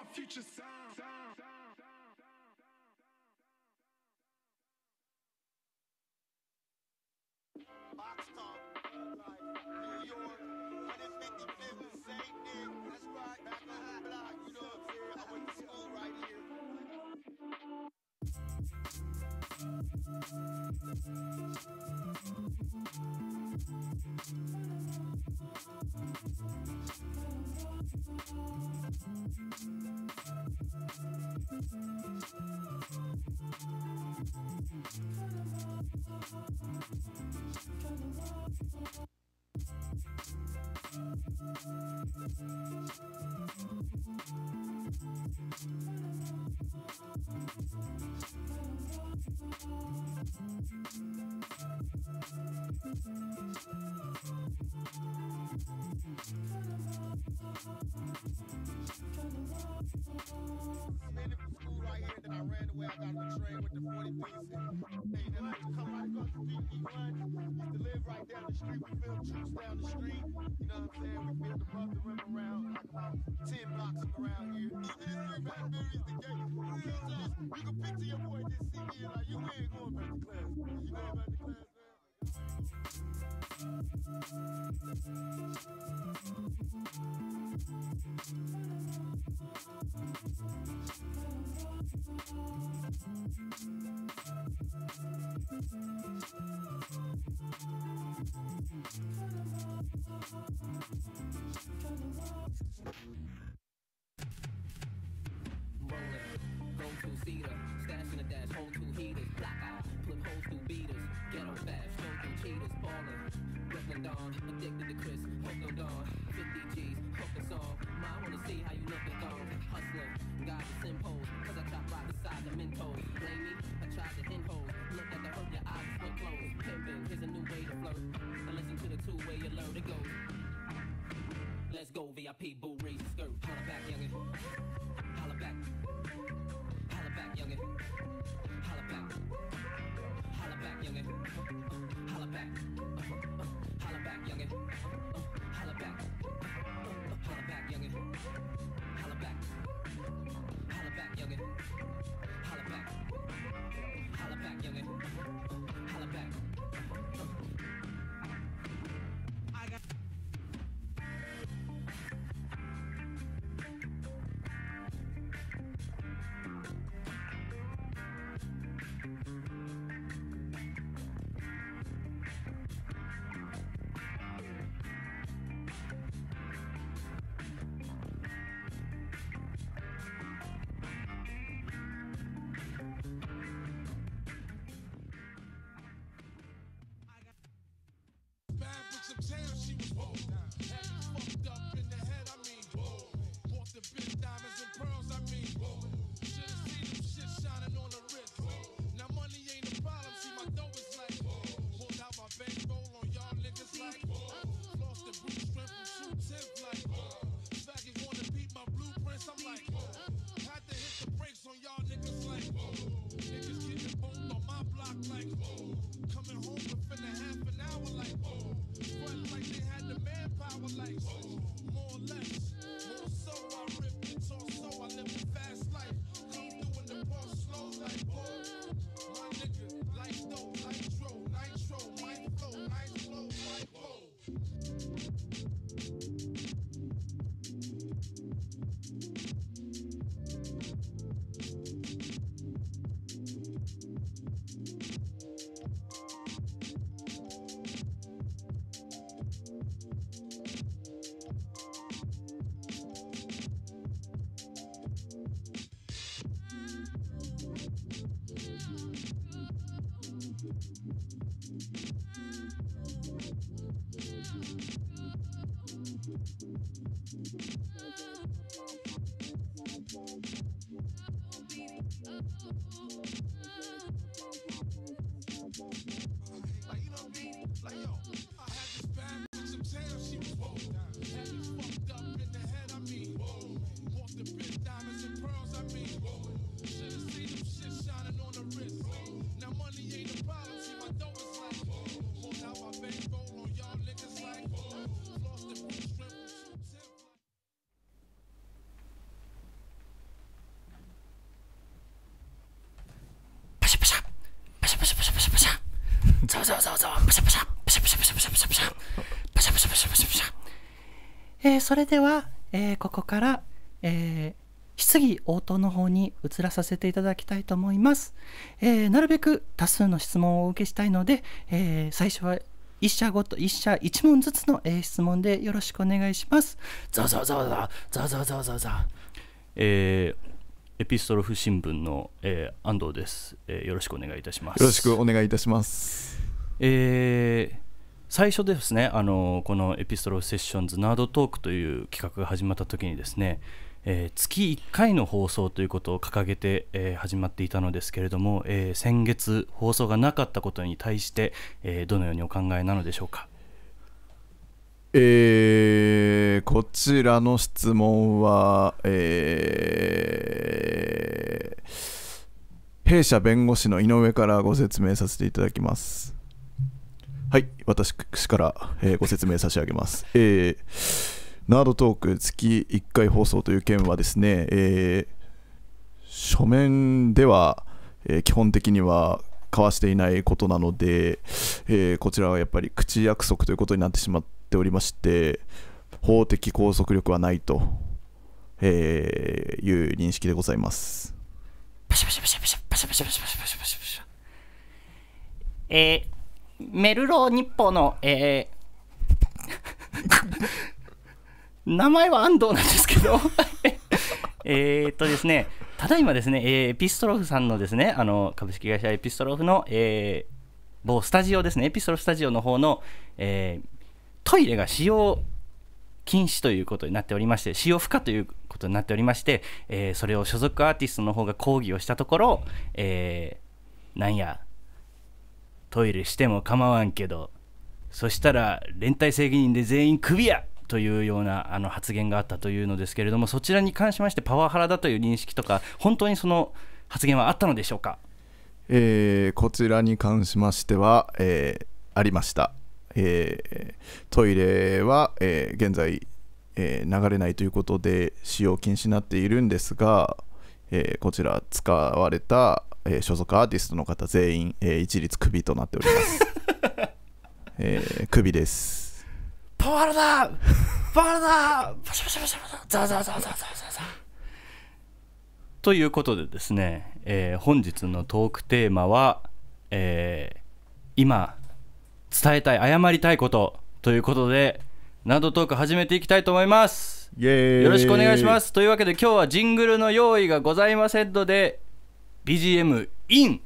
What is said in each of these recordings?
future sound. Boxstar, New York, 155th, same thing. That's right, back on the block, you know what I'm saying? I went to school right here. School right here, then I ran away. I got on the train with the 40 piece. Hey, then I used to come right across the street, we run. Used to live right down the street. We filmed troops down the street. You know what I'm saying? We filmed above the rim around, like about 10 blocks around here. Blackberries the gate. You can picture your boy just sitting here like, you ain't going back to class. You going back to class, man? Two-seater, stash in the dash, hold two heaters, black eye, flip holes through beaters, ghetto fast, go through cheaters, ballin', Brooklyn Dawn, addicted to Chris, hooked on Dawn, 50 G's, hook a song, ma, I wanna see how you look at thong, hustlin', got the simpos, cause I chop right beside the Mentos, blame me, I tried to hint holes, look at the hurt, your eyes went closed, pimpin', here's a new way to flirt, and listen to the two-way alert, it goes, let's go, VIP, boo, raise your skirt, holla back, youngin', holla back, youngin', holla back, youngin', holla back, holla back, youngin', holla back, youngin', holla back, youngin', holla back, youngin', holla back. I got. Coming home within a half an hour, like, front like they had the manpower, like, more or less. More so, I ripped it, so I live a fast life. ざわざわパシャパシャパシャパシャパシャパシャパシャパシャパシャパシャパシャパシャパシャ。それでは、ここから、質疑応答の方に移らさせていただきたいと思います。なるべく多数の質問をお受けしたいので、最初は1社ごと1社1問ずつの、質問でよろしくお願いします。ざわざわざわざわざわざわざわざわざわ。エピストロフ新聞の、安藤です、よろしくお願いいたします。 よろしくお願いいたします。 最初ですね、このエピストロフセッションズナードトークという企画が始まった時にですね、月1回の放送ということを掲げて、始まっていたのですけれども、先月放送がなかったことに対して、どのようにお考えなのでしょうか。 こちらの質問は、弊社弁護士の井上からご説明させていただきます。はい、私から、ご説明差し上げます。ナードトーク月1回放送という件はですね、書面では、基本的には交わしていないことなので、こちらはやっぱり口約束ということになってしまっておりまして、法的拘束力はないと、いう認識でございます。 パシャパシャパシャパシャパシャパシャパシャパシャパシャパシャパシャ。メルロー日報の、名前は安藤なんですけどですね、ただいまですね、エピストロフさんのですね、株式会社エピストロフの、某スタジオですね、エピストロフスタジオの方の、トイレが使用禁止ということになっておりまして、使用不可ということになっておりまして、それを所属アーティストの方が抗議をしたところ、なんやトイレしても構わんけど、そしたら連帯責任で全員クビやというような発言があったというのですけれども、そちらに関しましてパワハラだという認識とか、本当にその発言はあったのでしょうか。 こちらに関しましては、ありました。トイレは、現在、流れないということで使用禁止になっているんですが、こちら使われた、所属アーティストの方全員、一律クビとなっております。クビです。 パワハラだパワハラだパシャパシャパシャパシャザーザーザーザーザーザーザーということでですね、本日のトークテーマは、今伝えたい謝りたいことということでナードトーク始めていきたいと思います。 イエーイ、 よろしくお願いします。というわけで今日はジングルの用意がございませんので BGM イン。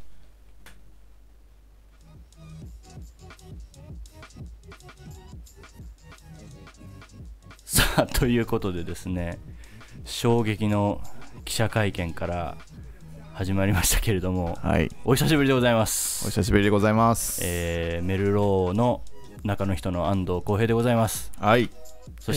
さあということでですね、衝撃の記者会見から始まりましたけれども、 はい、 お久しぶりでございます。 お久しぶりでございます。 メルローの中の人の安藤浩平でございます。 はい、 そして、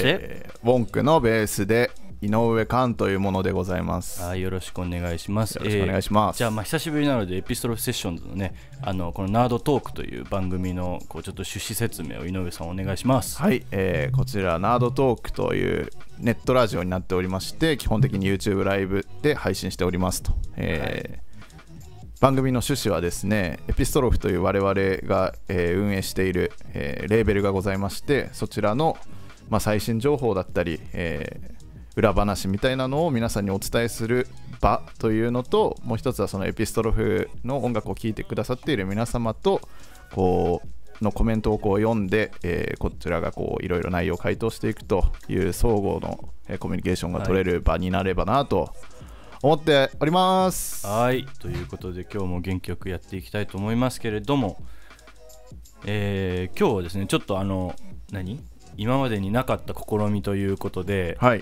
ウォンクのベースで井上寛というものでございます。 よろしくお願いします。 よろしくお願いします。 じゃあ、久しぶりなのでエピストロフセッションズのね、このナードトークという番組のちょっと趣旨説明を井上さんお願いします。 はい、こちらナードトークというネットラジオになっておりまして、基本的に YouTube ライブで配信しておりますと。番組の趣旨はですね、エピストロフという我々が、運営している、レーベルがございまして、そちらの、最新情報だったり、裏話みたいなのを皆さんにお伝えする場というのと、もう一つはそのエピストロフの音楽を聴いてくださっている皆様とのコメントを読んで、こちらがいろいろ内容を回答していくという相互の、コミュニケーションが取れる場になればなと思っております。 はい、ということで今日も元気よくやっていきたいと思いますけれども、今日はですね、ちょっと今までになかった試みということで、 はい、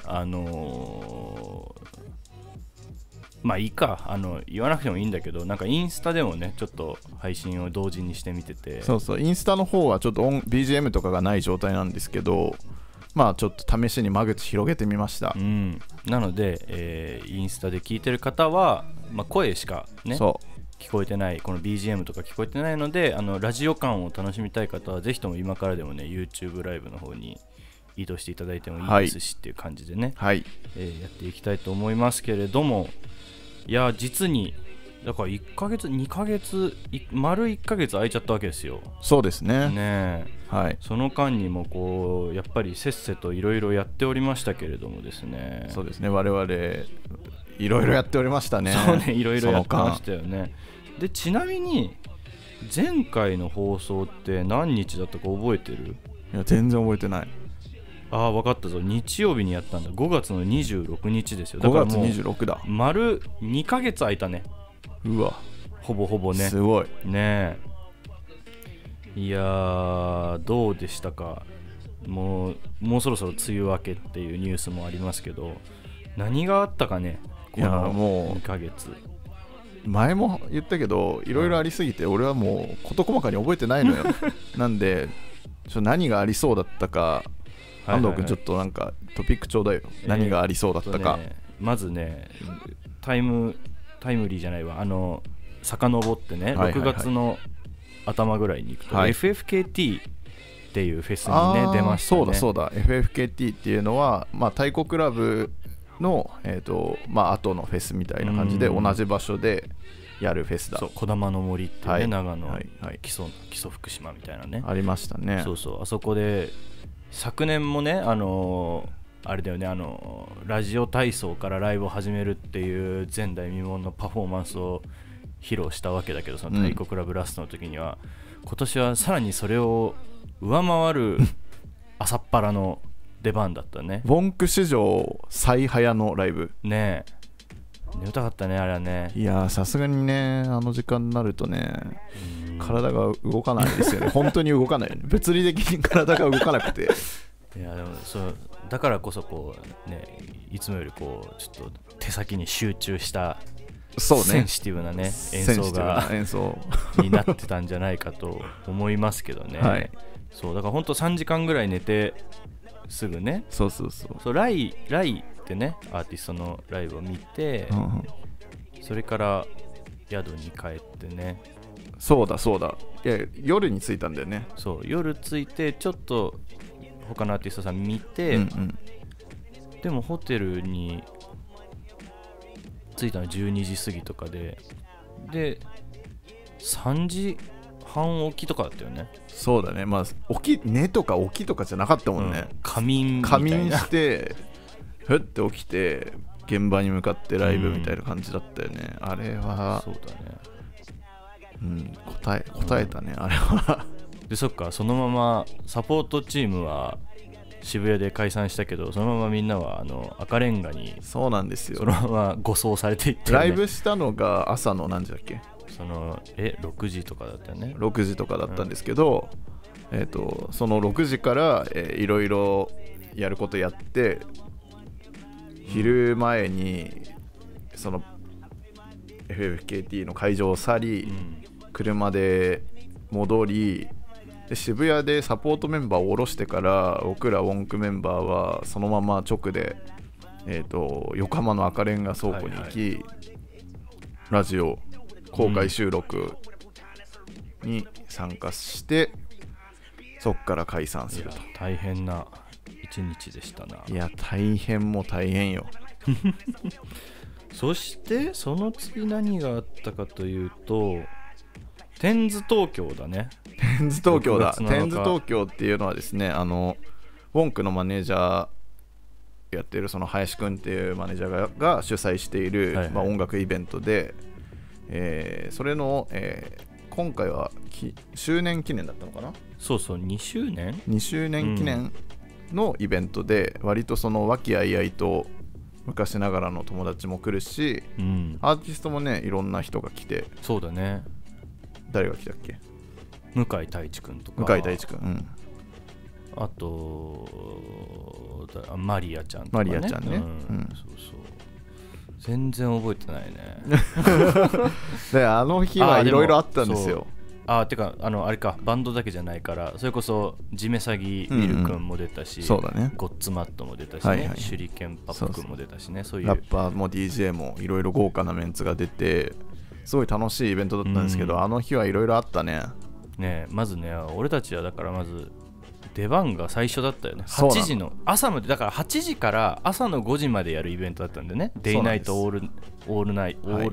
いいか、言わなくてもいいんだけど、なんかインスタでもね、ちょっと配信を同時にしてみてて、 そうそう、インスタの方はちょっとBGM とかがない状態なんですけど、ちょっと試しに間口広げてみました。 なので、インスタで聞いてる方は、声しかね聞こえてない、この BGM とか聞こえてないので、ラジオ感を楽しみたい方はぜひとも今からでもね YouTube ライブの方に移動していただいてもいいですし、っていう感じでね、 はい、 やっていきたいと思いますけれども、いや実にだから1ヶ月2ヶ月丸1ヶ月空いちゃったわけですよそうですね。 ねえ。 はい。 その間にもこうやっぱりせっせといろいろやっておりましたけれどもですね。 そうですね。我々いろいろやっておりましたね。 そうね、いろいろやってましそたよね。でちなみに前回の放送って何日だったか覚えてる？ いや全然覚えてない。 ああ分かったぞ。日曜日にやったんだ。5月の26日ですよ。だ 5月からもう 26だ。 丸2ヶ月空いたね。 うわほぼほぼね。 すごい。 ねえ。いやーどうでしたか。もうそろそろ梅雨明けっていうニュースもありますけど、何があったかね、こいやのもう 2ヶ月。 前も言ったけどいろいろありすぎて俺はもう事細かに覚えてないのよなんで何がありそうだったか、安藤君ちょっとなんかトピックちょうだいよ、何がありそうだったか。 まずねタイムリーじゃないわ、遡ってね、6月の頭ぐらいに行くと、 はい、 FFKT っていうフェスにね出ましたね。 そうだ FFKT っていうのは、まあ、太鼓クラブの、まあ後のフェスみたいな感じで同じ場所でやるフェスだ。 そう、児玉の森っていうね、 はい、 長野、 はいはい、 基礎福島みたいなねありましたね。 そうそう、あそこで昨年もねあれだよね、ラジオ体操からライブを始めるっていう前代未聞のパフォーマンスを披露したわけだけど、その太鼓クラブラストの時には、今年はさらにそれを上回る朝っぱらの出番だったね。 ウォンク史上最早のライブねえ、眠たかったねあれはね。 いやさすがにねあの時間になるとね体が動かないですよね本当に動かないよね物理的に体が動かなくていやでもそうだからこそこうね、いつもよりこうちょっと手先に集中したそうねセンシティブなね演奏になってたんじゃないかと思いますけどね、 はい、 そうだから本当3時間ぐらい寝てすぐね、そうライってねアーティストのライブを見て、それから宿に帰ってね、 そうだいや夜に着いたんだよね。 そう夜着いてちょっと他のアーティストさん見て、でもホテルに着いたの12時過ぎとかで3時半起きとかだったよね。 そうだね、まあ寝とか起きとかじゃなかったもんね、 仮眠みたいな。 仮眠してふって起きて現場に向かってライブみたいな感じだったよね、あれは。 そうだね、 答えたね、あれはでそっか、そのままサポートチームは渋谷で解散したけど、そのままみんなは赤レンガにそうなんですよ、 そのまま護送されていって、ね、 ライブしたのが朝の何時だっけ、 6時とかだったよね。 6時とかだったんですけど、その6時からいろいろやることやって、昼前にその FFKT の会場を去り、車で戻りで渋谷でサポートメンバーを降ろしてから、僕らウォンクメンバーはそのまま直で、横浜の赤レンガ倉庫に行き、ラジオ公開収録に参加して、そっから解散すると。 大変な一日でしたな。 いや大変も大変よそしてその次何があったかというと、テンズ東京だね。 テンズ東京だ。 6月7日テンズ東京っていうのはですね、ウォンクのマネージャーやってるその林くんっていうマネージャーが主催している、音楽イベントで、それの、今回は周年記念だったのかな。 そう2周年 2周年記念のイベントで、割とその和気あいあいと昔ながらの友達も来るし、アーティストもねいろんな人が来て。 そうだね。 誰が来たっけ。 向井太一くんとか。 向井太一くん、 あとマリアちゃんとかね。 マリアちゃんね、 そう全然覚えてないねであの日はいろいろあったんですよ。 てかあれか、バンドだけじゃないから、それこそジメサギウィル君も出たし、 そうだね、 ゴッツマットも出たしね、手裏剣パップ君も出たしね、そういうラッパーも DJ もいろいろ豪華なメンツが出て、すごい楽しいイベントだったんですけど、あの日はいろいろあったね。 まずね、俺たちはだからまず出番が最初だったよね。8時の朝まで、だから8時から朝の5時までやるイベントだったんでね。デイナイトオールナイト、オール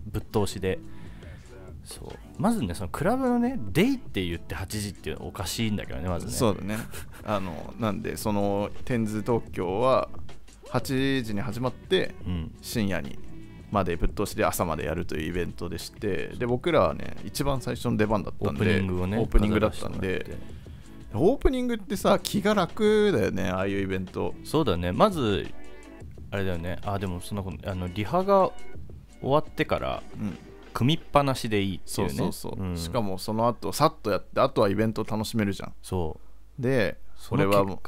ぶっ通しで。そうまずね、そのクラブのねデイって言って8時っていうのはおかしいんだけどね、まずね。 そうだね。なんでそのテンズ東京は8時に始まって深夜にまでぶっ通しで朝までやるというイベントでして、で僕らはね一番最初の出番だったんで、 オープニングをね、 オープニングだったんで、オープニングってさ気が楽だよね、ああいうイベント。 そうだね。まずあれだよね。でもそんなことリハが終わってから組みっぱなしでいいっていうね。 そう、しかもその後さっとやって、あとはイベントを楽しめるじゃん。 そうで俺はも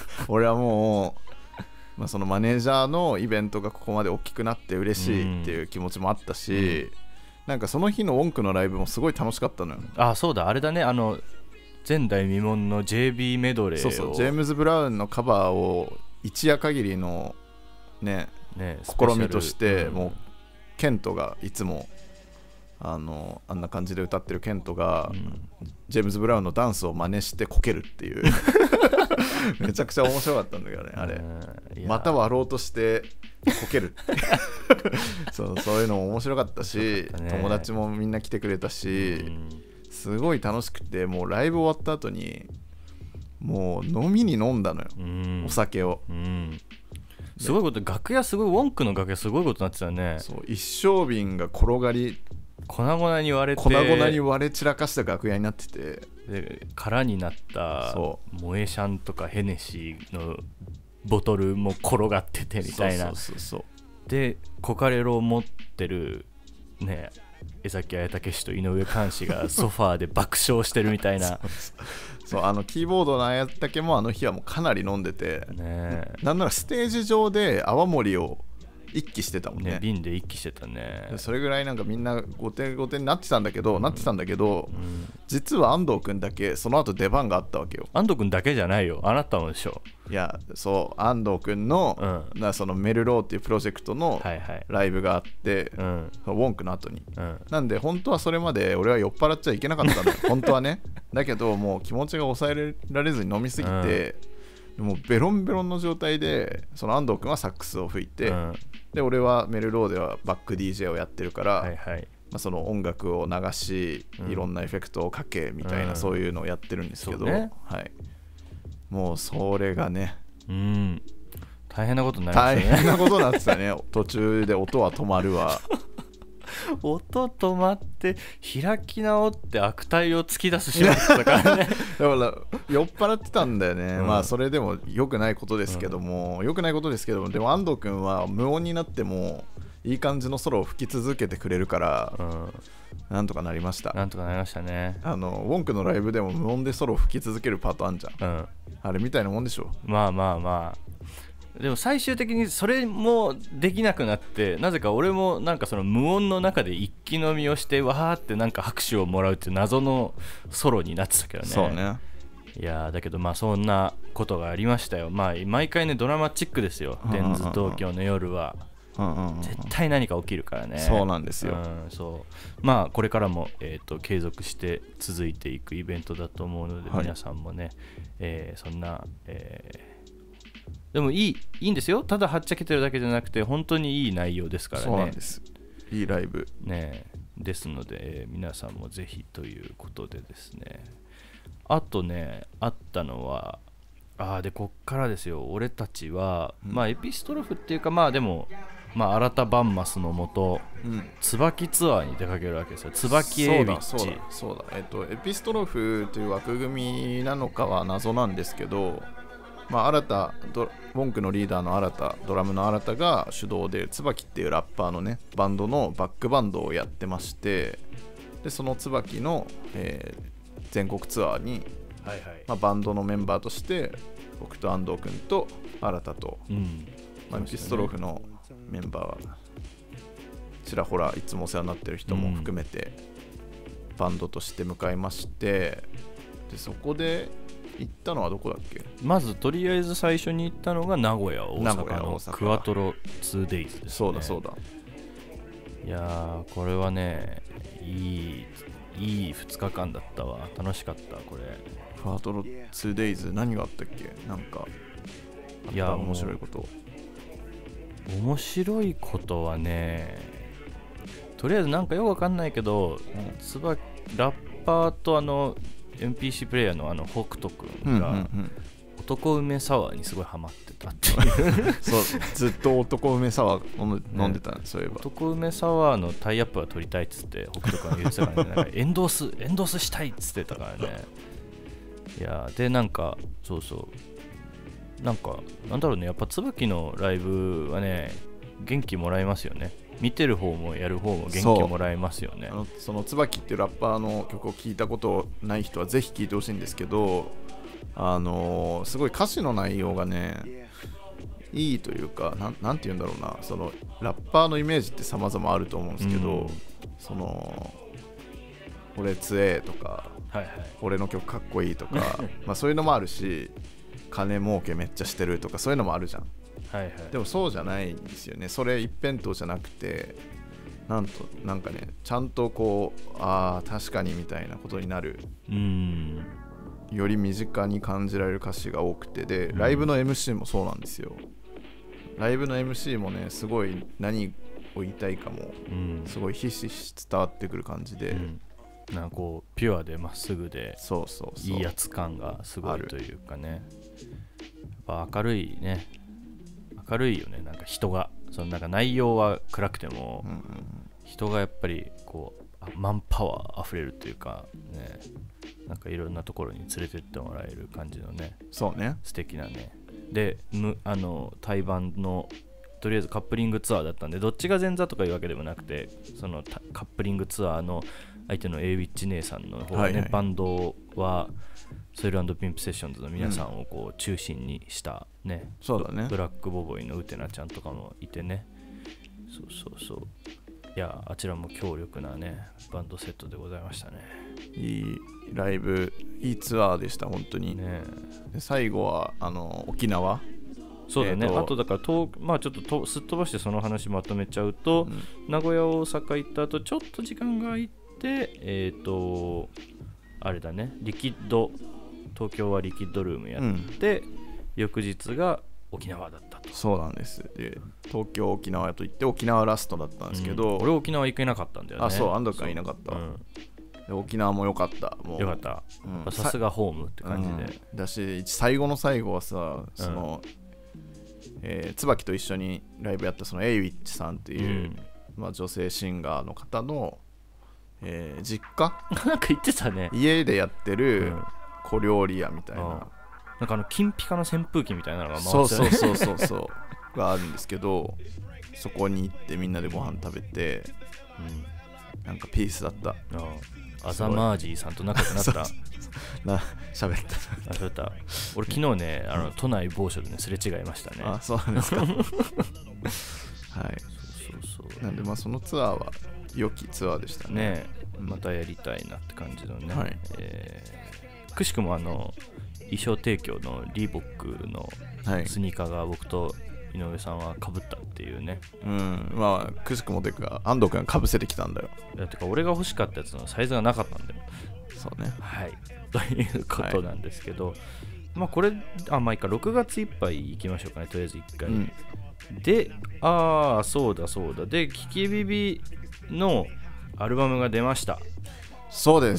うまあそのマネージャーのイベントがここまで大きくなって嬉しいっていう気持ちもあったし、なんかその日のウォンクのライブもすごい楽しかったのよ。 そうだ、あれだね、前代未聞の JB メドレーを、 そうジェームズ・ブラウンのカバーを一夜限りのね試みとして、もうケントがいつもあんな感じで歌ってるケントが、ジェームズ・ブラウンのダンスを真似してこけるっていうめちゃくちゃ面白かったんだけどね、あれ。また割ろうとしてこけるそういうのも面白かったし、友達もみんな来てくれたし、すごい楽しくて、もうライブ終わった後にもう飲みに飲んだのよ、お酒を。 すごいこと、楽屋すごい、ウォンクの楽屋すごいことになってたよね。 そう一升瓶が転がり粉々に割れて、 粉々に割れ散らかした楽屋になってて、 で空になったモエシャンとかヘネシーのボトルも転がっててみたいな。でコカレロを持ってるね江崎綾武氏と井上寛氏がソファーで爆笑してるみたいなそうキーボードの綾武もあの日はもうかなり飲んでて、なんならステージ上で泡盛を一気してたもんね。 瓶で一気してたね。 それぐらいなんかみんな後手後手になってたんだけど、実は安藤君だけその後出番があったわけよ。 安藤君だけじゃないよ、あなたもでしょ。 いや、そう安藤君の、そのメルローっていうプロジェクトのライブがあって、ウォンクの後に、なんで本当はそれまで俺は酔っ払っちゃいけなかったのよ本当はね。だけどもう気持ちが抑えられずに飲みすぎて、もうベロンベロンの状態で、その安藤君はサックスを吹いて、で俺はメルローではバック DJ をやってるから、その音楽を流し、いろんなエフェクトをかけみたいな、そういうのをやってるんですけど、もうそれがね、 大変なことになりましたね。 大変なことになってたね途中で音は止まるわ音止まって開き直って悪態を突き出すしまったからねだから酔っ払ってたんだよね、まあそれでも良くないことですけども、でも安藤君は無音になってもいい感じのソロを吹き続けてくれるから、なんとかなりました。 なんとかなりましたね。 ウォンクのライブでも無音でソロを吹き続けるパートあんじゃん、あれみたいなもんでしょ。 まあでも最終的にそれもできなくなって、なぜか俺もなんかその無音の中で一気飲みをしてわーってなんか拍手をもらうっていう謎のソロになってたけどね。 そうね。 いやだけどそんなことがありましたよ。毎回ねドラマチックですよ、デンズ東京の夜は。絶対何か起きるからね。 そうなんですよ。 これからも、継続して続いていくイベントだと思うので、皆さんもね、そんな、でもいいんですよ。ただはっちゃけてるだけじゃなくて本当にいい内容ですからね。 そうなんです。いいライブねですので、皆さんもぜひということでですね。あとねあったのはでこっからですよ。俺たちは、エピストロフっていうかでも新田バンマスのもと、椿ツアーに出かけるわけですよ。椿エイビッチ。 そうだエピストロフという枠組みなのかは謎なんですけど、新田ウォンクのリーダーの新田、ドラムの新田が主導で椿っていうラッパーのねバンドのバックバンドをやってまして、でその椿の、全国ツアーに、バンドのメンバーとして僕と安藤君と新田と、エピストロフのメンバーはちらほらいつもお世話になってる人も含めてバンドとして向かいまして、でそこで行ったのはどこだっけ。 まずとりあえず最初に行ったのが名古屋大阪のクワトロ 2days ですね。 そうだいやこれはねいい2日間だったわ。楽しかった。これクワトロ 2days 何があったっけ。なんか面白いこと。 面白いことはねとりあえずなんかよくわかんないけど、ラッパーとMPC プレイヤーの北斗くんが男梅サワーにすごいハマってたっていうそうずっと男梅サワー飲んでたん、そういえば男梅サワーのタイアップは取りたいっつって北斗くんが言ってたからねなんかエンドースしたいっつってたからね。いやでなんかなんかなんだろうね、やっぱ椿のライブはね元気もらえますよね。見てる方もやる方も元気もらえますよね。 その椿っていうラッパーの曲を聴いたことない人はぜひ聴いてほしいんですけど、すごい歌詞の内容がねいいというか、なんて言うんだろうな、そのラッパーのイメージって様々あると思うんですけど、その俺強えとか、 はいはい、 俺の曲かっこいいとかまあそういうのもあるし、金儲けめっちゃしてるとかそういうのもあるじゃん。 はいはい、 でもそうじゃないんですよね。それ一辺倒じゃなくて、なんかねちゃんとこう確かにみたいなことになる、より身近に感じられる歌詞が多くて、でライブの MC もそうなんですよ。ライブの MC もねすごい何を言いたいかも、すごいひしひし伝わってくる感じで、 なんかこうピュアでまっすぐでいいやつ感がすごいというかね、やっぱ明るいよね。なんか人がそのなんか内容は暗くても、人がやっぱりこうマンパワーあふれるというかね、なんかいろんなところに連れてってもらえる感じのね、 そうね、 素敵なね。で対バンのとりあえずカップリングツアーだったんで、どっちが前座とかいうわけでもなくて、そのカップリングツアーの相手の A ウィッチ姉さんの方がね、バンドはソイル&ピンプセッションズの皆さんをこう中心にしたね、 そうだね、 ブラックボボイのウテナちゃんとかもいてね、そういやあちらも強力なねバンドセットでございましたね。 いいライブ、いいツアーでした本当にね。で最後は沖縄、 そうだね、あとだからまあちょっとすっ飛ばしてその話まとめちゃうと、名古屋大阪行った後ちょっと時間が空いて、あれだね、東京はリキッドルームやって、翌日が沖縄だったと。 そうなんです。で東京沖縄といって沖縄ラストだったんですけど、 俺沖縄行けなかったんだよね。 そう、安藤君いなかった。で沖縄も良かった。 よかった。さすがホームって感じで。 だし最後の最後はさ、その椿と一緒にライブやったそのエイウィッチさんっていう、女性シンガーの方の、実家なんか言ってたね、 家でやってる小料理屋みたいな、 なんか金ピカの扇風機みたいなのが回ってそうがあるんですけど、そこに行ってみんなでご飯食べて、なんかピースだった。 アザマージーさんと仲良くなった喋った。 俺昨日ね都内某所でねすれ違いましたね。 そうなんですかはい。なんでそのツアーは良きツアーでしたね。 またやりたいなって感じのね、くしくも衣装提供のリーボックのスニーカーが僕と井上さんは被ったっていうね。 くしくもというか安藤君が被せてきたんだよ。 てか俺が欲しかったやつのサイズがなかったんだよ。 そうね。 はい。ということなんですけど、これいいか、6月いっぱい行きましょうかね、とりあえず1回。で、そうだ。で、キキビビのアルバムが出ました。 そうです。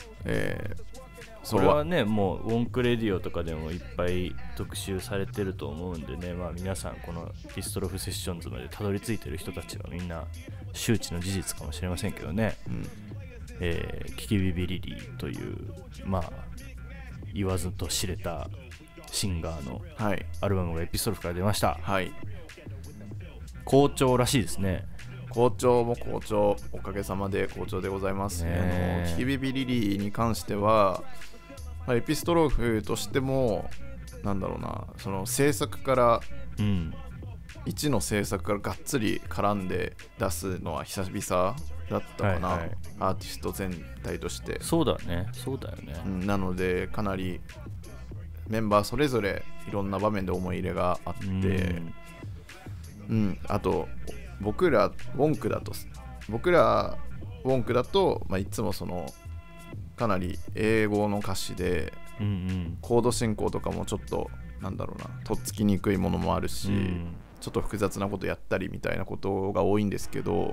これはね、もうウォンクレディオとかでもいっぱい特集されてると思うんでね、皆さんこのピストロフセッションズまでたどり着いてる人たちはみんな周知の事実かもしれませんけどね、キキビビリリーという言わずと知れたシンガーのアルバムがエピストロフから出ました。好調らしいですね。 好調、おかげさまで好調でございます。キキビビリリーに関してはエピストロフとしてもその制作から1の制作からがっつり絡んで出すのは久々だったかな、アーティスト全体として。 そうだよね。 なのでかなりメンバーそれぞれいろんな場面で思い入れがあって、あと僕らウォンクだと、いつもそのかなり英語の歌詞で、コード進行とかもちょっととっつきにくいものもあるし、ちょっと複雑なことやったりみたいなことが多いんですけど、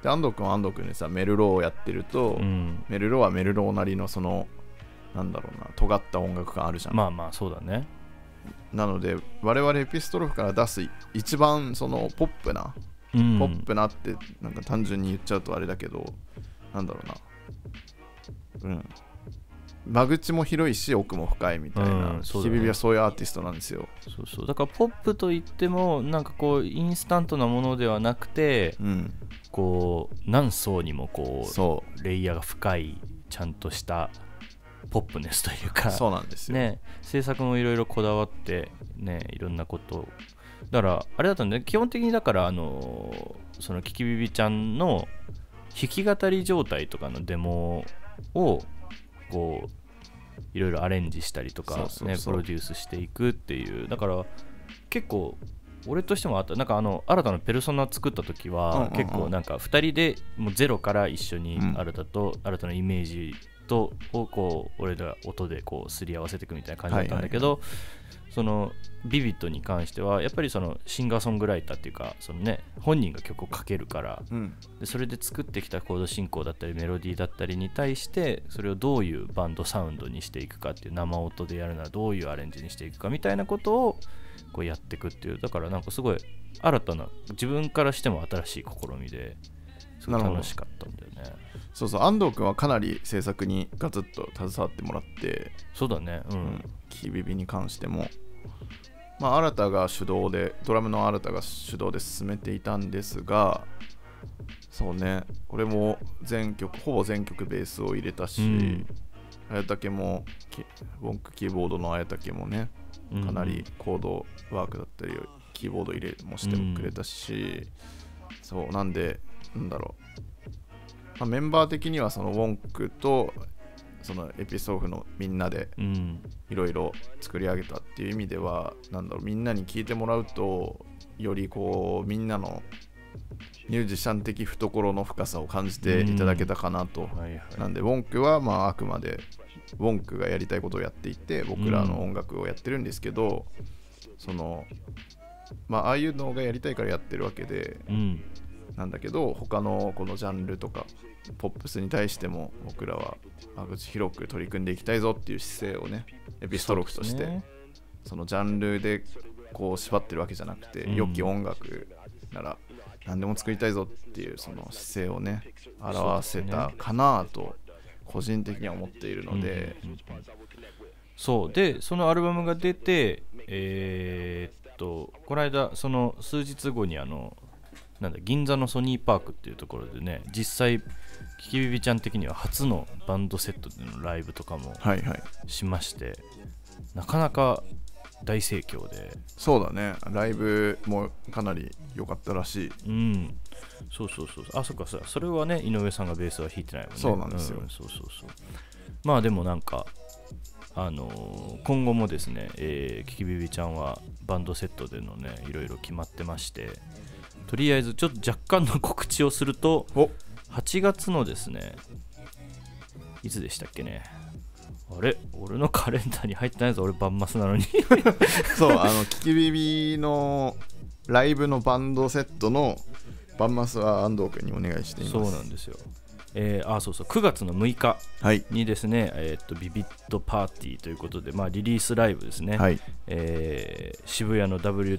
で安藤君は安藤君でさメルローをやってると、メルローはメルローなりのそのなんだろうな尖った音楽があるじゃん。 まあまあそうだね。 なので我々エピストロフから出す一番そのポップな、ポップなってなんか単純に言っちゃうとあれだけど、なんだろうな、間口も広いし奥も深いみたいな、キキビビはそういうアーティストなんですよ。 そうそう、だからポップといってもなんかこうインスタントなものではなくて、こう何層にもこうレイヤーが深いちゃんとしたポップネスというか、 そうなんですよ、 ね、制作もいろいろこだわってね、いろんなことだからあれだったんで、基本的にだからそのキキビビちゃんの弾き語り状態とかのデモをこういろいろアレンジしたりとかね、プロデュースしていくっていう、だから結構俺としてもあった、なんか新たなペルソナ作った時は結構なんか2人でもうゼロから一緒に新たなイメージをこう俺ら音でこうすり合わせていくみたいな感じだったんだけど、そのビビットに関してはやっぱりそのシンガーソングライターっていうか、そのね本人が曲を書けるから、でそれで作ってきたコード進行だったりメロディーだったりに対してそれをどういうバンドサウンドにしていくかっていう、生音でやるならどういうアレンジにしていくかみたいなことをこうやっていくっていう、だからなんかすごい新たな自分からしても新しい試みですごい楽しかったんだよね。 そうそう、安藤君はかなり制作にガツッと携わってもらって、 そうだね、 キビビに関してもまあ新たが主導で、ドラムの新たが主導で進めていたんですが、そうね、俺もほぼ全曲ベースを入れたし、綾竹もウォンクキーボードの綾竹もね、かなりコードワークだったりキーボード入れもしてくれたし、そうなんでなんだろう、まあ、メンバー的にはそのウォンクとそのエピソーフのみんなでいろいろ作り上げたっていう意味では、なんだろう、みんなに聞いてもらうとよりこうみんなのミュージシャン的懐の深さを感じていただけたかなと。なんでウォンクはまああくまでウォンクがやりたいことをやっていて、僕らの音楽をやってるんですけど、そのまあああいうのがやりたいからやってるわけで、なんだけど他のこのジャンルとかポップスに対しても僕らは間口広く取り組んでいきたいぞっていう姿勢をね、エピストロフとしてそのジャンルでこう縛ってるわけじゃなくて、良き音楽なら何でも作りたいぞっていうその姿勢をね表せたかなと個人的には思っているので、 そうでそのアルバムが出てこの間その数日後になんだ銀座のソニーパークっていうところでね、実際キキビビちゃん的には初のバンドセットでのライブとかもしまして、なかなか大盛況で。 そうだね、ライブもかなり良かったらしい。 そうあ、そっかそれはね井上さんがベースは弾いてないもんね。 そうなんですよ、 そうまあでもなんか今後もですね、キキビビちゃんはバンドセットでのねいろいろ決まってまして、とりあえずちょっと若干の告知をすると、8月のですね、いつでしたっけね、あれ俺のカレンダーに入ってないぞ、俺バンマスなのにそうキキビビのライブのバンドセットのバンマスは安藤君にお願いしています。 そうなんですよ。そう9月の6日にですね、ビビットパーティーということで、まあ、リリースライブですね、渋谷の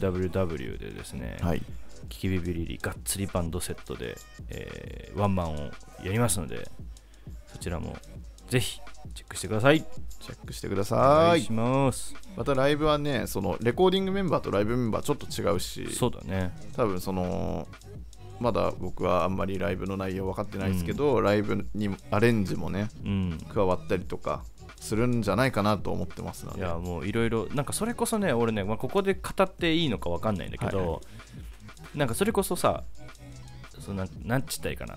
WWW でですね、キキビビリリがっつりバンドセットで、ワンマンをやりますので、そちらもぜひチェックしてください。 チェックしてください。 お願いします。 またライブはね、そのレコーディングメンバーとライブメンバーちょっと違うし、 そうだね、 多分そのまだ僕はあんまりライブの内容分かってないですけど、ライブにアレンジもね、加わったりとかするんじゃないかなと思ってますので。 いやもういろいろなんかそれこそね、俺ね、ここで語っていいのか分かんないんだけど、なんかそれこそさ、なんちったらいいかな、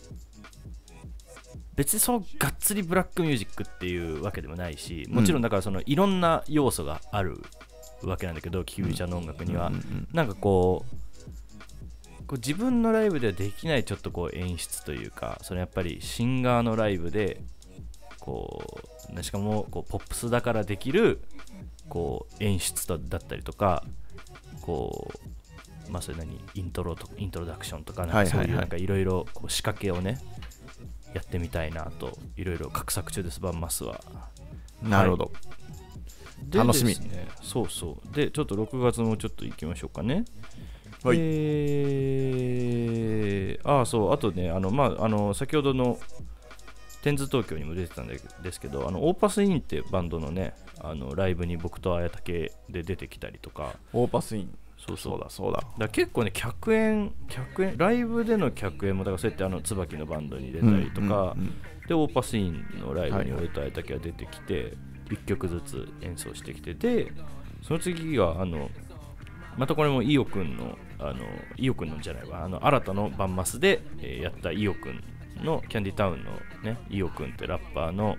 別にそうがっつりブラックミュージックっていうわけでもないし、もちろんだからそのいろんな要素があるわけなんだけど、キキビビちゃんの音楽にはなんかこう自分のライブではできないちょっとこう演出というか、それやっぱりシンガーのライブでこうしかもこうポップスだからできるこう演出だったりとか、こうまあそれイントロダクションとかなんかそういうなんかいろいろ仕掛けをねやってみたいなといろいろ画策中です。バンマスは。 なるほど、 で楽しみですね。そうそうでちょっと6月もちょっと行きましょうかね。 はい。 そうあとねまあ先ほどのテンズ東京にも出てたんですけどオーパスインってバンドのねライブに僕と綾竹で出てきたりとか。 オーパスイン、 そうだだから結構ね客演ライブでの客演もだからそうやって椿のバンドに出たりとか、でオーパスインのライブに俺と綾竹が出てきて、1曲ずつ演奏してきて、でその次がまたこれも伊代くんのじゃないわ新たのバンマスで、やった伊代くんのキャンディタウンのね伊代くんってラッパーの、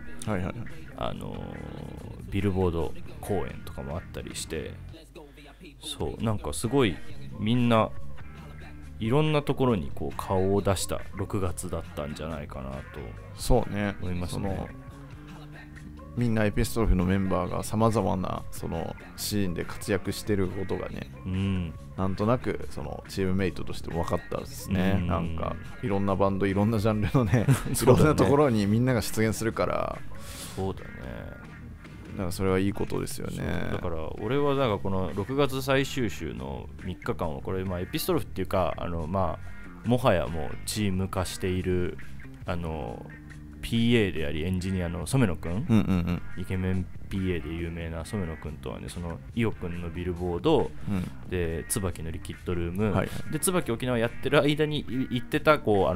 ビルボード公演とかもあったりして、そうなんかすごいみんないろんなところにこう顔を出した6月だったんじゃないかなとそうね思いますね。 みんなエピストロフのメンバーがさまざまなそのシーンで活躍してることがね、なんとなくそのチームメイトとして分かったですね。なんかいろんなバンドいろんなジャンルのねいろんなところにみんなが出現するから、 そうだね。 だからそれはいいことですよね。 だから俺はなんかこの6月最終週の3日間はこれエピストロフっていうかもはやもうチーム化しているPA でありエンジニアの染野くん、イケメン PA で有名な染野くんとはね、その伊代くんのビルボード、で椿のリキッドルーム、で椿沖縄やってる間に行ってた某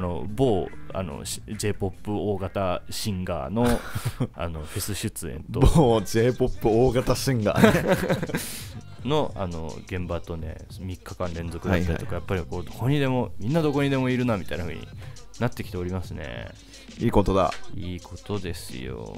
J-POP 大型シンガーのフェス出演と某 J-POP 大型シンガーの現場とね3日間連続だったりとか、やっぱりこうどこにでもみんなどこにでもいるなみたいな風になってきておりますね。 いいことだ。 いいことですよ。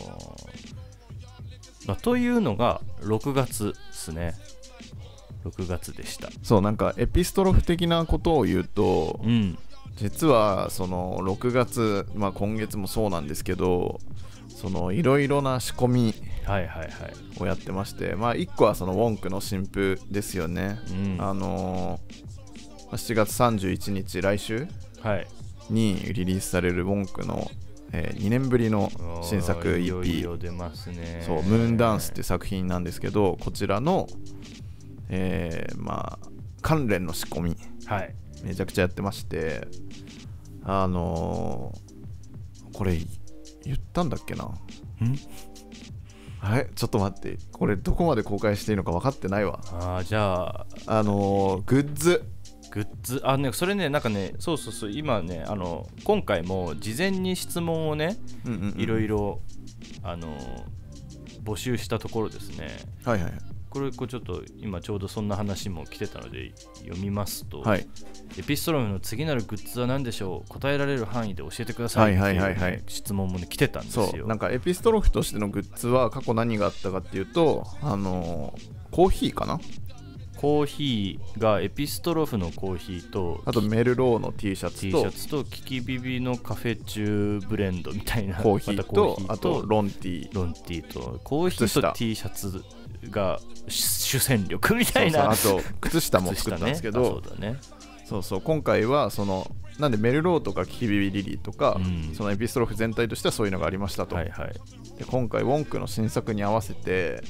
というのが6月ですね。6月でした。 そうなんかエピストロフ的なことを言うと、実はその6月、今月もそうなんですけど、そのいろいろな仕込みをやってまして、1個はそのウォンクの新譜ですよね。7月31日来週にリリースされるウォンクの2年ぶりの新作 EP、 いよいよ出ますね。 そうムーンダンスって作品なんですけど、こちらの、関連の仕込み、めちゃくちゃやってまして、これ言ったんだっけな。ちょっと待って、これどこまで公開していいのか分かってないわ。 じゃあグッズね、それね、なんかね、そう今ね今回も事前に質問をね、いろいろ募集したところですね。これちょっと今ちょうどそんな話も来てたので読みますと、エピストロフの次なるグッズは何でしょう、答えられる範囲で教えてくださいっていう質問もね来てたんですよ。 そうなんかエピストロフとしてのグッズは過去何があったかっていうと、コーヒーかな、 コーヒーがエピストロフのコーヒーと、 あとメルローの T シャツとキキビビのカフェチューブレンドみたいなコーヒーと、あとロンティーとコーヒーと T シャツが主戦力みたいな。 あと靴下も作ったんですけど、そう今回はそのなんでメルローとかキキビビリリーとか、そのエピストロフ全体としてはそういうのがありましたと。で今回ウォンクの新作に合わせて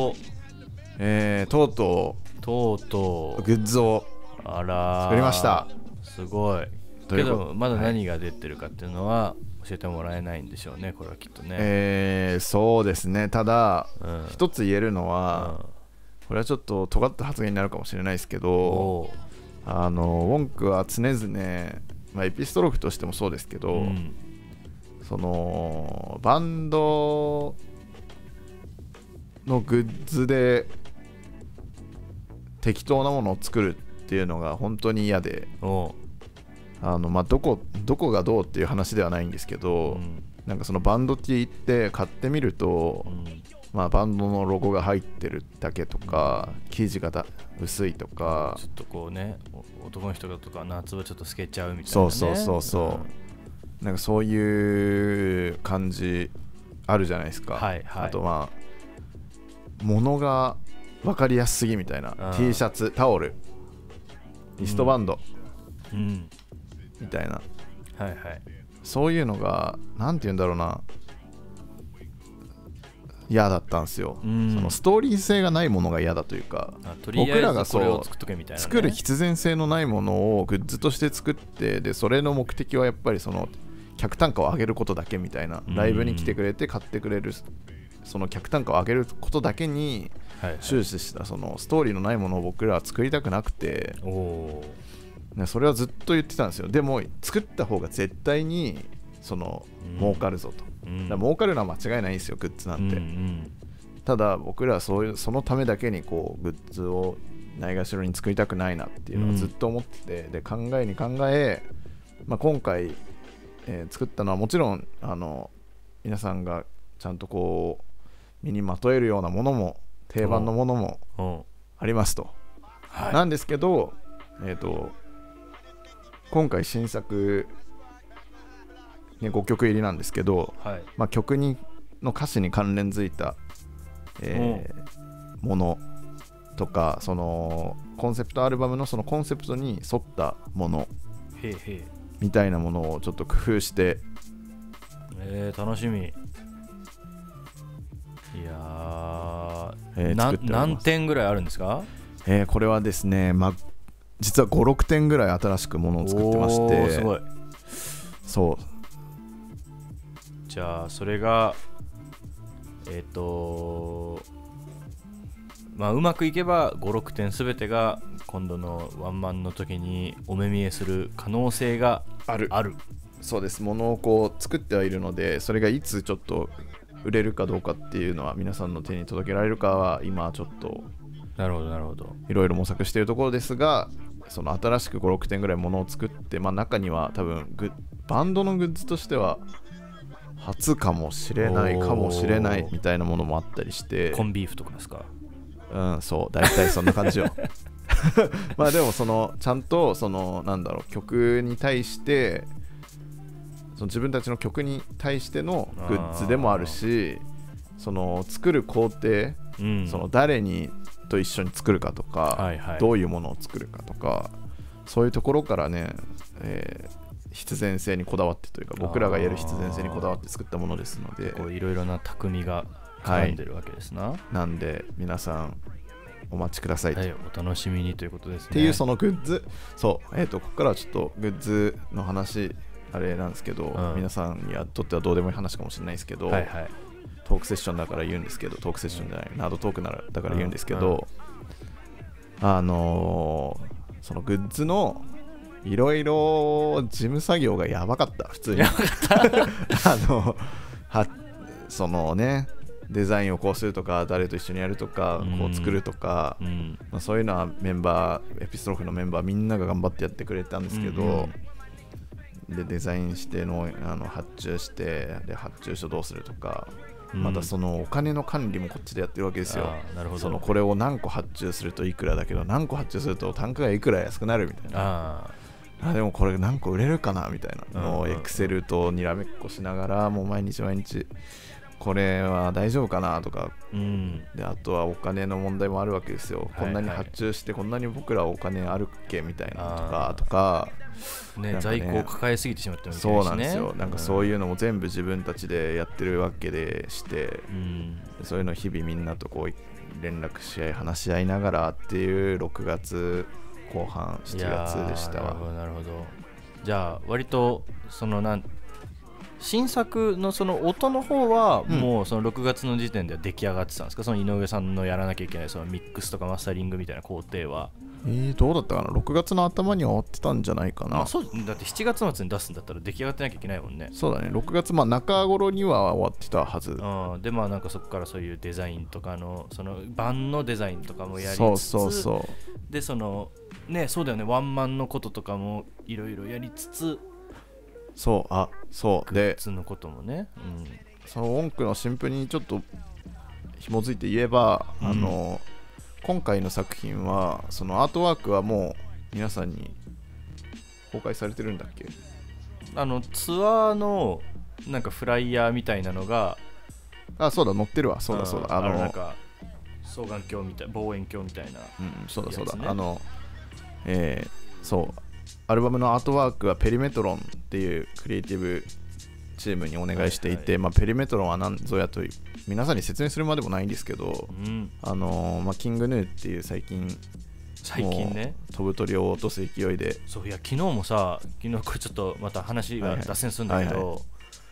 とうとうグッズを作りました。 すごい。けどまだ何が出てるかっていうのは教えてもらえないんでしょうね、これはきっとね。 そうですね。ただ、一つ言えるのは、これはちょっと尖った発言になるかもしれないですけど、ウォンクは常々、エピストロフとしてもそうですけど、そのバンドのグッズで適当なものを作るっていうのが本当に嫌で、どこがどうっていう話ではないんですけど、なんかそのバンド T って買ってみると、バンドのロゴが入ってるだけとか、生地が薄いとか、 ちょっとこうね、男の人とか夏はちょっと透けちゃうみたいなね。 そうなんかそういう感じあるじゃないですか。あと物が分かりやすすぎみたいな、T シャツ、タオルリストバンドうんみたいな、 はいはいそういうのがなんて言うんだろうな、嫌だったんですよ、 うんそのストーリー性がないものが嫌だというか、 とりあ僕らがえずこれを作っとけみたいな、ね、 作る必然性のないものをグッズとして作って、でそれの目的はやっぱりその客単価を上げることだけみたいな、ライブに来てくれて買ってくれるその客単価を上げることだけにはいはい終始したそのストーリーのないものを僕らは作りたくなくて、 おおね、それはずっと言ってたんですよ。でも作った方が絶対にその儲かるぞと、 うん、 だから儲かるのは間違いないんですよ、グッズなんて、 うんうんただ僕らはそのためだけにこうグッズをないがしろに作りたくないなっていうのをずっと思ってて、で考えに考え、今回、作ったのはもちろん皆さんがちゃんとこう身にまとえるようなものも定番のものもおありますと、 はい、 なんですけど、今回新作、ね、5曲入りなんですけど、 はい曲の歌詞に関連づいた、ものとか、そのコンセプトアルバムのそのコンセプトに沿ったものへいへい、 みたいなものをちょっと工夫して、 楽しみ。いやー、 作っております。 何点ぐらいあるんですか？ これはですね、実は5、6点ぐらい新しくものを作ってましおーて、 すごい。 そうじゃあそれがうまくいけば5、6点すべてが今度のワンマンの時にお目見えする可能性がある。 ある。 そうです。ものをこう作ってはいるので、それがいつちょっと売れるかどうかっていうのは、皆さんの手に届けられるかは今ちょっとなるほどなるほど。 いろいろ模索しているところですが、その新しく5、6点ぐらいものを作って、中には多分バンドのグッズとしては初かもしれないかもしれないみたいなものもあったりして、 コンビーフとかですか？ そう、大体そんな感じよ。でもちゃんと曲に対して自分たちの曲に対してのグッズでもあるし、作る工程、誰にと一緒に作るかとか、 はいはい、 どういうものを作るかとか、そういうところからね、必然性にこだわってというか、僕らがやる必然性にこだわって作ったものですので、 いろいろな匠が絡んでるわけですな、 なんで皆さんお待ちください、 はい、お楽しみにということですね。 っていうそのグッズ、ここからはちょっとグッズの話あれなんですけど、皆さんにとってはどうでもいい話かもしれないですけど、 はいはい、 トークセッションだから言うんですけど、トークセッションじゃない、ナードトークだから言うんですけど、そのグッズのいろいろ事務作業がやばかった、普通に。 やばかった。 そのね、デザインをこうするとか、誰と一緒にやるとか、こう作るとか、そういうのはエピストロフのメンバーみんなが頑張ってやってくれたんですけど、でデザインして発注して、で発注書どうするとか、またそのお金の管理もこっちでやってるわけですよ。 なるほど。 これを何個発注するといくらだけど、何個発注すると単価がいくら安くなるみたいな。でもこれ何個売れるかなみたいなのをエクセルとにらめっこしながら、もう毎日これは大丈夫かなとか、であとはお金の問題もあるわけですよ。こんなに発注してこんなに僕らお金あるっけみたいなとかね、在庫を抱えすぎてしまってるみたいですね。 そうなんですよ。そういうのも全部自分たちでやってるわけでして、そういうのを日々みんなとこう連絡し合い話し合いながらっていう6月後半7月でしたわ。 なるほど。じゃあ割と新作のその音の方はもうその6月の時点では出来上がってたんですか？その井上さんのやらなきゃいけないそのミックスとかマスタリングみたいな工程は。 どうだったかな。6月の頭には終わってたんじゃないかな。 そうだって7月末に出すんだったら出来上がってなきゃいけないもんね。 そうだね。6月中頃には終わってたはず。 でそこからそういうデザインとかのその版のデザインとかもやりつつ、でそうだよね、ワンマンのこととかもいろいろやりつつ、 そうで、 グッズのこともね、 その音符の新譜にちょっと紐づいて言えば、今回の作品はそのアートワークはもう皆さんに公開されてるんだっけ？ ツアーのフライヤーみたいなのが、 そうだ、載ってるわ。そうだ双眼鏡みたい、望遠鏡みたいな、 そうだ、 そうアルバムのアートワークはペリメトロンっていうクリエイティブチームにお願いしていて、まあ、ペリメトロンは何ぞやと皆さんに説明するまでもないんですけど、まあ、キングヌーっていう最近ね飛ぶ鳥を落とす勢いで、 そういや昨日これちょっとまた話が脱線するんだけど、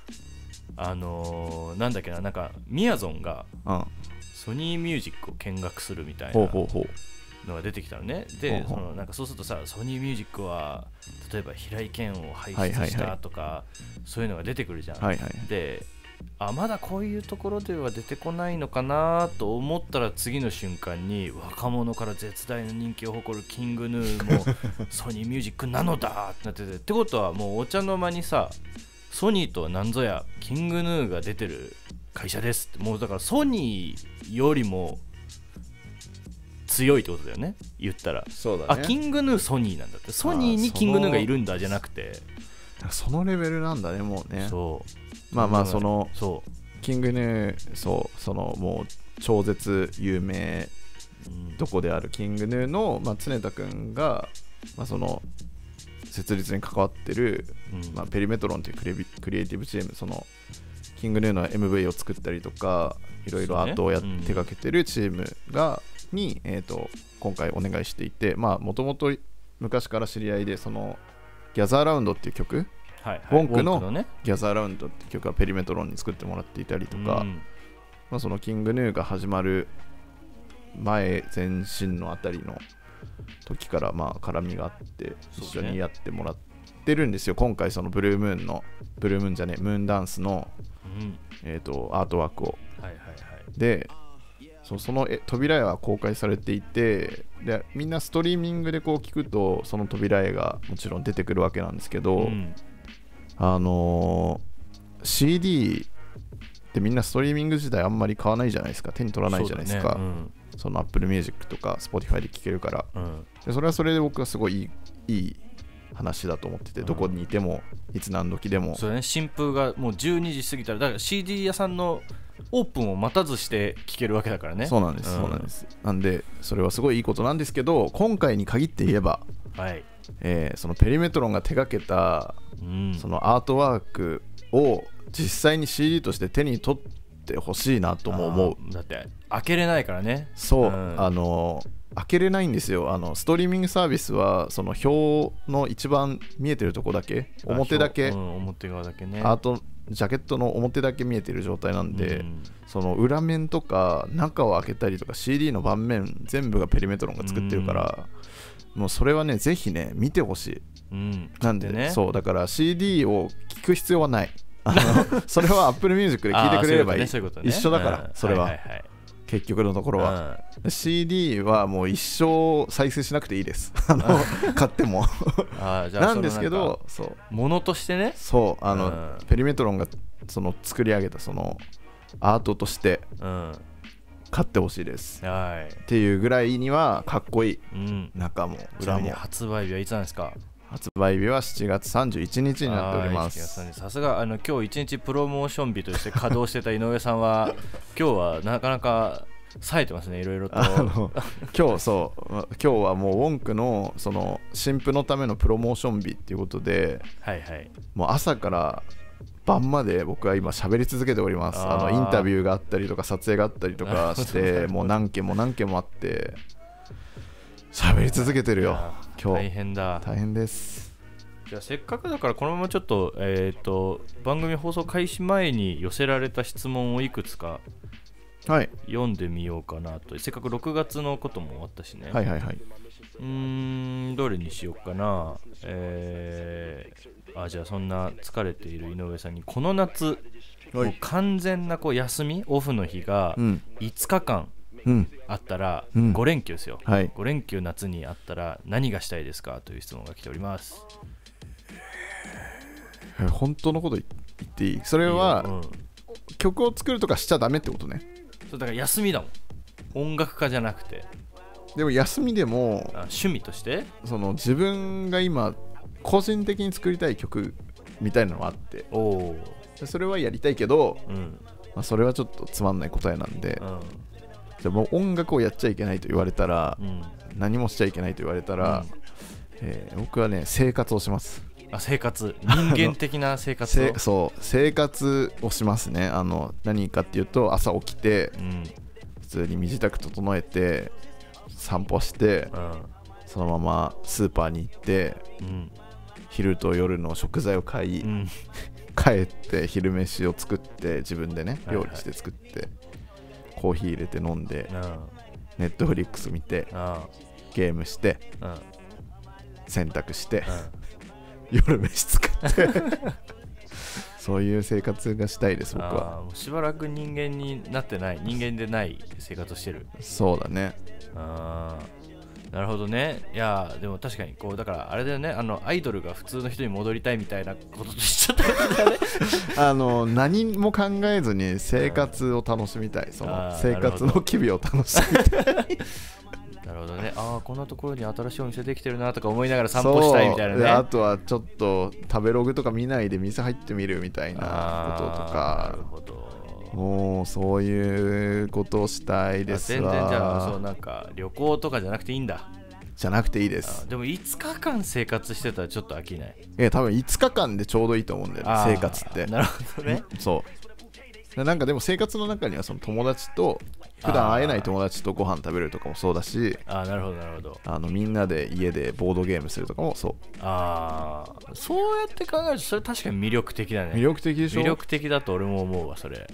なんだっけな、なんかみやぞんがソニーミュージックを見学するみたいなのが出てきたのね。でなんかそうするとさ、ソニーミュージックは例えば平井堅を輩出したとか、そういうのが出てくるじゃん。でまだこういうところでは出てこないのかなと思ったら、次の瞬間に若者から絶大な人気を誇るキングヌーもソニーミュージックなのだってなってて、ってことはもうお茶の間にさ、ソニーとは何ぞやキングヌーが出てる会社ですって、もうだからソニーよりも強いってことだよね、言ったら。 そうだね、 キングヌーソニーなんだって、ソニーにキングヌーがいるんだじゃなくて、 そのレベルなんだね、もうね。 そうまあそのキングヌー、そのもう超絶有名どこであるキングヌーの、まあ、常田君が、まあ、その設立に関わってる、まあ、ペリメトロンというクリエイティブチーム、そのキングヌーの MV を作ったりとかいろいろアートを手掛けてるチームに、今回お願いしていて、もともと昔から知り合いで、そのギャザーラウンドっていう曲、ウォンクのギャザーラウンドっていう曲はペリメトロンに作ってもらっていたりとか、まあ、そのキングヌーが始まる前身のあたりの時からまあ絡みがあって一緒にやってもらってるんですよ。今回そのムーンダンスの、アートワークを、でその扉絵は公開されていて、でみんなストリーミングでこう聞くとその扉絵がもちろん出てくるわけなんですけど、CD ってみんなストリーミング自体あんまり買わないじゃないですか、手に取らないじゃないですか。その Apple Music とか Spotify で聴けるから、でそれはそれで僕はすごいいい話だと思ってて、どこにいてもいつ何時でも、 そうね、新風がもう12時過ぎたら、だから CD 屋さんのオープンを待たずして聴けるわけだからね。 そうなんです、そうなんです。なんでそれはすごいいいことなんですけど、今回に限って言えば、そのペリメトロンが手掛けた、そのアートワークを実際に CD として手に取ってほしいなとも思う。 だって開けれないからね。 そう、開けれないんですよ。ストリーミングサービスはその表の一番見えてるとこだけ、表だけ、 表側だけね、 アートジャケットの表だけ見えてる状態なんで、その裏面とか中を開けたりとか CD の盤面全部がペリメトロンが作ってるから、もうそれはねぜひね見てほしい。なんでね、そうだから CD を聞く必要はない。それは Apple Music で聞いてくれればいい。一緒だから、それは結局のところは、CD はもう一生再生しなくていいです。買ってもなんですけど、そうものとしてね、 そうペリメトロンがその作り上げたそのアートとして買ってほしいです、っていうぐらいにはかっこいい、中も裏も。 発売日はいつなんですか？ 発売日は7月31日になっております。 さすが今日一日プロモーション日として稼働してた井上さんは今日はなかなか冴えてますね、いろいろと。 今日はもうウォンクのその新譜のためのプロモーション日っていうことで、もう朝から晩まで僕は今喋り続けております。インタビューがあったりとか撮影があったりとかしてもう何件もあって喋り続けてるよ今日。 大変だ。 大変です。 じゃあせっかくだからこのままちょっと、番組放送開始前に寄せられた質問をいくつか読んでみようかなと。せっかく6月のことも終わったしね。どれにしようかな。じゃあそんな疲れている井上さんに、この夏もう完全なこう休みオフの日が5日間あったら、5連休ですよ、5連休夏にあったら何がしたいですかという質問が来ております。 本当のこと言っていい？それは曲を作るとかしちゃダメってことね。 そうだから休みだもん、音楽家じゃなくて。 でも休みでも趣味としてその自分が今個人的に作りたい曲みたいなのがあって、それはやりたいけど、それはちょっとつまんない答えなんで、じゃあもう音楽をやっちゃいけないと言われたら、何もしちゃいけないと言われたら、 僕はね生活をします。 あ、生活、人間的な生活をそう生活をしますね。何かっていうと朝起きて、普通に身支度整えて散歩して、そのままスーパーに行って、昼と夜の食材を買い、帰って昼飯を作って自分でね料理して作って、コーヒー入れて飲んで、ネットフリックス見て、ゲームして、洗濯して、夜飯作ってそういう生活がしたいです僕は。 もうしばらく人間になってない、人間でない生活をしてる。 そうだね。 なるほどね。いやでも確かにこうだからあれだよね、アイドルが普通の人に戻りたいみたいなこととしちゃったわけだよね何も考えずに生活を楽しみたい、その生活の機微を楽しみたいなるほどね。こんなところに新しいお店できてるなとか思いながら散歩したいみたいなね。 あとはちょっと食べログとか見ないで店入ってみるみたいなこととか。 なるほど。 もうそういうことをしたいですわ。 全然じゃあそうなんか旅行とかじゃなくていいんだ。 じゃなくていいです。 でも5日間生活してたらちょっと飽きない？ 多分5日間でちょうどいいと思うんだよね、生活って。 なるほどね。 そうなんかでも生活の中にはその友達と普段会えない友達とご飯食べるとかもそうだし、 なるほどなるほど。 みんなで家でボードゲームするとかもそう。 そうやって考えるとそれ確かに魅力的だね。 魅力的でしょ。 魅力的だと俺も思うわそれ。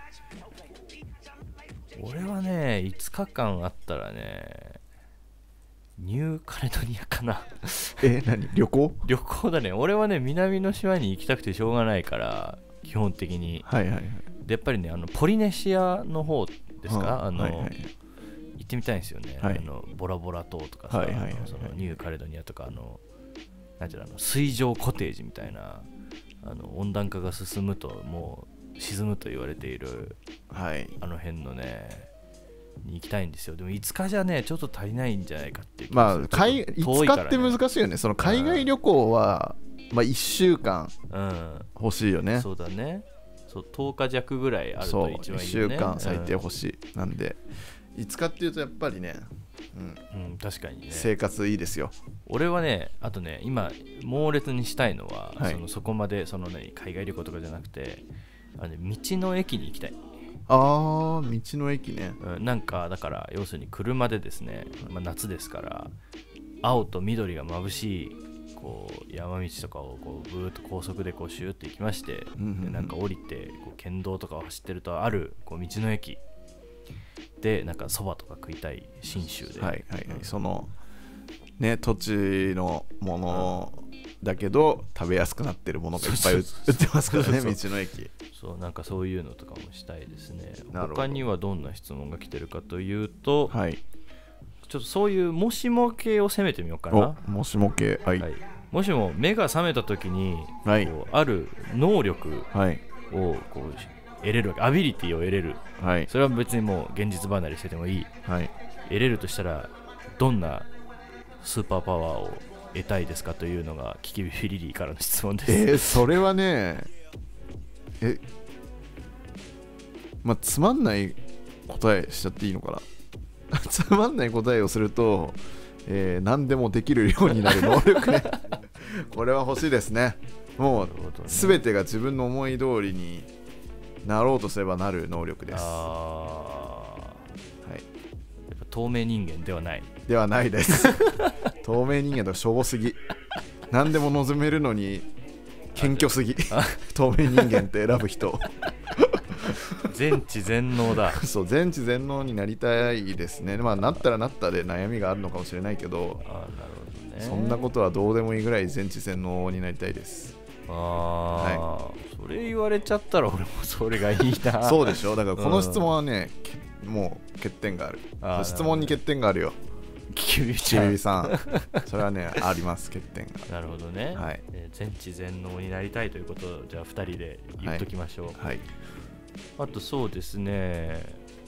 俺はね5日間あったらねニューカレドニアかな何旅行だね。俺はね南の島に行きたくてしょうがないから基本的に。でやっぱりねポリネシアの方ですか、行ってみたいんですよね、ボラボラ島とかさ、そのニューカレドニアとかなんていうの水上コテージみたいな温暖化が進むともう沈むと言われている、あの辺のねに行きたいんですよ。でも5日じゃねちょっと足りないんじゃないかっていう気がする。 5日って難しいよね。その海外旅行は、1週間欲しいよね。 そうだね。そう10日弱ぐらいあると一番いいよね。 1週間最低欲しい、なんで5日っていうとやっぱりね、 確かにね生活いいですよ。 俺はねあとね今猛烈にしたいのは、そこまで海外旅行とかじゃなくて道の駅に行きたい。 道の駅ね。 なんかだから要するに車でですね、夏ですから青と緑が眩しいこう山道とかをこうブーッと高速でこうシューって行きまして、でなんか降りてこう県道とかを走ってるとあるこう道の駅でなんかそばとか食いたい信州で、 そのね土地のものだけど食べやすくなってるものがいっぱい売ってますからね、道の駅。 そうなんかそういうのとかもしたいですね。他にはどんな質問が来てるかというと、ちょっとそういうもしも系を攻めてみようかな。 もしも系、 もしも目が覚めた時に、こうある能力をこう得れるわけ、アビリティを得れる、それは別にもう現実離れしててもいい、得れるとしたらどんなスーパーパワーを得たいですかというのがキキビフィリリーからの質問です。 それはねつまんない答えしちゃっていいのかなつまんない答えをすると、何でもできるようになる能力ねこれは欲しいですね。もう全てが自分の思い通りになろうとすればなる能力です。 やっぱ透明人間ではないです透明人間とかしょぼすぎ何でも望めるのに謙虚すぎ透明人間って選ぶ人全知全能だそう全知全能になりたいですね。なったらなったで悩みがあるのかもしれないけど、 なるほどね、 そんなことはどうでもいいぐらい全知全能になりたいです。 それ言われちゃったら俺もそれがいいなそうでしょ。だからこの質問はね、もう欠点がある。質問に欠点があるよキビさんそれはねあります欠点が。 なるほどね、全知全能になりたいということをじゃあ2人で言っときましょう。あとそうですね、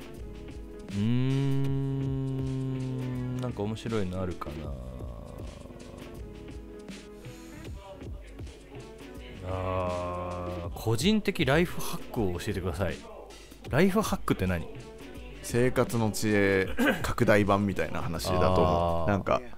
なんか面白いのあるかな。個人的ライフハックを教えてください。ライフハックって何？ 生活の知恵拡大版みたいな話だと思う。なんか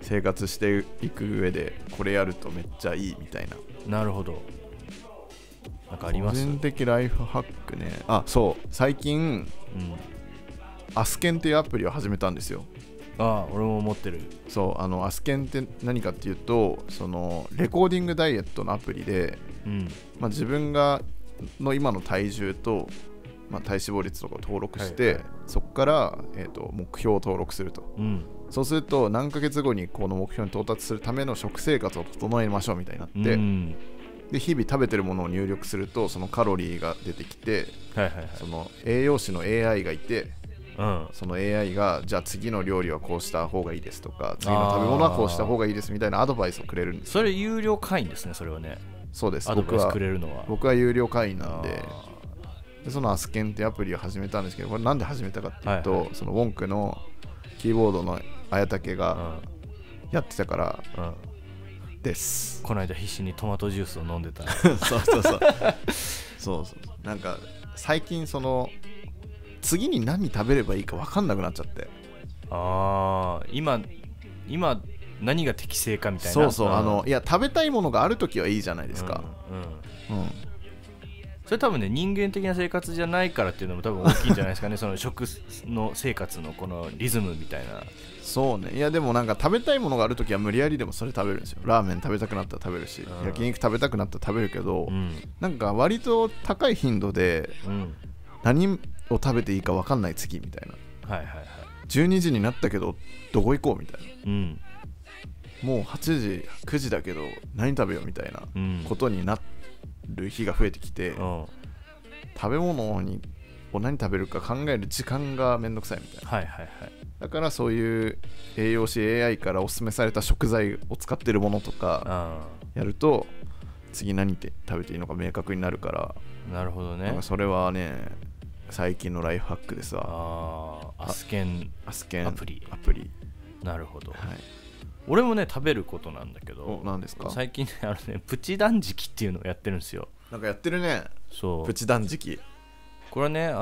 生活していく上でこれやるとめっちゃいいみたいな。 なるほど。なんかあります？ 個人的ライフハックね。あ、そう最近、 うん、 アスケンっていうアプリを始めたんですよ。 ああ、俺も持ってる。 そうアスケンって何かっていうと、そのレコーディングダイエットのアプリで、 うん、 まあ、自分がの今の体重と、まあ、体脂肪率とかを登録して、はいはい、そこから、目標を登録すると、うん、そうすると何ヶ月後にこの目標に到達するための食生活を整えましょうみたいになって、うん、で日々食べてるものを入力するとそのカロリーが出てきて、はいはいはい、その栄養士の AI がいて、うん、その AI がじゃあ次の料理はこうした方がいいですとか、次の食べ物はこうした方がいいですみたいなアドバイスをくれるんです。 それ有料会員ですね、それはね。 そうです。 アドバイスくれるのは僕は有料会員なんで、そのアスケンってアプリを始めたんですけど、これなんで始めたかっていうと、はいはい、そのウォンクのキーボードの綾竹がやってたから、うん、です。 この間必死にトマトジュースを飲んでたそうそうそうそうなんか最近その次に何食べればいいか分かんなくなっちゃって、 ああ、今何が適正かみたいな。 そうそう、いや食べたいものがあるときはいいじゃないですか、うんうんうん、 それ多分ね、人間的な生活じゃないからっていうのも多分大きいんじゃないですかねその食の生活のこのリズムみたいな。 そうね。いやでもなんか食べたいものがあるときは無理やりでもそれ食べるんですよ。ラーメン食べたくなったら食べるし、焼肉食べたくなったら食べるけど、うん、なんか割と高い頻度で何を食べていいか分かんない次みたいな、はいはいはい、12時になったけどどこ行こうみたいな、うん、もう8時9時だけど何食べようみたいなことになる日が増えてきて、うん、食べ物を何食べるか考える時間がめんどくさいみたいな、はいはいはい、だからそういう栄養士 AI からおすすめされた食材を使ってるものとかやると次何で食べていいのか明確になるから。 なるほどね。 なんかそれはね最近のライフハックですわ。 アスケンアプリ。なるほど、はい、俺もね食べることなんだけど。 何ですか？ 最近ねプチ断食っていうのをやってるんですよ。 なんかやってるね。そう、プチ断食。 これはね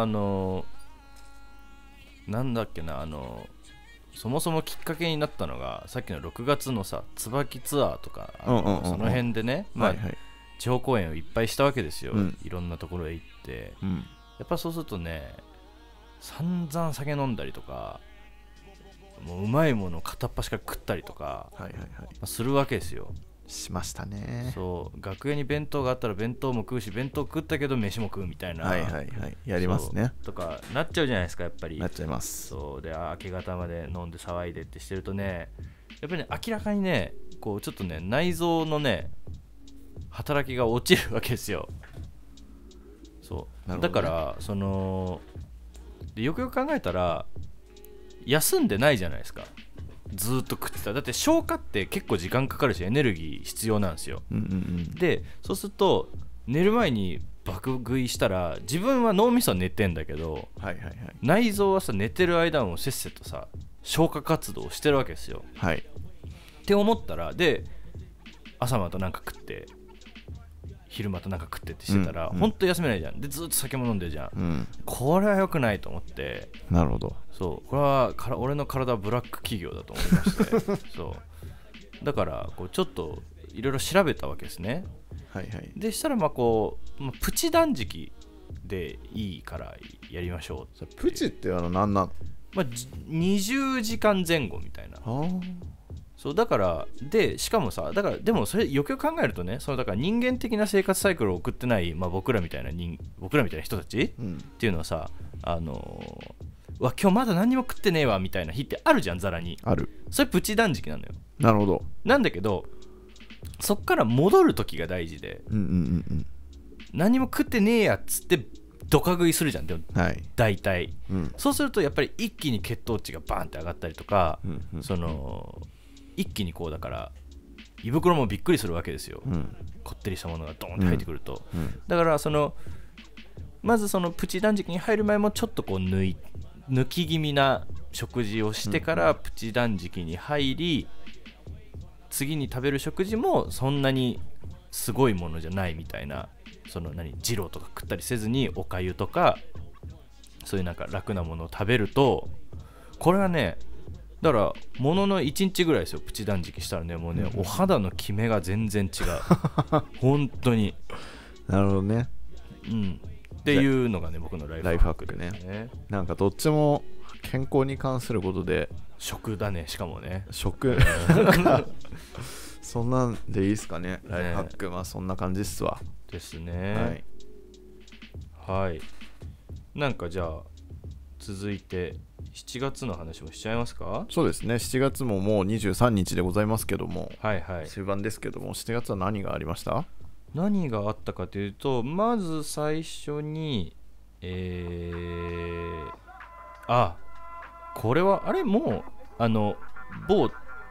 なんだっけな、そもそもきっかけになったのがさっきの6月のさ椿ツアーとか、その辺でね、まあはいはい、地方公演をいっぱいしたわけですよ、うん、いろんなところへ行って、うん、やっぱそうするとね散々酒飲んだりとか、もううまいものを片っ端から食ったりとか、はいはいはい、するわけですよ。 しましたね。 そう、楽屋に弁当があったら弁当も食うし、弁当食ったけど飯も食うみたいな、 はいはいはい、やりますねとかなっちゃうじゃないですか。やっぱりなっちゃいます。 そうで、明け方まで飲んで騒いでってしてるとね、やっぱりね明らかにねこうちょっとね内臓のね働きが落ちるわけですよ。そう、ね、だからそのでよくよく考えたら休んでないじゃないですか。ずっと食ってた。だって消化って結構時間かかるしエネルギー必要なんですよ、うんうんうん、でそうすると寝る前に爆食いしたら自分は脳みそは寝てんだけど、はいはいはい、内臓はさ寝てる間もせっせとさ消化活動をしてるわけですよ、はい、って思ったら、で朝またなんか食って昼またなんか食ってってしてたら、うんうん、ほんと休めないじゃん。でずっと酒も飲んでるじゃん、うん、これは良くないと思って。 なるほど。 そう、これは俺の体はブラック企業だと思いましてそうだからこうちょっといろいろ調べたわけですね、はいはい、でしたらこう、プチ断食でいいからやりましょう。 プチって何なの？ 20時間前後みたいな。そうだからでしかもさ、だからでもそれよくよく考えるとね、そのだから人間的な生活サイクルを送ってない、僕らみたいな人たち、っていうのはさ、今日まだ何も食ってねえわみたいな日ってあるじゃん、ざらに。 ある。 それプチ断食なのよ。 なるほど。 なんだけどそっから戻る時が大事で、何も食ってねえやっつってドカ食いするじゃん。でも、はい、大体、そうするとやっぱり一気に血糖値がバーンって上がったりとか、その一気にこうだから胃袋もびっくりするわけですよ、こってりしたものがドーンって入ってくると、だからまずそのプチ断食に入る前もちょっとこう抜き気味な食事をしてからプチ断食に入り、次に食べる食事もそんなにすごいものじゃないみたいな、その二郎とか食ったりせずにおかゆとかそういうなんか楽なものを食べると、これはねだからものの1日ぐらいですよ、プチ断食したらね、もうね、お肌のキメが全然違う本当に。 なるほどね。 っていうのがね、僕のライフハックですね。 なんかどっちも健康に関することで、 食だね、しかもね、 食そんなんでいいですかね、ライフハック。まあそんな感じっすわ。 ですね。はい。なんかじゃあ続いて7月の話もしちゃいますか。 そうですね、7月ももう23日でございますけども、 はいはい。 終盤ですけども、7月は何がありました？ 何があったかというと、まず最初にこれはあれもう某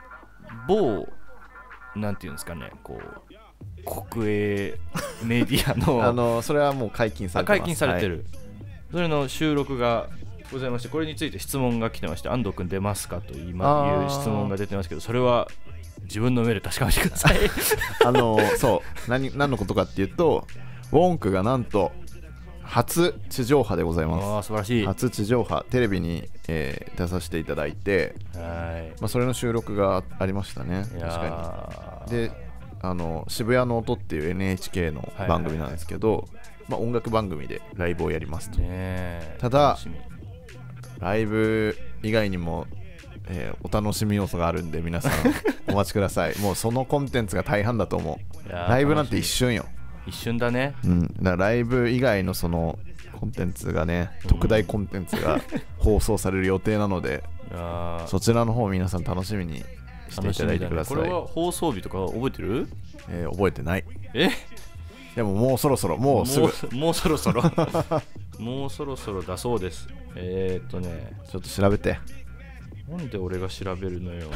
なんていうんですかね、こう国営メディアのそれはもう解禁されてます。 解禁されてる、それの収録がございまして、これについて質問が来てまして、安藤君出ますかという質問が出てますけど、それは自分の目で確かめてくださいそう何のことかっていうと、ウォンクがなんと初地上波でございます。 素晴らしい。 初地上波テレビに、出させていただいて、それの収録がありましたね。確かに。で渋谷の音っていう NHK の番組なんですけど、音楽番組でライブをやりますと。ただライブ以外にも、お楽しみ要素があるんで、皆さんお待ちください。もうそのコンテンツが大半だと思う。ライブなんて一瞬よ。 一瞬だね。 だからライブ以外のそのコンテンツがね、特大コンテンツが放送される予定なので、そちらの方皆さん楽しみにしていただいてください。 これは放送日とか覚えてる？ 覚えてない。でももうそろそろ、もうすぐもうそろそろもうそろそろだそうです。 ちょっと調べて。 なんで俺が調べるのよ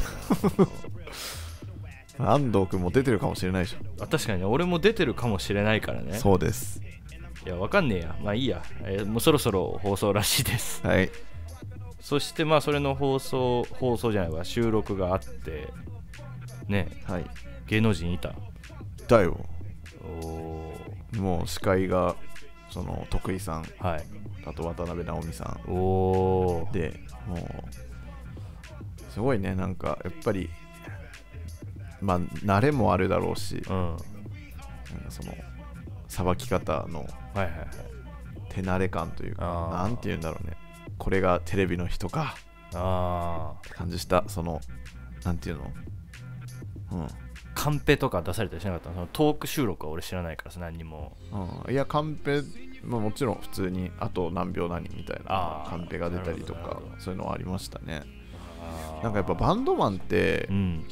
安藤君も出てるかもしれないでしょ。 確かにね、俺も出てるかもしれないからね。 そうです。 いや、わかんねえや。まあいいや、もうそろそろ放送らしいです。 はい。 そしてそれの放送じゃないわ、収録があってね、 はい、 芸能人いたよ。もう司会がその徳井さん、 はい、 あと渡辺直美さんで、もうすごいね、なんかやっぱり慣れもあるだろうし、なんかそのさばき方の手慣れ感というか、なんていうんだろうね、これがテレビの人かって感じした。そのなんていうの、 カンペとか出されたりしなかったの？そのトーク収録は俺知らないからさ、何にも。 いや、カンペもちろん普通にあと何秒何みたいなカンペが出たりとか、そういうのはありましたね。なんかやっぱバンドマンって、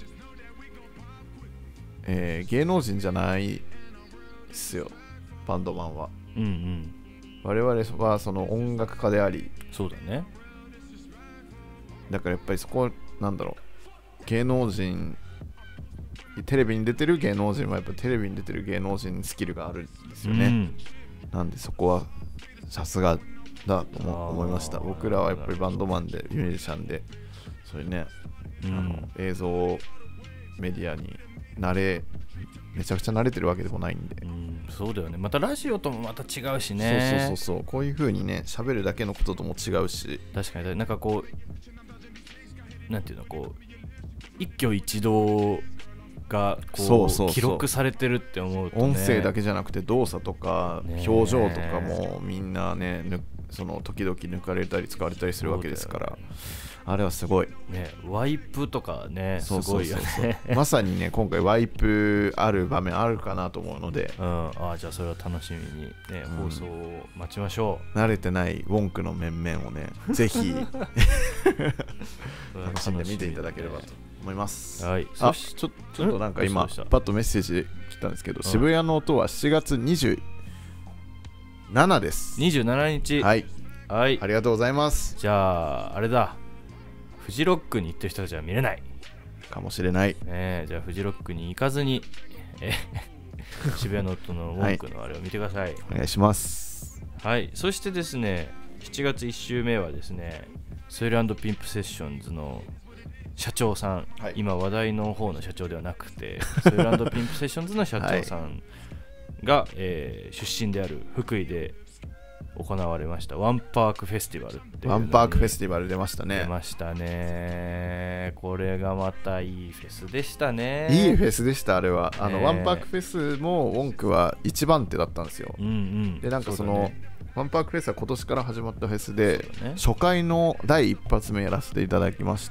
芸能人じゃないっすよ、バンドマンは。我々はその音楽家であり、 そうだね。 だからやっぱりそこ、なんだろう、芸能人、テレビに出てる芸能人はやっぱテレビに出てる芸能人にスキルがあるんですよね。なんでそこはさすがだと思いました。僕らはやっぱりバンドマンでミュージシャンで、そういうね、映像メディアにめちゃくちゃ慣れてるわけでもないんで。 そうだよね。またラジオともまた違うしね。 そうこういう風にね、喋るだけのこととも違うし。 確かに、なんかこう、なんていうの、こう一挙一動がこう記録されてるって思うとね、 音声だけじゃなくて動作とか表情とかもみんなね、その時々抜かれたり使われたりするわけですから、あれはすごいね。ワイプとかね、すごいよね。 まさにね、今回ワイプある場面あるかなと思うので、 じゃあそれは楽しみに、ね、放送を待ちましょう。慣れてないウォンクの面々をね、ぜひ楽しんで見ていただければと思います。 はい。 ちょっとなんか今パッとメッセージ来たんですけど、渋谷の音は7月27です。 27日。 はい。 はい。 ありがとうございます。 じゃああれだ。フジロックに行ってる人たちは見れないかもしれない。 じゃあフジロックに行かずに、渋谷の音のウォンクのあれを見てください。 お願いします。 はい。そしてですね、7月1週目はですね、ソイル&ピンプセッションズの社長さん、今話題の方の社長ではなくて、ソイル&ピンプセッションズの社長さんが、出身である福井で行われましたワンパークフェスティバルっていう。 ワンパークフェスティバル出ましたね。 出ましたね。 これがまたいいフェスでしたね。 いいフェスでしたあれは。ワンパークフェスもウォンクは一番手だったんですよ。 うんうん、 でなんかそのうだね、 ワンパークフェスは今年から始まったフェスで、 ね、 初回の第一発目やらせていただきまして、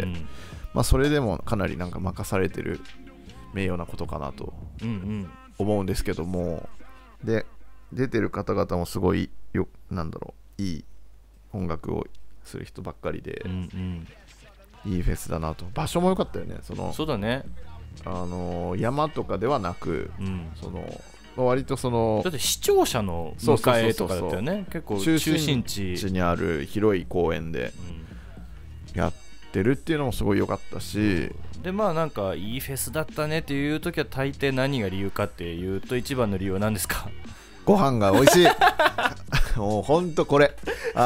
まあ、それでもかなりなんか任されてる名誉なことかなと思うんですけども、で出てる方々もすごいなんだろう、いい音楽をする人ばっかりで、いいフェスだなと。場所も良かったよね。 そうだね、 山とかではなく、割とだって視聴者の迎えとかだったよね。結構中心地にある広い公園でやってるっていうのもすごい良かったし、 でまあなんかいいフェスだったねっていう時は大抵何が理由かっていうと、一番の理由は何ですか？ ご飯が美味しいもうほんとこれ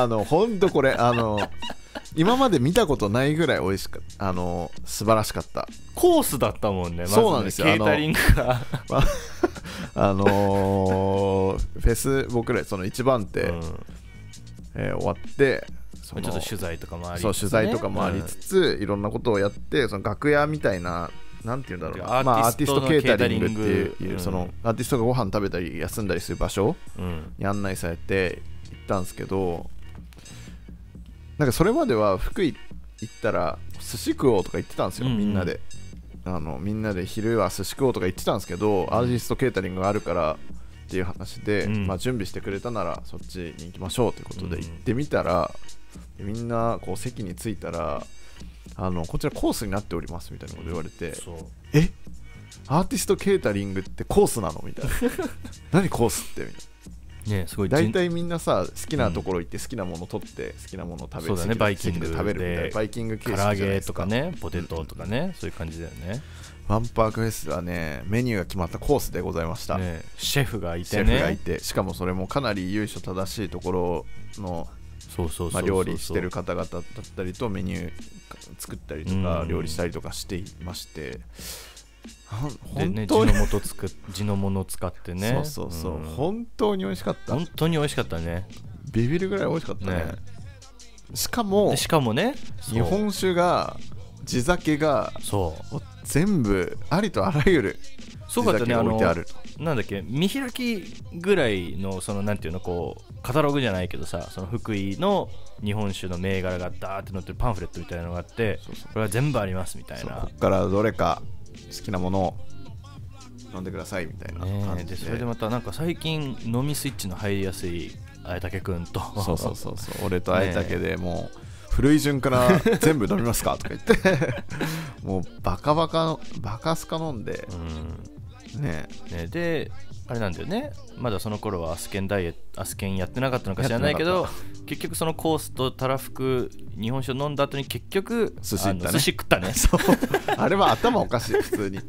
今まで見たことないぐらい美味しかった。素晴らしかった。 コースだったもんね。まずね、 そうなんですよ。 ケータリングがフェス僕らその一番手、終わってちょっと取材とかもありつつ、 そう取材とかもありつつ、いろんなことをやって、その楽屋みたいな、なんていうんだろうな、まあ、アーティストケータリングっていう、そのアーティストがご飯食べたり休んだりする場所に案内されて行ったんですけど、なんかそれまでは福井行ったら寿司食おうとか言ってたんですよ、みんなで。みんなで昼は寿司食おうとか言ってたんですけど、アーティストケータリングがあるからっていう話で、まあ、準備してくれたならそっちに行きましょうということで行ってみたら、みんなこう席に着いたら、こちらコースになっておりますみたいなこと言われて、え、アーティストケータリングってコースなのみたいな何コースってみたいな。 ね、すごい大体みんなさ、好きなところ行って好きなもの取って好きなもの食べる、 そうだね、バイキングで食べるみたいな、バイキング形式唐揚じゃないですか。 げとかね、ポテトとかね、そういう感じだよね。 ワンパークフェスはね、メニューが決まったコースでございました、 ね、シェフがいてね、 シェフがいて、しかもそれもかなり由緒正しいところの料理してる方々だったりと、メニュー作ったりとか料理したりとかしていまして、 でね、地のものを使ってね、 そう、本当に美味しかった。 本当に美味しかったね。 ビビるぐらい美味しかったね。しかもね、 日本酒が、地酒が全部ありとあらゆる地酒が置いてある。 なんだっけ、見開きぐらいの、そのなんていうの、こうカタログじゃないけどさ、その福井の日本酒の銘柄がダーって載ってるパンフレットみたいなのがあって、これは全部ありますみたいな。 ここからどれか好きなものを飲んでくださいみたいな感じで、 それでまたなんか最近飲みスイッチの入りやすい綾武くんとそう俺と綾武でもう古い順から全部飲みますかとか言ってもうバカスカ飲んで、ね、 であれなんだよね、まだその頃はアスケンやってなかったのか知らないけど、結局そのコースとたらふく日本酒を飲んだ後に結局寿司食ったね。 そうあれは頭おかしい、普通に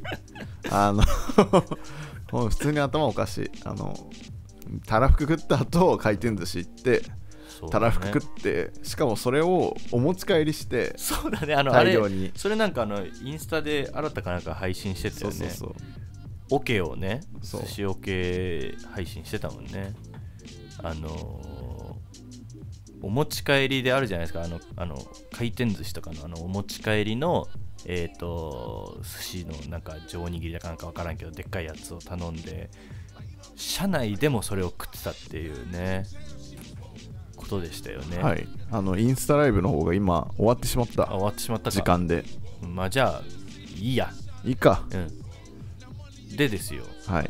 普通に頭おかしい。たらふく食った後回転寿司行ってたらふく食って、しかもそれをお持ち帰りして、 そうだね、 大量にそれなんかインスタで新たかなんか配信してたよね。オケをね、寿司オケ配信してたもんね。お持ち帰りであるじゃないですか、回転寿司とかのお持ち帰りの寿司のなんか上握りだかなんか分からんけどでっかいやつを頼んで、車内でもそれを食ってたっていうねことでしたよね。 はい、インスタライブの方が今終わってしまった。 終わってしまったか、 時間で。 まあじゃあいいか、でですよ、はい、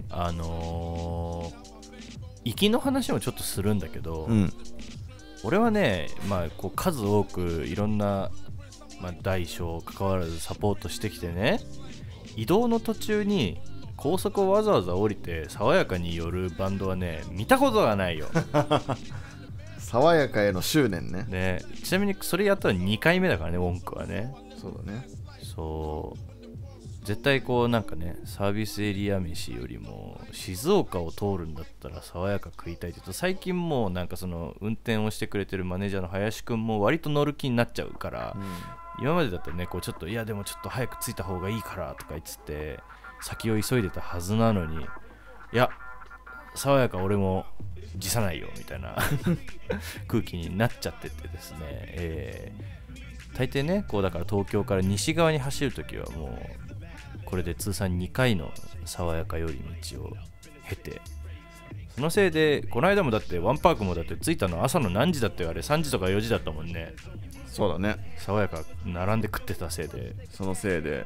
行きの話もちょっとするんだけど、俺はね、まあ、こう数多くいろんな、大小関わらずサポートしてきてね、移動の途中に高速をわざわざ降りて爽やかに寄るバンドはね、見たことがないよ。 爽やかへの執念 ね。 ちなみにそれやったら2回目だからね、ウォンクはね。 そうだね。 そう絶対こうなんかね、サービスエリア飯よりも静岡を通るんだったら爽やか食いたいって言うと、最近もうなんかその運転をしてくれてるマネージャーの林くんも割と乗る気になっちゃうから、今までだったらね、こうちょっといやでもちょっと早く着いた方がいいからとか言って先を急いでたはずなのに、いや爽やか俺も辞さないよみたいな空気になっちゃっててですね、 大抵ねこうだから東京から西側に走るときはもうこれで通算2回の爽やか寄り道を経て、そのせいでこの間もだってワンパークもだって着いたの朝の何時だったよ、あれ3時とか4時だったもんね。 そうだね、 爽やか並んで食ってたせいでそのせいで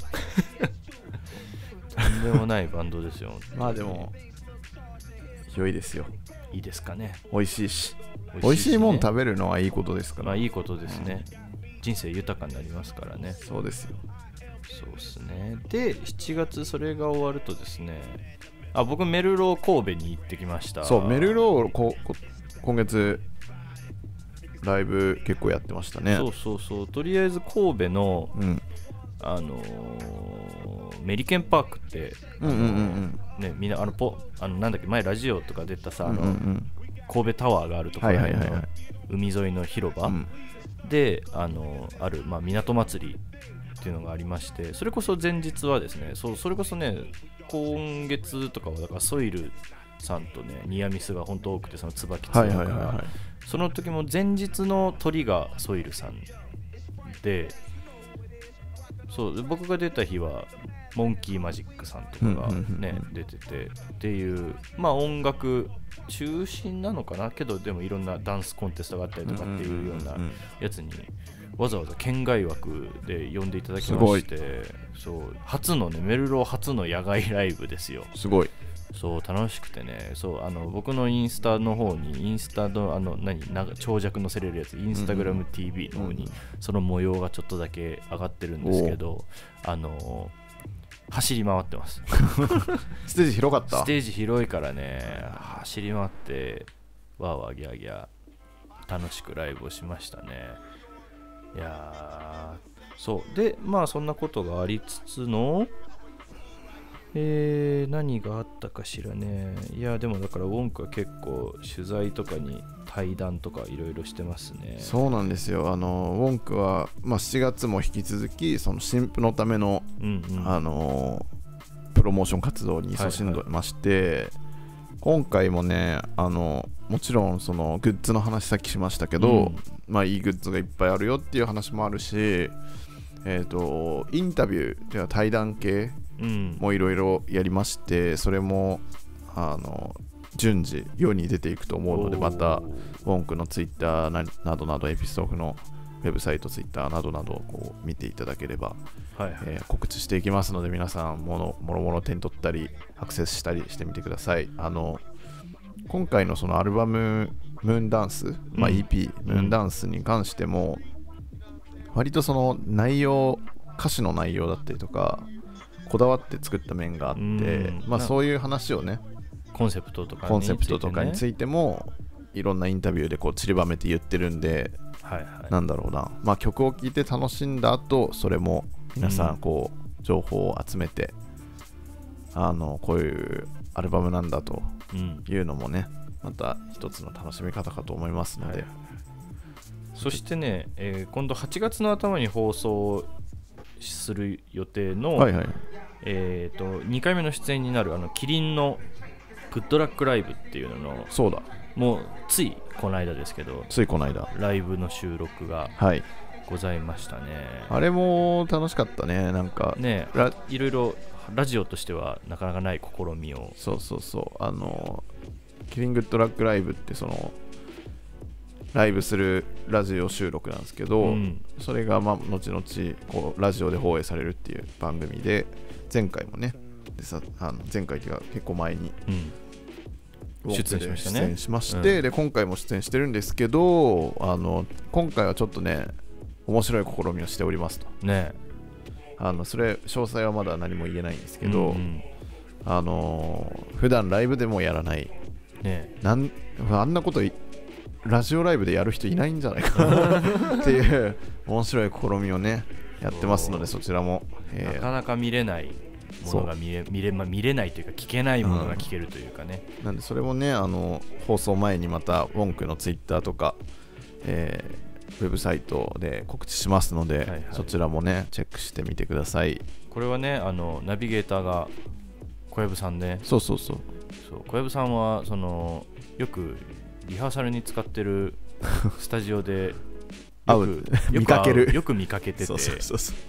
とんでもないバンドですよまあでも良いですよ、 いいですかね。 美味しいし、 美美味しいもん食べるのはいいことですから、 まあいいことですね、人生豊かになりますからね。 そうですよ。 そうですね。で7月それが終わるとですね、僕メルロー神戸に行ってきました。 そうメルロー今月ライブ結構やってましたね。 そうそうそう、とりあえず神戸の、メリケンパークってね、みんななんだっけ前ラジオとか出たさ、神戸タワーがあるところの海沿いの広場、である、港祭りっていうのがありまして、それこそ前日はですね、それこそね今月とかはだからソイルさんとねニアミスが本当多くて、その椿ツアーから、その時も前日の鳥がソイルさんで、そう僕が出た日はモンキーマジックさんとかがね出ててっていう、音楽中心なのかなけど、でもいろんなダンスコンテストがあったりとかっていうようなやつにわざわざ県外枠で呼んでいただきまして、そう初のねメルロー初の野外ライブですよ。 すごい。 そう楽しくてね、そう僕のインスタの方にインスタの長尺載せれるやつ、インスタグラム TV の方にその模様がちょっとだけ上がってるんですけど、走り回ってますステージ広かった。 ステージ広いからね、走り回ってわーわーギャーギャー楽しくライブをしましたね。いやそうでそんなことがありつつの何があったかしらね。いやでもだからウォンクは結構取材とかに対談とかいろいろしてますね。 そうなんですよ。ウォンクは、7月も引き続きその新婦のための、プロモーション活動に勤しんでまして、今回もねもちろんそのグッズの話さっきしましたけど、いいグッズがいっぱいあるよっていう話もあるし、インタビューでは対談系もいろいろやりまして、それも順次世に出ていくと思うので、またウォンクのツイッターなどなどエピストーフのウェブサイトツイッターなどなどこう見ていただければ、告知していきますので、皆さんもろもろ手に取ったりアクセスしたりしてみてください。今回のそのアルバムムーンダンス、EP ムーンダンスに関しても割とその内容、歌詞の内容だったりとかこだわって作った面があって、そういう話をね、 コンセプトとかについてもいろんなインタビューでこう散りばめて言ってるんで、なんだろうな、曲を聴いて楽しんだ後、それも皆さんこう情報を集めて、こういうアルバムなんだというのもね、また一つの楽しみ方かと思いますので、 そしてね、今度8月の頭に放送する予定の、2回目の出演になるキリンのグッドラックライブっていうのの、 そうだ、 もうついこの間ですけど、ライブの収録がございましたね。 あれも楽しかったね。なんかね、いろいろラジオとしてはなかなかない試みを。 キリングッドラックライブってそのライブするラジオ収録なんですけど、それが後々こうラジオで放映されるっていう番組で、前回もね前回が結構前に、 出演しまして、で今回も出演してるんですけど、今回はちょっとね面白い試みをしておりますとね。 それ詳細はまだ何も言えないんですけど、普段ライブでもやらない、あんなことラジオライブでやる人いないんじゃないかなっていう面白い試みをねやってますので、そちらも、 なかなか見れないものが見れないというか聞けないものが聞けるというかね、 なんでそれもね放送前にまたウォンクのツイッターとか、ウェブサイトで告知しますので、そちらもねチェックしてみてください。 これはねナビゲーターが小籔さんで、 そう小籔さんはよくリハーサルに使ってるスタジオで会うよく見かけるよく見かけてて、 そうそうそうそう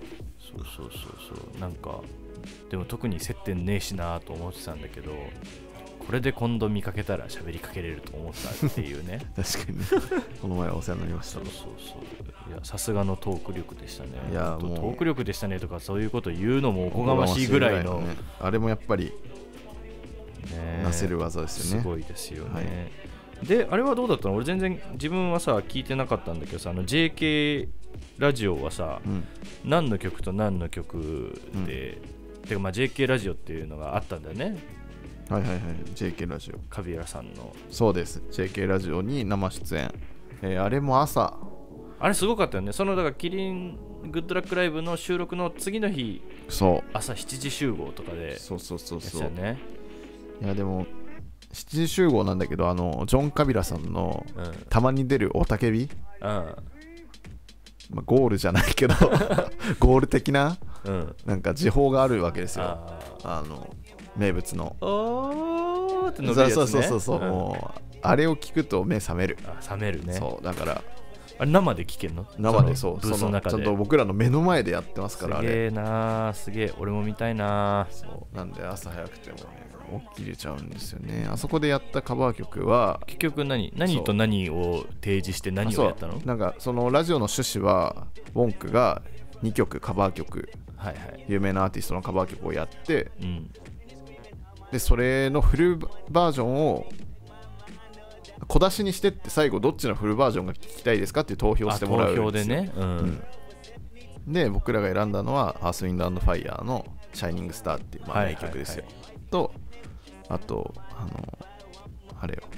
なんかでも特に接点ねえしなと思ってたんだけど、これで今度見かけたら喋りかけれると思ったっていうね確かにねこの前はお世話になりましたそういやさすがのトーク力でしたね。 いやもうトーク力でしたねとかそういうこと言うのもおこがましいぐらいのね、あれもやっぱりねなせる技ですよね。 すごいですよね、 はいであれはどうだったの？俺全然自分はさ聞いてなかったんだけどさ、JK ラジオはさ、 うん何の曲と何の曲で、てかまあ JK ラジオっていうのがあったんだよね、 はいはいはい JK ラジオカビラさんの。 そうです JK ラジオに生出演、あれも朝あれすごかったよね。そのだからキリングッドラックライブの収録の次の日そう朝7時集合とかでそうそうそうやつそうよね。 いやでも7時集合なんだけどジョン・カビラさんのうんたまに出る雄たけび、 うんまあ、ゴールじゃないけどゴール的なうんなんか時報があるわけですよ。 あ名物のおーって伸びそうるやつね。 そうそうそう、 んもうあれを聞くと目覚める、 冷めるね。 そうだからあれ生で聞けんの？ 生でそうブースの中で。 ちゃんと僕らの目の前でやってますからあれすげえなー、すげえ。俺も見たいなー。 そうなんで朝早くてもね起きれちゃうんですよね。あそこでやったカバー曲は結局何と何を提示して何をやったの？ なんかそのラジオの趣旨はウォンクが2曲カバー曲はいはい。 有名なアーティストのカバー曲をやってうん。 でそれのフルバージョンを小出しにしてって最後どっちのフルバージョンが聞きたいですかっていう投票してもらうんですよ。 投票でね。うん。 で僕らが選んだのはアースウィンド&ファイヤーのシャイニングスターっていうまあはい名曲ですよ、 はいとあとあれよ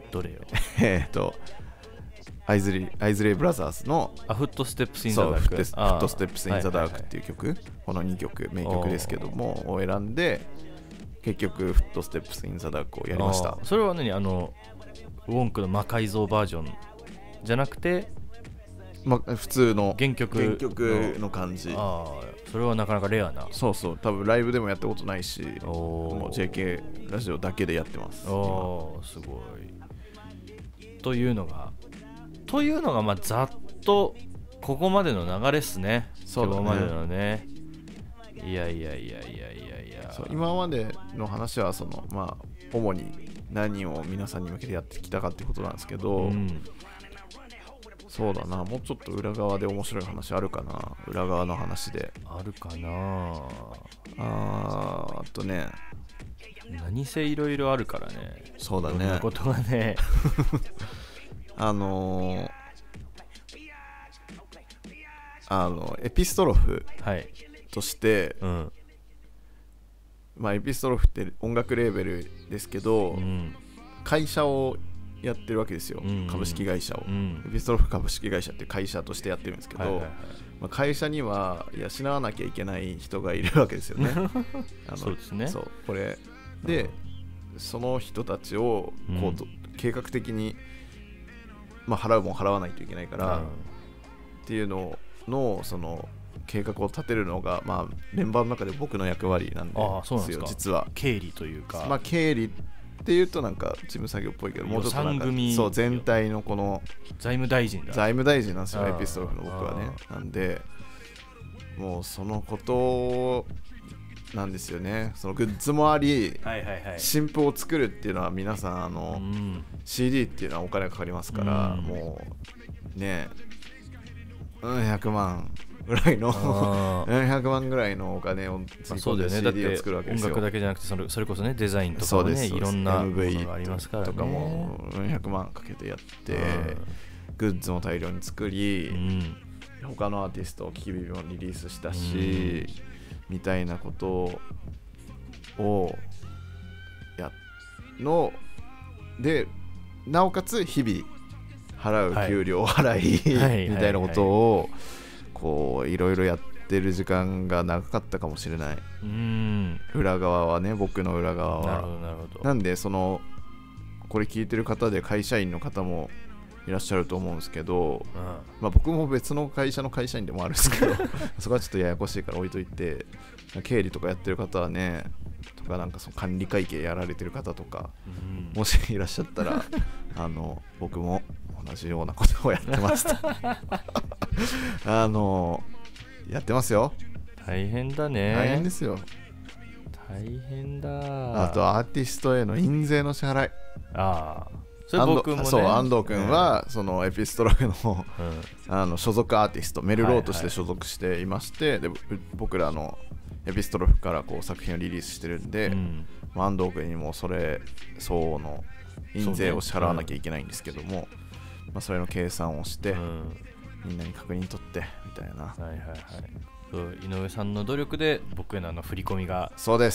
アイズレイブラザーズのフットステップスインザそうダーク。 フットステップスインザダークっう。 ていう曲、この2曲名曲ですけどもを選んで結局フットステップスインザダークをやりました。 それは何ウォンクの魔改造バージョンじゃなくてまあ、普通の原曲の感じ。 ああ、それはなかなかレアな。 そうそう多分ライブでもやったことないしもうおー JK ラジオだけでやってます。 おーすごい。というのがまあざっとここまでの流れっすね。 そうだね今までのね。いやそう今までの話はそのまあ主に何を皆さんに向けてやってきたかってことなんですけど、 うんそうだなもうちょっと裏側で面白い話あるかな。裏側の話であるかな。 あとね何せいろいろあるからね。 そうだねいろんなことがね。 エピストロフはい。 として、 うん。 まあ、エピストロフって音楽レーベルですけど、 うん。 会社をやってるわけですよ、 うん株式会社を、 うんエピストロフ株式会社って会社としてやってるんですけど、 はいはいはい。 まあ、会社には養わなきゃいけない人がいるわけですよねそうですね。 そうこれでその人たちをこうと、計画的に、まあ、払うもん払わないといけないから、っていうののその計画を立てるのが、まあ、メンバーの中で僕の役割なんでああ、そうなんですか。 実は。 経理というか。 まあ、経理っていうとなんか事務作業っぽいけど、もうちょっとなんか予算組そう全体のこの財務大臣だ。 財務大臣なんですよ、 ああエピストロフの僕はね。なんでもうそのことなんですよね。そのグッズもあり、 はいはいはい。 新譜を作るっていうのは皆さんうん。 CD っていうのはお金がかかりますから、 うんもうね100万ぐらいのあー 100万ぐらいのお金をまつぎ込んであそうだよね。だっ CD をて作るわけですよ。 音楽だけじゃなくてそれこそねデザインとかもねそうですいろんなもの MV がありますからね。 とかも100万かけてやって、グッズも大量に作り、 うん。 他のアーティストをキキビビもリリースしたし、みたいなことをやのでなおかつ日々払う給料を払い、 はいみたいなことをこういろいろやってる時間が長かったかもしれない。 うん。 裏側はね、僕の裏側なるほは。 どなるほど。 なんでそのこれ聞いてる方で会社員の方もいらっしゃると思うんですけど、まあ、僕も別の会社の会社員でもあるんですけどそこはちょっとややこしいから置いといて、経理とかやってる方はねとかなんかその管理会計やられてる方とかうん。 もしいらっしゃったら僕も同じようなことをやってますとやってますよ。 大変だね。 大変ですよ。 大変だ。 あとアーティストへの印税の支払い。 ああ、それ僕もね。 そう、安藤君は、そのエピストロフの、 うん、 所属アーティストメルローとして所属していまして、で僕らのエピストロフからこう作品をリリースしてるんで、 うん、 安藤君にもそれ相応の印税を支払わなきゃいけないんですけども、それの計算をして、みんなに確認取ってみたいな。 はいはいはい。そう井上さんの努力で僕への振り込みが。 そうです。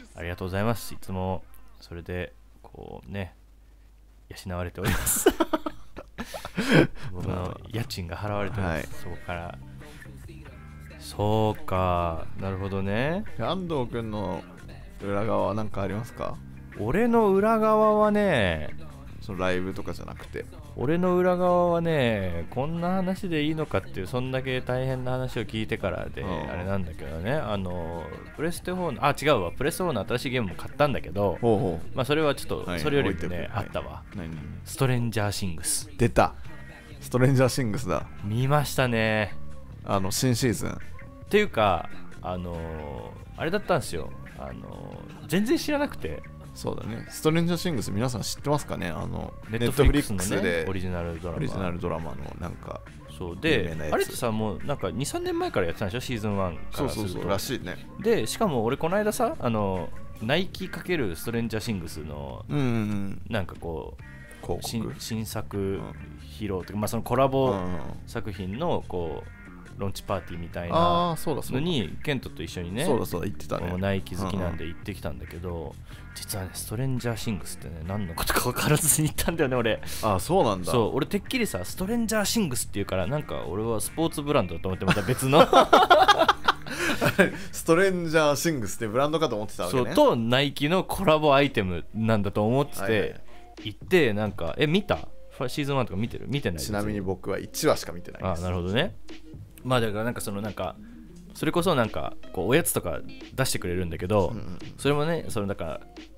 ありがとうございます。いつもそれでこうね養われております僕の家賃が払われております、そこから。そうか、なるほどね。 安藤君の裏側は何かありますか？ 俺の裏側はね、 そのライブとかじゃなくて、 俺の裏側はね、こんな話でいいのかっていう、そんだけ大変な話を聞いてからであれなんだけどね、プレステ4の違うわ、プレステ4の新しいゲームも買ったんだけど、それはちょっと、それよりもね、あったわ。ストレンジャーシングス。 出た、ストレンジャーシングスだ。 見ましたね。 新シーズンっていうか、あれだったんですよ。全然知らなくて。 そうだね。ストレンジャーシングス皆さん知ってますかね？ ネットフリックスのでオリジナルドラマのなんか、 そうで、あれってさ、もうなんか 2,3 年前からやってたんでしょ、シーズン1からすると。 そうらしいね。 でしかも俺この間さ、ナイキ×ストレンジャーシングスのなんかこう新作披露というか、そのコラボ作品のこうローンチパーティーみたいなのにケントと一緒にね、 行ってたね。 ナイキ好きなんで行ってきたんだけど、実はね、ストレンジャーシングスってね、何のことか分からずに行ったんだよね、俺。 そうなんだ。 そう、俺てっきりさ、ストレンジャーシングスって言うから、なんか俺はスポーツブランドだと思って、また別のストレンジャーシングスってブランドかと思ってたわけね。 そうとナイキのコラボアイテムなんだと思ってて、行って、なんか見た？シーズン1とか見てる？見てない？ ちなみに僕は1話しか見てないです。 なるほどね。だからなんかそれこそなんかこうおやつとか出してくれるんだけど、それもね、だから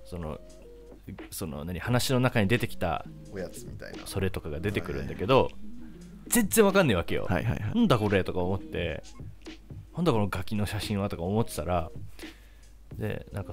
話の中に出てきたおやつみたいなそれとかが出てくるんだけど、全然わかんないわけよ。なんだこれとか思って、なんだこのガキの写真はとか思ってたら、でなんか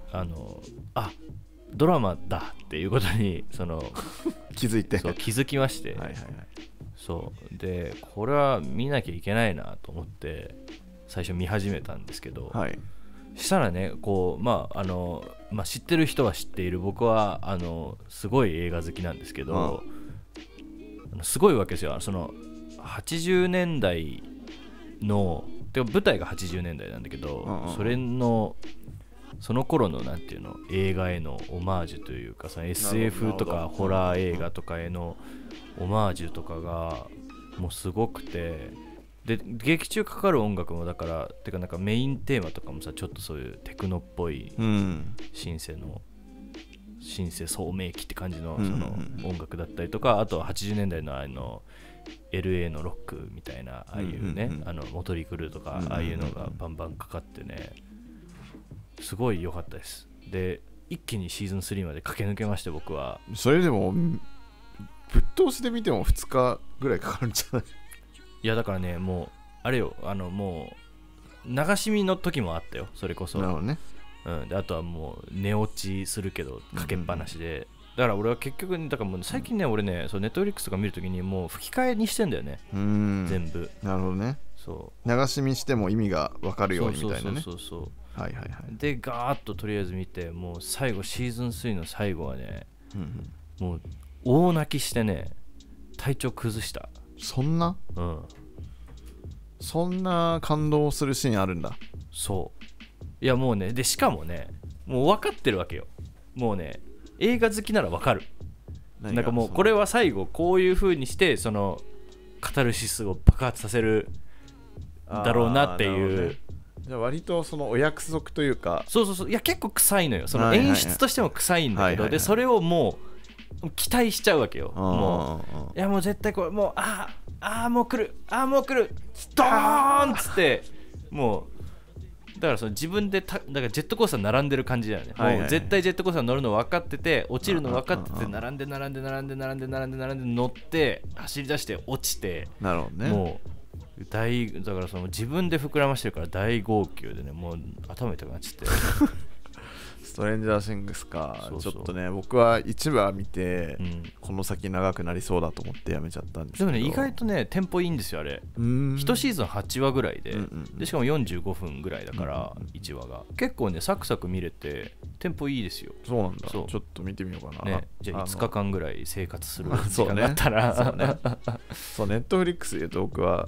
ドラマだっていうことに気づいて、 気づきまして、そうで、これは見なきゃいけないなと思って最初見始めたんですけど、したらね、こう知ってる人は知っている、僕はすごい映画好きなんですけど、すごいわけですよ。80年代の舞台が80年代なんだけど、その頃のなんていうの、映画へのオマージュというか、SF とかホラー映画とかへのオマージュとかがもうすごくて、で劇中かかる音楽もだからてか、なんかメインテーマとかもさ、ちょっとそういうテクノっぽい、シンセ聡明期って感じのその音楽だったりとか、あとは80年代のLA のロックみたいな、ああいうね、モトリクルとかああいうのがバンバンかかってね、すごい良かったです。で一気にシーズン3まで駆け抜けまして、僕は。 それでもぶっ通しで見ても2日ぐらいかかるんじゃない？ いやだからね、もうあれよ、もう流し見の時もあったよ、それこそ。 なるほどね。 であとはもう寝落ちするけどかけっぱなしで、だから俺は結局、だからもう最近ね、俺ね、ネットフリックスとか見るときにもう吹き替えにしてんだよね、全部。 なるほどね。 そう流し見しても意味が分かるようにみたいなね。 そうでガーッととりあえず見て、もう最後シーズン3の最後はね、もう大泣きしてね、体調崩した。 そんな感動するシーンあるんだ。 そう。いやもうね、でしかもね、もう分かってるわけよ。もうね、映画好きなら分かる。なんかもうこれは最後こういう風にしてカタルシスを爆発させるだろうなっていう。 じゃあ割とお約束というか。 そう、いや結構臭いのよ。演出としても臭いんだけど、でそれをもう期待しちゃうわけよ。もういやもう絶対これもうもう来るドーンっつって、もうだからその自分でだからジェットコースター並んでる感じだよね、 はいはいはいもう絶対ジェットコースター乗るの分かってて落ちるの分かっててうんうんうん並んで乗って走り出して落ちて、 なるほどね。 もうだからその自分で膨らましてるから大号泣でね、もう頭痛くなっちゃってストレンジャーシングスか。 そうそうちょっとね、僕は一話見て、 うんこの先長くなりそうだと思ってやめちゃったんですけど。 でもね意外とねテンポいいんですよあれ。1シーズン8話ぐらいで、 うんうんでしかも45分ぐらいだから1話が結構ねサクサク見れてテンポいいですよ。 そうなんだ。ちそうょっと見てみようかな。 ね、じゃあ5日間ぐらい生活する時そうね間があったら、 そうね。そう、ネットフリックスで言うと僕は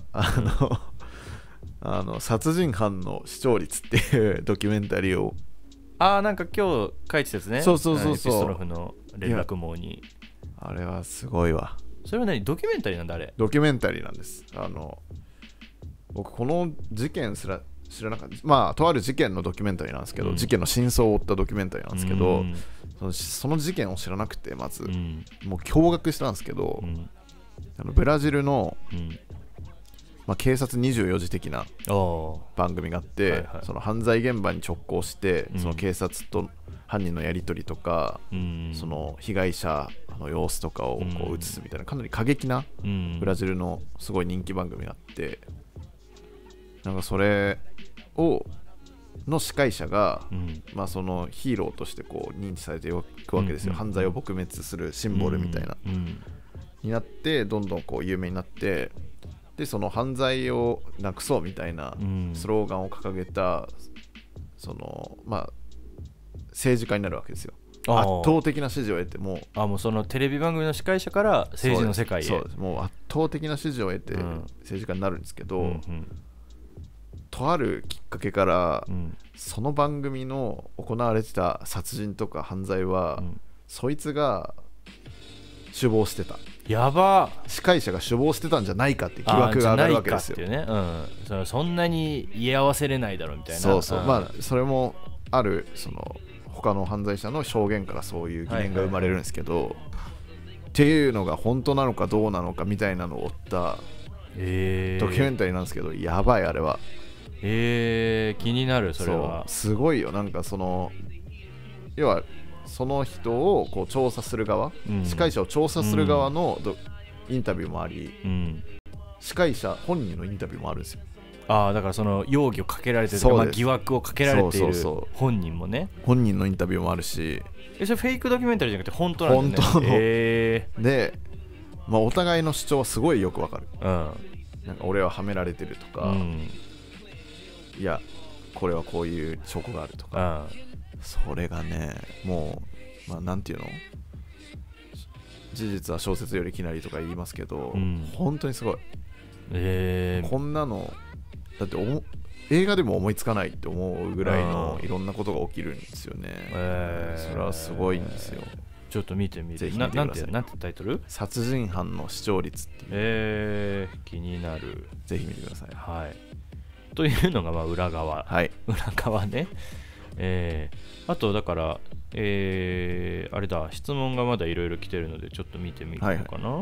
殺人犯の視聴率っていうドキュメンタリーをなんか今日書いてたやつね。 そうそうそうそうエピストロフの連絡網に。 あれはすごいわ。 それは何ドキュメンタリーなんだあれ。 ドキュメンタリーなんです。僕この事件すら知らなかった。まあとある事件のドキュメンタリーなんですけど、事件の真相を追ったドキュメンタリーなんですけど、その事件を知らなくてまず、もう驚愕したんですけど、ブラジルの、警察24時的な番組があって、その犯罪現場に直行して、その警察と犯人のやり取りとか、その被害者の様子とかをこう映すみたいなかなり過激なブラジルのすごい人気番組があって、なんかそれの司会者が、そのヒーローとしてこう認知されていくわけですよ。犯罪を撲滅するシンボルみたいな、になってどんどんこう有名になって、でその犯罪をなくそうみたいなスローガンを掲げたその政治家になるわけですよ。圧倒的な支持を得てもうそのテレビ番組の司会者から政治の世界へ。 そうです。もう圧倒的な支持を得て政治家になるんですけど、とあるきっかけから、その番組の行われてた殺人とか犯罪は、そいつが首謀してた。 やば。 司会者が首謀してたんじゃないかって疑惑が上がるわけですよ。 そんなに言い合わせれないだろうみたいな。 そうそう。それもあるその他の犯罪者の証言からそういう疑念が生まれるんですけど、っていうのが本当なのかどうなのかみたいなのを追ったドキュメンタリーなんですけど、やばいあれは。 気になる。それはすごいよ。なんかその要はその人をこう調査する側、司会者を調査する側のインタビューもあり、司会者本人のインタビューもあるんですよ。 だからその容疑をかけられてる、疑惑をかけられている本人もね、 本人のインタビューもあるし、 それフェイクドキュメンタリーじゃなくて本当なんだよね。 本当の、で、お互いの主張はすごいよくわかる。なんか俺ははめられてるとか、いやこれはこういう証拠があるとか、それがね、もうなんていうの、事実は小説よりきなりとか言いますけど、本当にすごい。こんなのだって映画でも思いつかないって思うぐらいのいろんなことが起きるんですよね。それはすごいんですよ。 ちょっと見てみて。 ぜひ見てください。 なんてタイトル？ 殺人犯の視聴率っていう。 気になる。 ぜひ見てください。 はい。というのが裏側。 はい。 裏側ね。あとだから、あれだ、質問がまだいろいろ来てるのでちょっと見てみるのかな。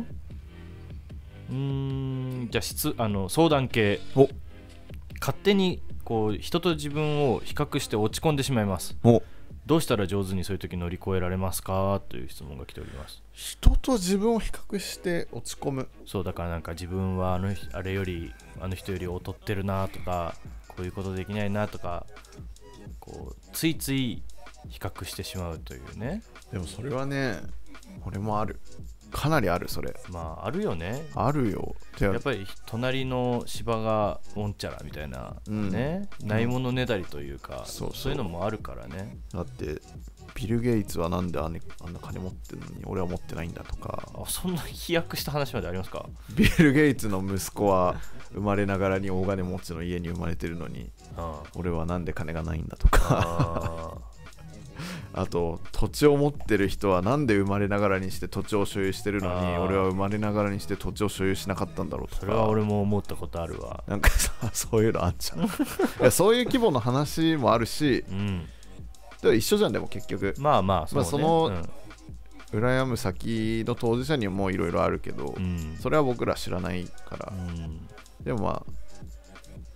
じゃあ相談系。勝手にこう人と自分を比較して落ち込んでしまいます。どうしたら上手にそういう時乗り越えられますかという質問が来ております。 人と自分を比較して落ち込む。 そうだからなんか自分はあの人より劣ってるなとか、こういうことできないなとか、こうついつい比較してしまうというね。 でもそれはね、俺もある。かなりある。それあるよね。 あるよ。 やっぱり隣の芝がおんちゃらみたいな、ね、ないものねだりというか、そういうのもあるからね。 だってビル・ゲイツはなんであんな金持ってるのに俺は持ってないんだとか。 そんな飛躍した話までありますか？ ビル・ゲイツの息子は生まれながらに大金持ちの家に生まれてるのに、俺はなんで金がないんだとかあと土地を持ってる人はなんで生まれながらにして土地を所有してるのに俺は生まれながらにして土地を所有しなかったんだろうとか。 それは俺も思ったことあるわ。 なんかそういうのあっちゃういやそういう規模の話もあるし、でも一緒じゃん。でも結局そうね、 その、羨む先の当事者にもいろいろあるけど、それは僕ら知らないから、でも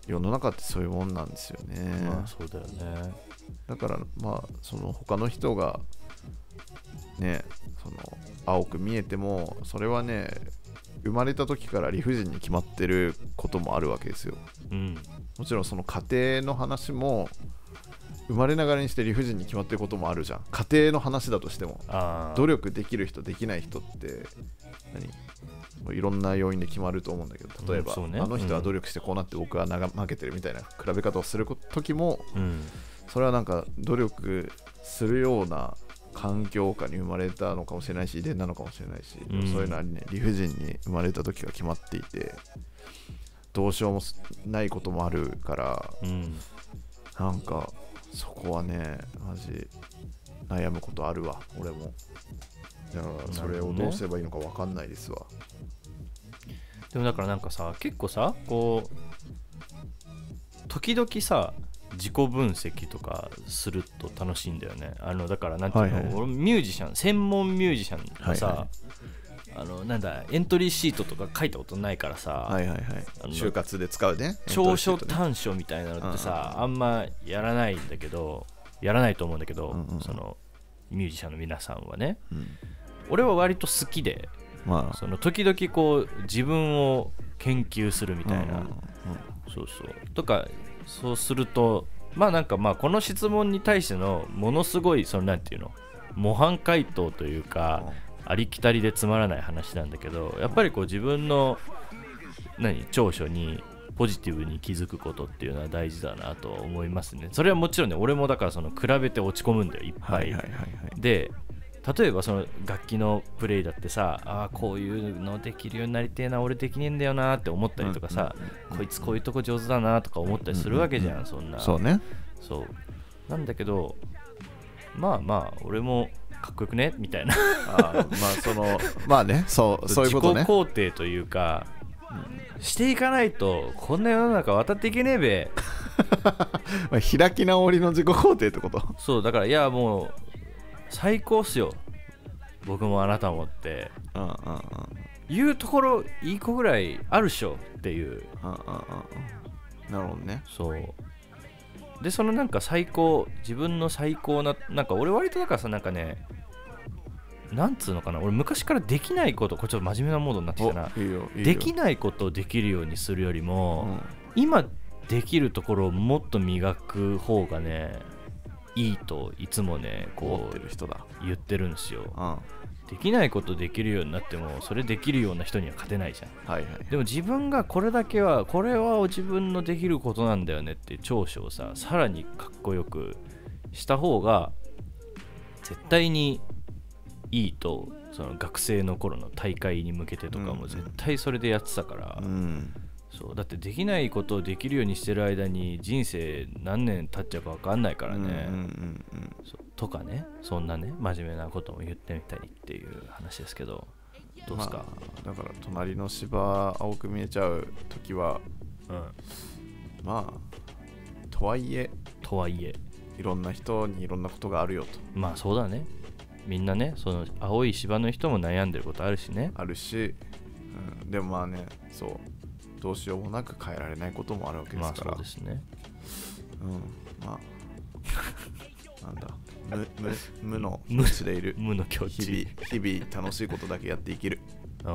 世の中ってそういうもんなんですよね。 まあそうだよね。 だからまあその他の人がねその青く見えてもそれはね生まれた時から理不尽に決まってることもあるわけですよ。 うんもちろんその家庭の話も生まれながらにして理不尽に決まってることもあるじゃん。家庭の話だとしても努力できる人できない人っていろんな要因で決まると思うんだけど、例えば、 ね、 あの人は努力してこうなって僕は負けてるみたいな比べ方をする時も、それはなんか努力するような環境下に生まれたのかもしれないし遺伝なのかもしれないし、そういうのはね理不尽に生まれた時が決まっていてどうしようもないこともあるから、なんかそこはねマジ悩むことあるわ俺も。だからそれをどうすればいいのか分かんないですわ。 でもだからなんかさ結構さこう時々さ自己分析とかすると楽しいんだよね。だからなんていうの、俺ミュージシャン専門ミュージシャンがさ、なんだエントリーシートとか書いたことないからさ、 就活で使うね長所短所みたいなのってさ、あんまやらないんだけどやらないと思うんだけど、そのミュージシャンの皆さんはね、俺は割と好きで、その時々こう自分を研究するみたいな、そうそうとかそうするとまあなんかまあこの質問に対してのものすごいそのなんていうの模範回答というか、ありきたりでつまらない話なんだけど、やっぱりこう自分の長所にポジティブに気づくことっていうのは大事だなと思いますね。それはもちろんね俺もだからその比べて落ち込むんだよいっぱい。で例えばその楽器のプレイだってさ、こういうのできるようになりてえな俺できねえんだよなって思ったりとかさ、こいつこういうとこ上手だなとか思ったりするわけじゃん、そんな。 そうね。 そうなんだけどまあまあ俺もかっこよくねみたいなまあねそういうことね。 自己肯定というか、していかないとこんな世の中渡っていけねえべ開き直りの自己肯定ってこと？ そうだからいやもう最高っすよ僕もあなたもっていうところいい子ぐらいあるっしょっていうなるほどね。 そうでそのなんか最高自分の最高ななんか俺割とだからさなんかねなんつうのかな俺昔からできないことこれちょっと真面目なモードになってきたな。できないことをできるようにするよりも、今できるところをもっと磨く方がねいいといつもねこう言ってるんですよ。できないことできるようになってもそれできるような人には勝てないじゃん。でも自分がこれだけはこれは自分のできることなんだよねっていう長所をささらにかっこよくした方が絶対にいいと、その学生の頃の大会に向けてとかも絶対それでやってたから、そうだってできないことをできるようにしてる間に人生何年経っちゃうか分かんないからね、とかね、そんなね真面目なことも言ってみたりっていう話ですけど、どうですか？ だから隣の芝青く見えちゃう時は、まあとはいえいろんな人にいろんなことがあるよと。 まあそうだね、みんなねその青い芝の人も悩んでることあるしね。 あるし、でもまあねそうどうしようもなく変えられないこともあるわけですから。 まあそうですね。 まあなんだ無の境地でいる。 無の境地。 日々楽しいことだけやって生きる。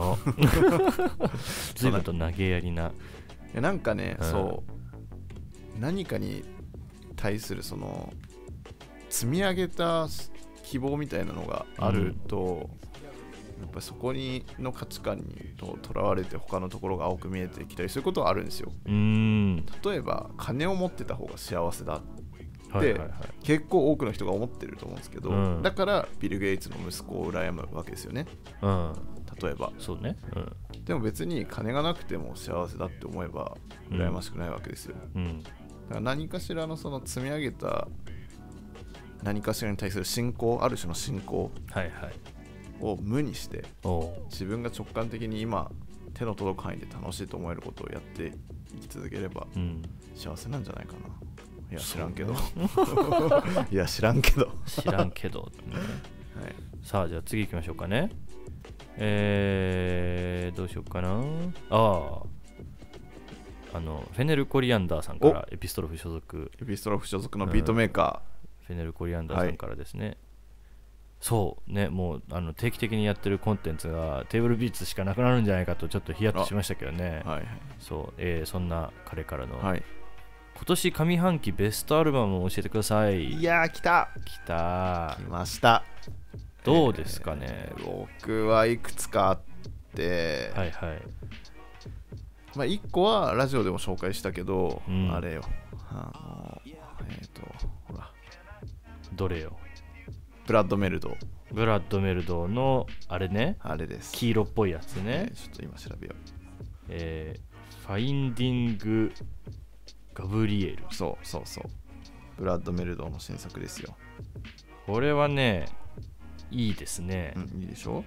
随分と投げやりな。 なんかね、そう何かに対するその積み上げた希望みたいなのがあると、やっぱりそこにの価値観にとらわれて他のところが青く見えてきたりすることはあるんですよ。例えば金を持ってた方が幸せだって結構多くの人が思ってると思うんですけど、だからビル・ゲイツの息子を羨むわけですよね、例えば。 そうね、 でも別に金がなくても幸せだって思えば羨ましくないわけですよ、だから何かしらのその積み上げた何かしらに対する信仰、ある種の信仰を無にして、自分が直感的に今手の届く範囲で楽しいと思えることをやって生き続ければ幸せなんじゃないかな。いや知らんけどいや知らんけどさあじゃあ次行きましょうかね。どうしようかな。 フェネル・コリアンダーさんからエピストロフ所属、 エピストロフ所属のビートメーカフェネル・コリアンダーさんからですね、そうね、もう定期的にやってるコンテンツがテーブルビーツしかなくなるんじゃないかとちょっとヒヤッとしましたけどね。 はいはいそう、そんな彼からの、 はい、 今年上半期ベストアルバムを教えてください。 いやー来た来ました。 どうですかね。 僕はいくつかあって、 はいはい。 まあ、1個はラジオでも紹介したけど、 うんあれよ、ほら、 どれよ。 ブラッドメルドのあれね、 あれです。 黄色っぽいやつね、 ちょっと今調べよう。 ファインディングガブリエル。 そうブラッドメルドの新作ですよ。 これはねいいですね、 いいでしょ。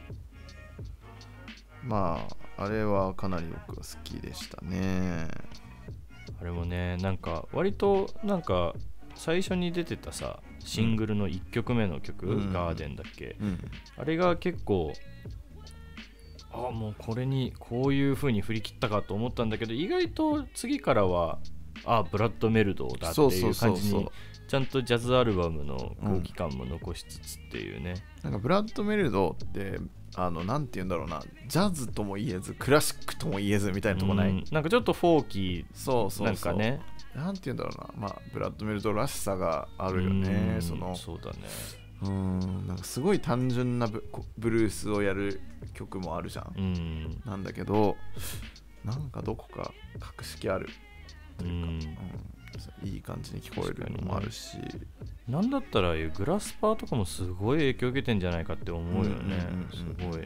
まああれはかなり僕は好きでしたね。 あれもね、なんか割となんか最初に出てたさシングルの1曲目の曲、ガーデンだっけ、あれが結構もうこれにこういう風に振り切ったかと思ったんだけど、意外と次からはブラッドメルドだっていう感じにちゃんとジャズアルバムの空気感も残しつつっていうね、 なんかブラッドメルドってなんて言うんだろうな、ジャズとも言えずクラシックとも言えずみたいなとこない、 なんかちょっとフォーキーなんかね、 なんて言うんだろうな、まあブラッドメルドらしさがあるよね。 そうだね。 なんかすごい単純なブルースをやる曲もあるじゃん。なんだけどなんかどこか格式あるというか、いい感じに聞こえるのもあるし、 なんだったらグラスパーとかもすごい影響を受けてんじゃないかって思うよね。すごい。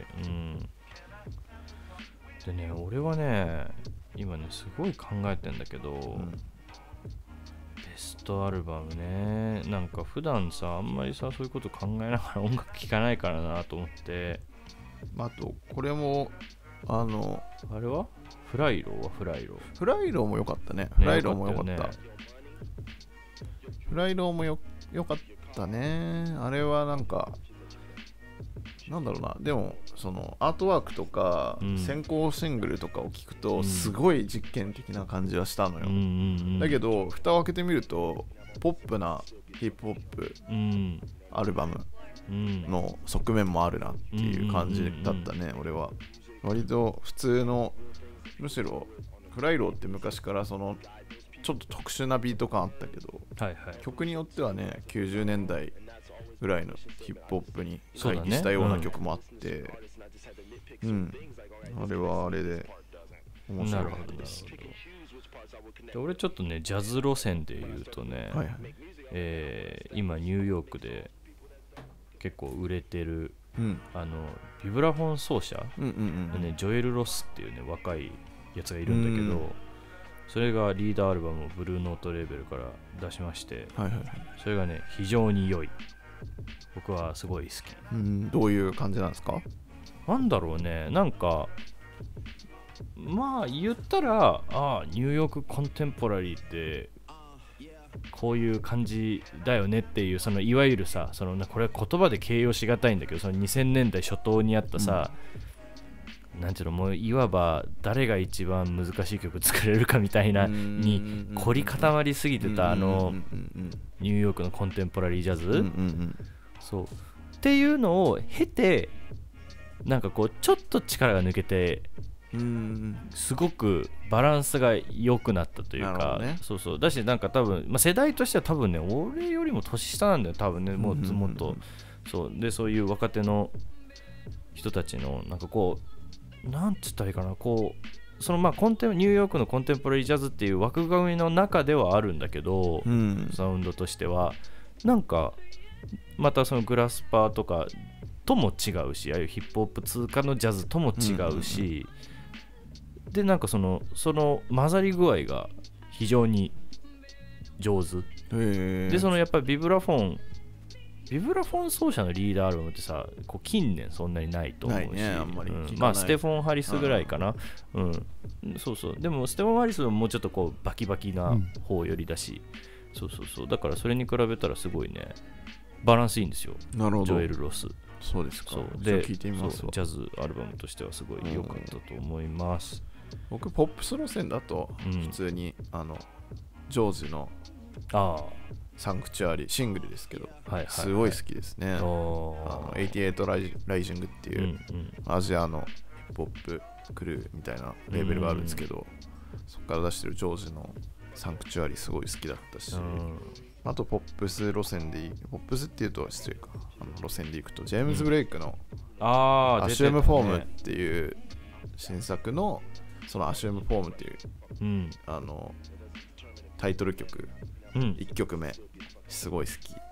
でね、俺はね今ねすごい考えてんだけど、ベストアルバムね、なんか普段さあんまりさそういうこと考えながら音楽聴かないからなと思って。 あとこれもあれはフライローも良かったね。フライローも良かった。フライローも良かったね。あれはなんかなんだろうな、でもそのアートワークとか、先行シングルとかを聞くとすごい実験的な感じはしたのよ。だけど蓋を開けてみるとポップなヒップホップ、アルバムの側面もあるなっていう感じだったね。俺は割と普通の、むしろフライローって昔からそのちょっと特殊なビート感あったけど、曲によってはね90年代ぐらいのヒップホップに回帰したような曲もあって、あれはあれで面白かったです。 で俺ちょっとねジャズ路線で言うとね、今ニューヨークで結構売れてる、ビブラフォン奏者のねジョエル・ロスっていうね若いやつがいるんだけど、それがリーダーアルバムをブルーノートレーベルから出しまして、それがね非常に良い。僕はすごい好き。 どういう感じなんですか？ なんだろうね、なんかまあ言ったらニューヨークコンテンポラリーってこういう感じだよねっていう、そのいわゆるさ、そのこれは言葉で形容しがたいんだけど、その2000年代初頭にあったさ、なんていうの、もういわば誰が一番難しい曲作れるかみたいなに凝り固まりすぎてたニューヨークのコンテンポラリージャズ、そうっていうのを経て、なんかこうちょっと力が抜けて、すごくバランスが良くなったというか、そうだし、なんか多分、世代としては多分ね俺よりも年下なんだよ多分ね、もっとそうで、そういう若手の人たちのなんかこうなんつったらいいかな、こうそのニューヨークのコンテンポラリージャズっていう枠組みの中ではあるんだけど、サウンドとしてはなんかまたそのグラスパーとかとも違うし、ああいうヒップホップ通貨のジャズとも違うし、でなんかその混ざり具合が非常に上手で、そのやっぱりビブラフォン奏者のリーダーアルバムってさ、こう近年そんなにないと思うし、 あんまりステフォン・ハリスぐらいかな、でもステフォン・ハリスはもうちょっとこうバキバキな方よりだし、だからそれに比べたらすごいねバランスいいんですよ。 なるほど。 ジョエル・ロス。 そうですか。 で聞いてみますわ。 ジャズアルバムとしてはすごい良かったと思います。 僕ポップス路線だとうん普通に、ジョージのあサンクチュアリシングルですけど、 あ、はいはい、はい、 すごい好きですね。 おー 88ライジングっていう、アジアのポップクルーみたいなレーベルがあるんですけど、そこから出してるジョージのサンクチュアリすごい好きだったし、あとポップス路線でポップスっていうと失礼か、路線でいくとジェームズ・ブレイクのアシューム・フォームっていう新作のそのアシューム・フォームっていう、 うん、 タイトル曲、1曲目すごい好き。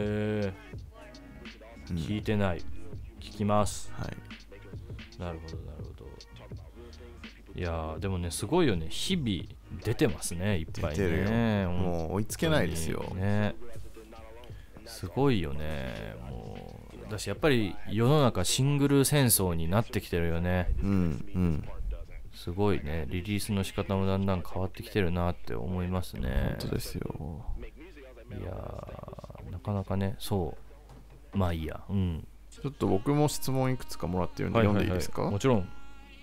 聞いてない、聞きます。 はい。 なるほどなるほど。いやーでもねすごいよね、日々出てますね、いっぱいね。 出てるよ。もう追いつけないですよ。 ね、すごいよね。もうだしやっぱり世の中シングル戦争になってきてるよね。すごいね、リリースの仕方もだんだん変わってきてるなって思いますね。 本当ですよ。 いやーなかなかね、そうまあいいや。 ちょっと僕も質問いくつかもらってるんで読んでいいですか？ もちろん。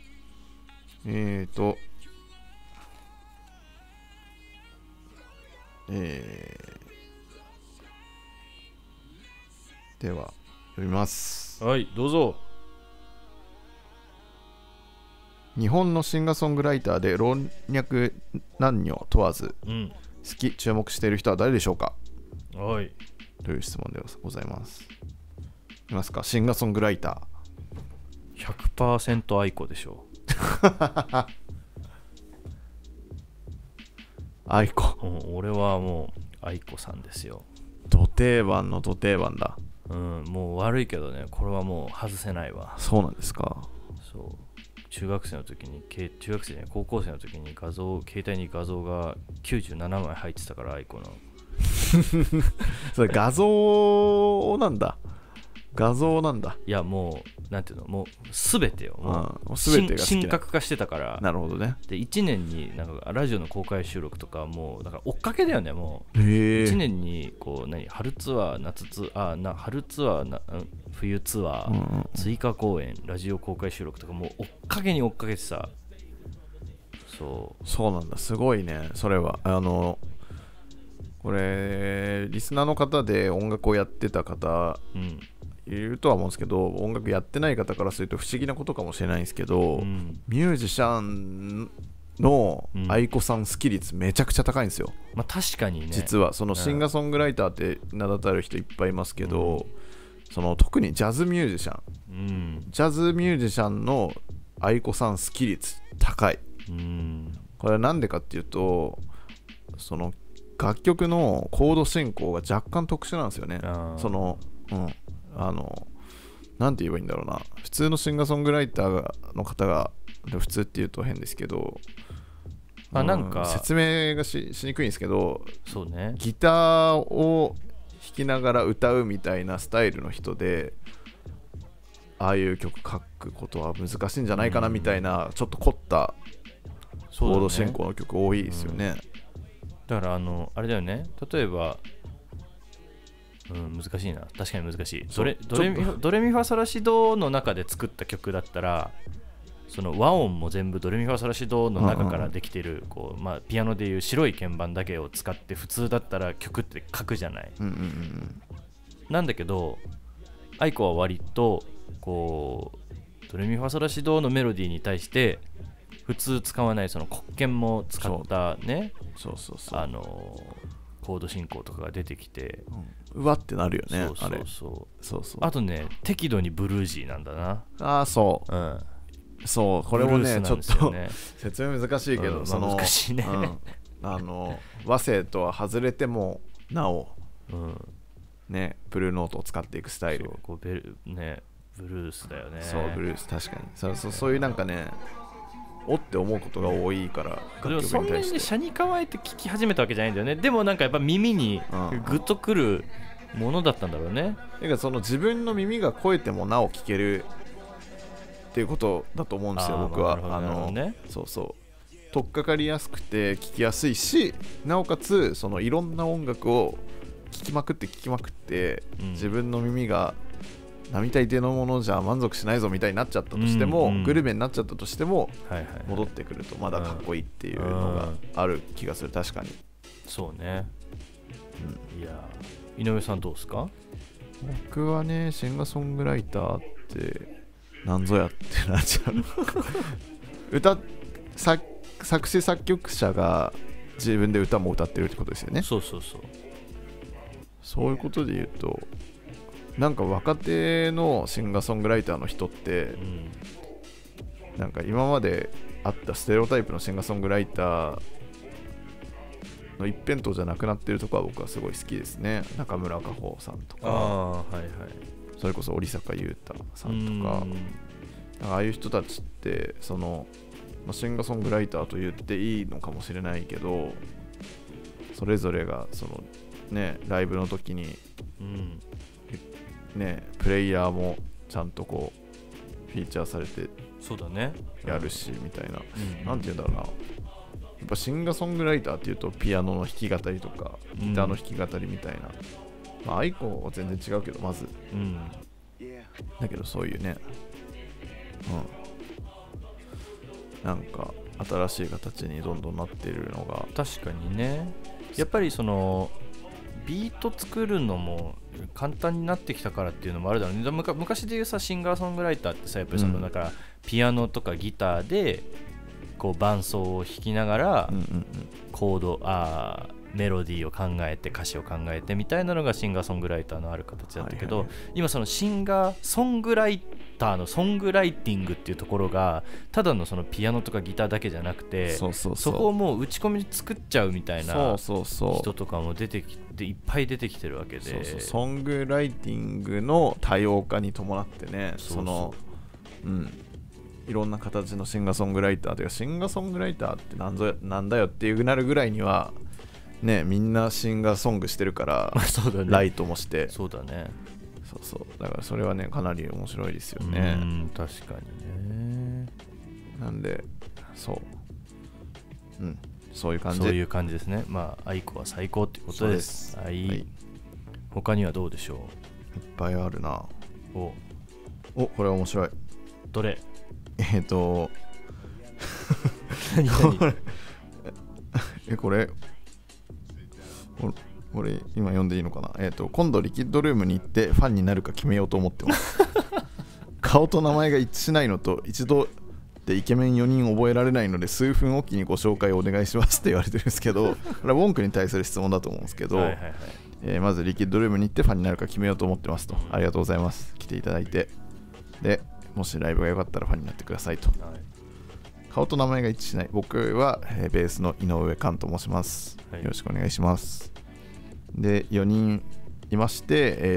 では読みます。 はい、どうぞ。 日本のシンガーソングライターで老若男女問わず、好き注目している人は誰でしょうか？ はい。 という質問でございます。いますか？シンガーソングライター 100% 愛子でしょう。 愛子、 俺はもう愛子さんですよ。 ド定番のド定番だ。 もう悪いけどね、これはもう外せないわ。 そうなんですか？ そう、中学生の時に中学生じゃない高校生の時に携帯に画像が97枚入ってたから、愛子のそれ画像なんだ。画像なんだ。 いやもうなんていうの、もう全てよ、もう全てが好きな、 神格化してたから。 なるほどね。 で1年になんかラジオの公開収録とかもうだから追っかけだよね。もう1年にこう春ツアー夏ツアー春ツアー冬ツアー、追加公演ラジオ公開収録とかもう追っかけに追っかけてさ。 そうなんだ、すごいね。それはこれリスナーの方で音楽をやってた方、いるとは思うんですけど、音楽やってない方からすると不思議なことかもしれないんですけど、ミュージシャンの愛子さん好き率めちゃくちゃ高いんですよ。 まあ確かにね。 実はそのシンガーソングライターって名だたる人いっぱいいますけど、その特にジャズミュージシャン、ジャズミュージシャンの愛子さん好き率高い。これはなんでかっていうと、その楽曲のコード進行が若干特殊なんですよね。そのなんて言えばいいんだろうな、普通のシンガーソングライターの方が、普通っていうと変ですけど、 なんか説明が しにくいんですけど、 そうね、 ギターを弾きながら歌うみたいなスタイルの人で、ああいう曲書くことは難しいんじゃないかなみたいな、ちょっと凝ったコード進行の曲多いですよね。 だからあれだよね、例えば難しいな、確かに難しい。ドレミファソラシドの中で作った曲だったら、その和音も全部ドレミファソラシドの中からできてる、こうピアノでいう白い鍵盤だけを使って普通だったら曲って書くじゃない。なんだけど愛子は割とこうドレミファソラシドのメロディーに対して普通使わないその黒鍵も使ったね、コード進行とかが出てきて、 うわってなるよね。 あとね、適度にブルージーなんだな。 そう、これもねちょっと説明難しいけど、 難しいね。 和声とは外れてもなおね、ブルーノートを使っていくスタイル。 ブルースだよね。 そう、ブルース、確かに。そういうなんかね、おって思うことが多いから、 でもそんなにね、車に構えて聴き始めたわけじゃないんだよね。でもなんかやっぱ耳にグッとくるものだったんだろうね。 その自分の耳が超えてもなお聴けるっていうことだと思うんですよ、僕は。取っかかりやすくて聴きやすいし、なおかつそのいろんな音楽を聴きまくって、自分の耳が並大抵のものじゃ満足しないぞみたいになっちゃったとしても、 うんうんグルメになっちゃったとしてもはいはい、 戻ってくるとまだかっこいいっていうのがある気がする。確かに。 そうね、いや井上さんどうですか？ 僕はね、シンガーソングライターってなんぞやってなっちゃう作詞作曲者が自分で歌も歌ってるってことですよね。 そうそうそう、 そういうことで言うと、なんか若手のシンガーソングライターの人ってうん、 なんか今まであったステレオタイプのシンガーソングライターの一辺倒じゃなくなってるとこは僕はすごい好きですね。中村佳穂さんとか、 はいはい、 それこそ織坂優太さんとか、ああいう人たちってその、シンガーソングライターと言っていいのかもしれないけど、それぞれがそのねライブの時にうんねプレイヤーもちゃんとこうフィーチャーされてそうだね、 やるしみたいな、 うん、 なんて言うんだろうな、やっぱシンガーソングライターっていうとピアノの弾き語りとかギターの弾き語りみたいな、アイコンは全然違うけどまずうんだけどそういうね、なんか新しい形にどんどんなってるのが確かにね。やっぱりそのビート作るのも簡単になってきたからっていうのもあるだろうね。昔でいうさシンガーソングライターってさ、やっぱりそのだからピアノとかギターでこう伴奏を弾きながらコードメロディーを考えて歌詞を考えてみたいなのがシンガーソングライターのある形だったけど、今そのシンガーソングライターのソングライティングっていうところがただのそのピアノとかギターだけじゃなくて、そこをもう打ち込みで作っちゃうみたいな人とかも出てきていっぱい出てきてるわけで、 ソングライティングの多様化に伴ってね、いろんな形のシンガーソングライターというか、シンガーソングライターってなんだよっていうなるぐらいにはね、みんなシンガーソングしてるからそうだね、 ライトもして、 そうだね、 だからそれはねかなり面白いですよね。 確かにね。 なんでそういう感じ、 そういう感じですね。アイコは最高ってことです。はい、他にはどうでしょう？ いっぱいあるな。これ面白い。 どれ？ これ今読んでいいのかな。今度リキッドルームに行ってファンになるか決めようと思ってます顔と名前が一致しないのと一度でイケメン4人覚えられないので数分おきにご紹介お願いしますって言われてるんですけど、これはウォンクに対する質問だと思うんですけど、まずリキッドルームに行ってファンになるか決めようと思ってますと。ありがとうございます、来ていただいて。でもしライブが良かったらファンになってくださいと。顔と名前が一致しない。僕は、ベースの井上寛と申します、よろしくお願いします。で4人いまして、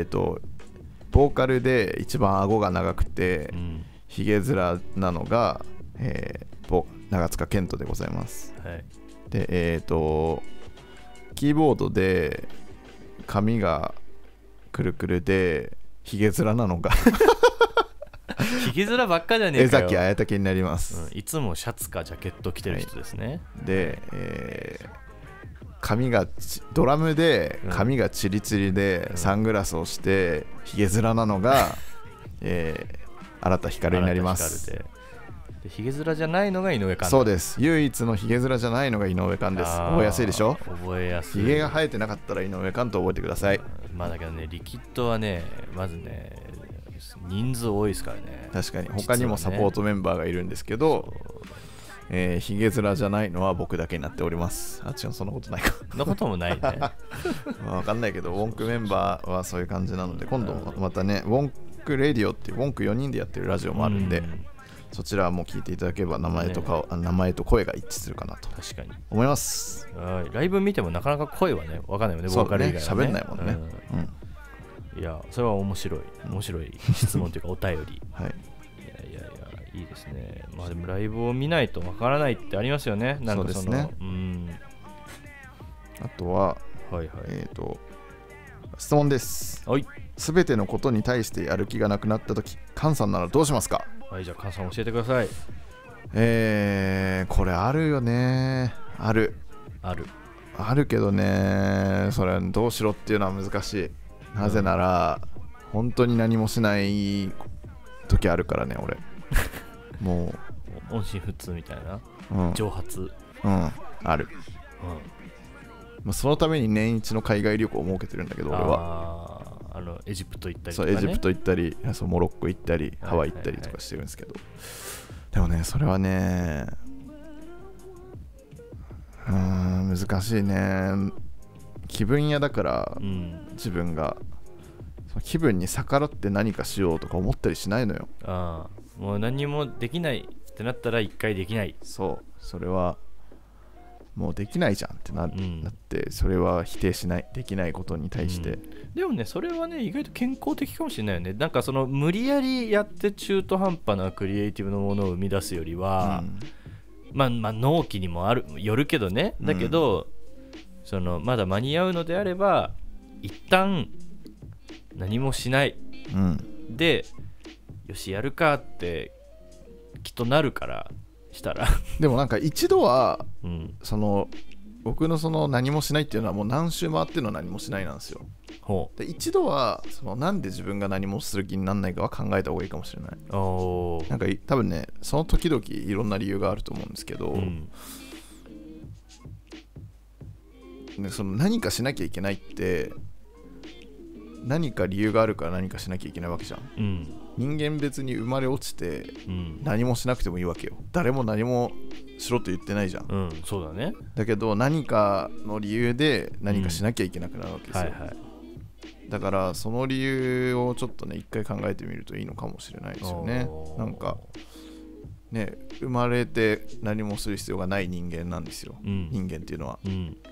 ボーカルで一番顎が長くて、ひげ面なのが、長塚健人でございます、でキーボードで髪がくるくるでひげ面なのがひげ面ばっかじゃねえかよ。 江崎綾武になります、 いつもシャツかジャケット着てる人ですね、 で、髪がドラムで髪がチリチリでサングラスをしてひげ面なのが、新田光になります。 でひげ面じゃないのが井上寛。 そうです、唯一のひげ面じゃないのが井上寛です。覚えやすいでしょ。 覚えやすい。 ひげが生えてなかったら井上寛と覚えてください。 だけどね、リキッドはね、まずね人数多いですからね。 確かに他にもサポートメンバーがいるんですけど、ひげ面じゃないのは僕だけになっております。違う、そんなことないか。 そんなこともないね分かんないけど、ウォンクメンバーはそういう感じなので、今度またね、ウォンクレディオっていうウォンク4人でやってるラジオもあるんで、そちらはもう聞いていただければ名前と声が一致すいかなと思います。 ライブ見てもなかなか声はね分かんないよね、ボーカル以外はね。 喋んないもんね。 いや、それは面白い質問というかお便りはい。 いいですね。でもライブを見ないとわからないってありますよね。なんかそうですね。あとは、質問です。すべてのことに対してやる気がなくなったとき、カンさんならどうしますか？ じゃあカンさん教えてください。 これあるよね。あるけどね、それどうしろっていうのは難しい。なぜなら本当に何もしない時あるからね俺も音信不通みたいな、 う、 蒸発、 ある、まあ、そのために年一の海外旅行を設けてるんだけど俺はエジプト行ったりそうとか、ね、 エジプト行ったりそうモロッコ行ったりハワイ行ったりとかしてるんですけど、でもねそれはね難しいね。気分屋だから、自分がその気分に逆らって何かしようとか思ったりしないのよ。 もう何もできないってなったら一回できない。 そうそれはもうできないじゃんってなってそれは否定しない、できないことに対して、 でもねそれはね意外と健康的かもしれないよね。なんかその無理やりやって中途半端なクリエイティブのものを生み出すよりは、まあ納期にもよるけどね、だけど、そのまだ間に合うのであれば一旦何もしない、でよしやるかってきっとなるからしたらでもなんか一度は、その僕のその何もしないっていうのはもう何周回っての何もしないなんですよ。で一度はそのなんで自分が何もする気にならないかは考えた方がいいかもしれない。なんか多分ねその時々いろんな理由があると思うんですけど、その何かしなきゃいけないって何か理由があるから何かしなきゃいけないわけじゃん、人間別に生まれ落ちて何もしなくてもいいわけよ。誰も何もしろと言ってないじゃん、 そうだね。 だけど何かの理由で何かしなきゃいけなくなるわけですよ、だからその理由をちょっとね一回考えてみるといいのかもしれないですよね。なんかね生まれて何もする必要がない人間なんですよ、人間っていうのは、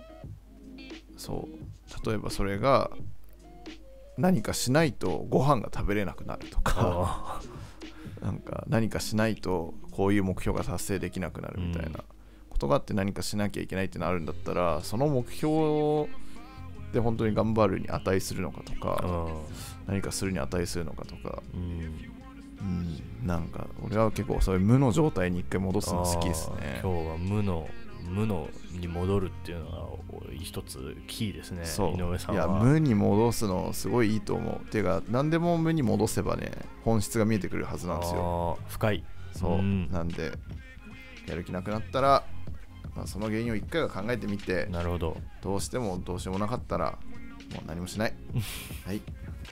そう例えばそれが何かしないとご飯が食べれなくなるとかなんか何かしないとこういう目標が達成できなくなるみたいなことがあって何かしなきゃいけないってなるんだったら、その目標で本当に頑張るに値するのかとか、何かするに値するのかとか、なんか俺は結構そういう無の状態に一回戻すの好きですね。 今日は無のに戻るっていうのは一つキーですね。井上さんは。いや無に戻すのすごいいいと思う。っていうか何でも無に戻せばね本質が見えてくるはずなんですよ。 深い。 そう、なんでやる気なくなったら、その原因を一回は考えてみて、 なるほど。 どうしてもどうしようもなかったらもう何もしないはい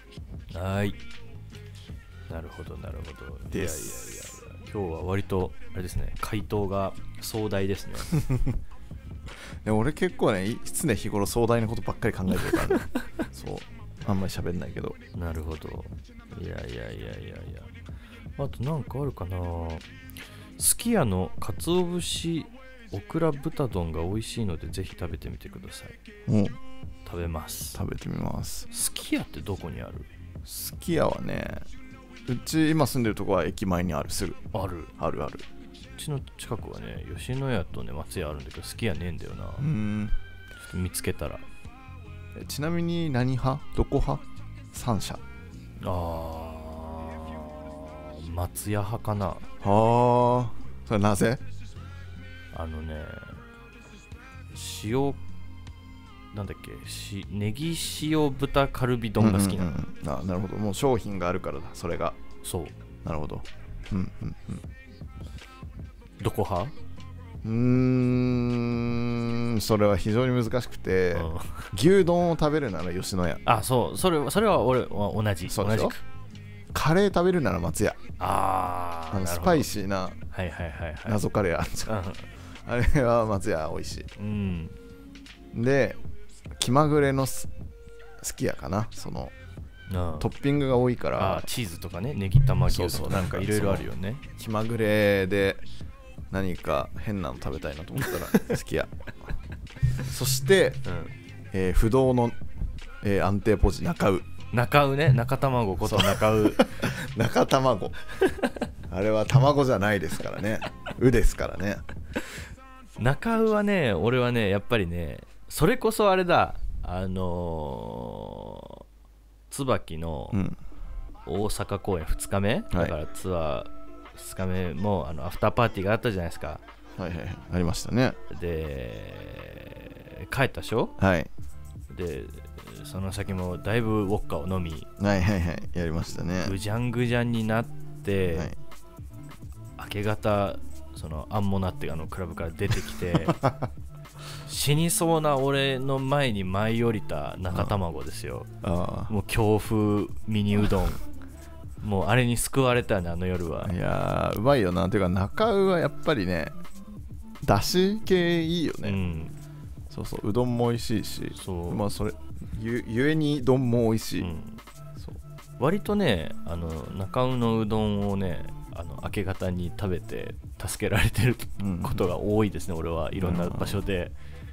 なるほどなるほどです。 今日は割とあれですね、回答が壮大ですねで俺結構ね常日頃壮大なことばっかり考えてるからねそうあんまり喋んないけど。 なるほど。いやあとなんかあるかな。すき家の鰹節オクラ豚丼が美味しいのでぜひ食べてみてください。食べます。 食べてみます。 すき家ってどこにある？ すき家はねうち今住んでるとこは駅前にある。すぐある。うちの近くはね吉野家とね松屋あるんだけどすき家ねえんだよな。ちょっと見つけたら。 ちなみに何派？どこ派？3社。 松屋派かな。 それなぜ？ なんだっけネギ塩豚カルビ丼が好きなの。 なるほど。もう商品があるからだそれが。 そう。 なるほど。 どこ派？ それは非常に難しくて、牛丼を食べるなら吉野家。 そうそれは俺は同じく。 カレー食べるなら松屋。スパイシーな謎カレーあるじゃんあれは松屋美味しい。で気まぐれのすき家かな。そのトッピングが多いからチーズとかね、ネギ玉牛とかなんかいろいろあるよね。 気まぐれで何か変なの食べたいなと思ったらすき家そして、不動の、安定ポジ中尾ね。中卵こと中尾中卵あれは卵じゃないですからね。うですからね。 中尾はね俺はねやっぱりねそれこそあれだ椿の大阪公演2日目、だからツアー2日目もアフターパーティーがあったじゃないですか。 ありましたね。 で帰ったでしょ。 はい。 でその先もだいぶウォッカを飲み、 はいはいはい、やりましたね。 ぐじゃんぐじゃんになって、 はい、 明け方そのアンモナってクラブから出てきて死にそうな俺の前に舞い降りた中卵ですよ。もう強風ミニうどんもうあれに救われたね、あの夜は。 いやーうまいよな。ていうか中尾はやっぱりね、だし系いいよね、そうそう、うどんも美味しいし、まあそれゆえに丼も美味しい、 そう割とね中尾のうどんをね明け方に食べて助けられてることが多いですね、俺はいろんな場所で。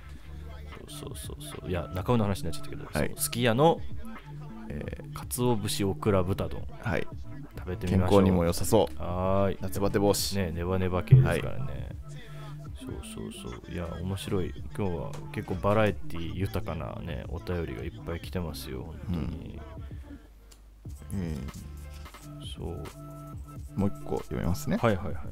そういや中尾の話になっちゃったけど、 はい、 すき家の鰹節オクラ豚丼、 はい、 食べてみましょう。 健康にも良さそう。 はい、 夏バテ防止ね、ネバネバ系ですからね、そういや面白い。今日は結構バラエティ豊かなねお便りがいっぱい来てますよ、本当に。そうもう一個読みますね。 はいはいはい。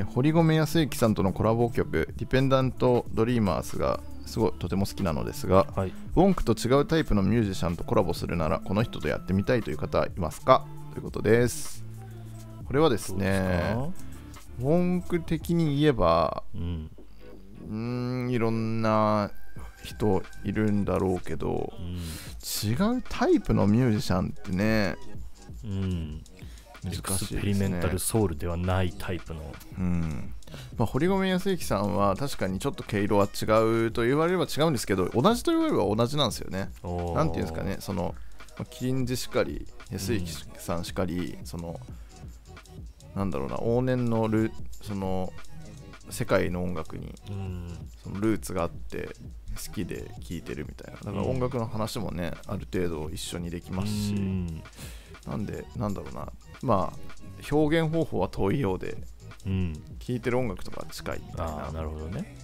堀米康之さんとのコラボ曲ディペンダントドリーマーズがとても好きなのですが、 はい、 ウォンクと違うタイプのミュージシャンとコラボするならこの人とやってみたいという方はいますか、ということです。これはですね、ウォンク的に言えば、いろんな人いるんだろうけど、違うタイプのミュージシャンってね、難しいですね。エクスペリメンタルソウルではないタイプの、まあ、堀米康之さんは確かにちょっと毛色は違うと言われれば違うんですけど、同じと言われれば同じなんですよね。なんていうんですかね、そのキリンジしかり康之さんしかり、そのなんだろうな、往年のその世界の音楽にそのルーツがあって好きで聴いてるみたいな、だから音楽の話もね、ある程度一緒にできますし、なんでなんだろうな、まあ表現方法は遠いようで、聴いてる音楽とかは近いみたいな。 なるほどね。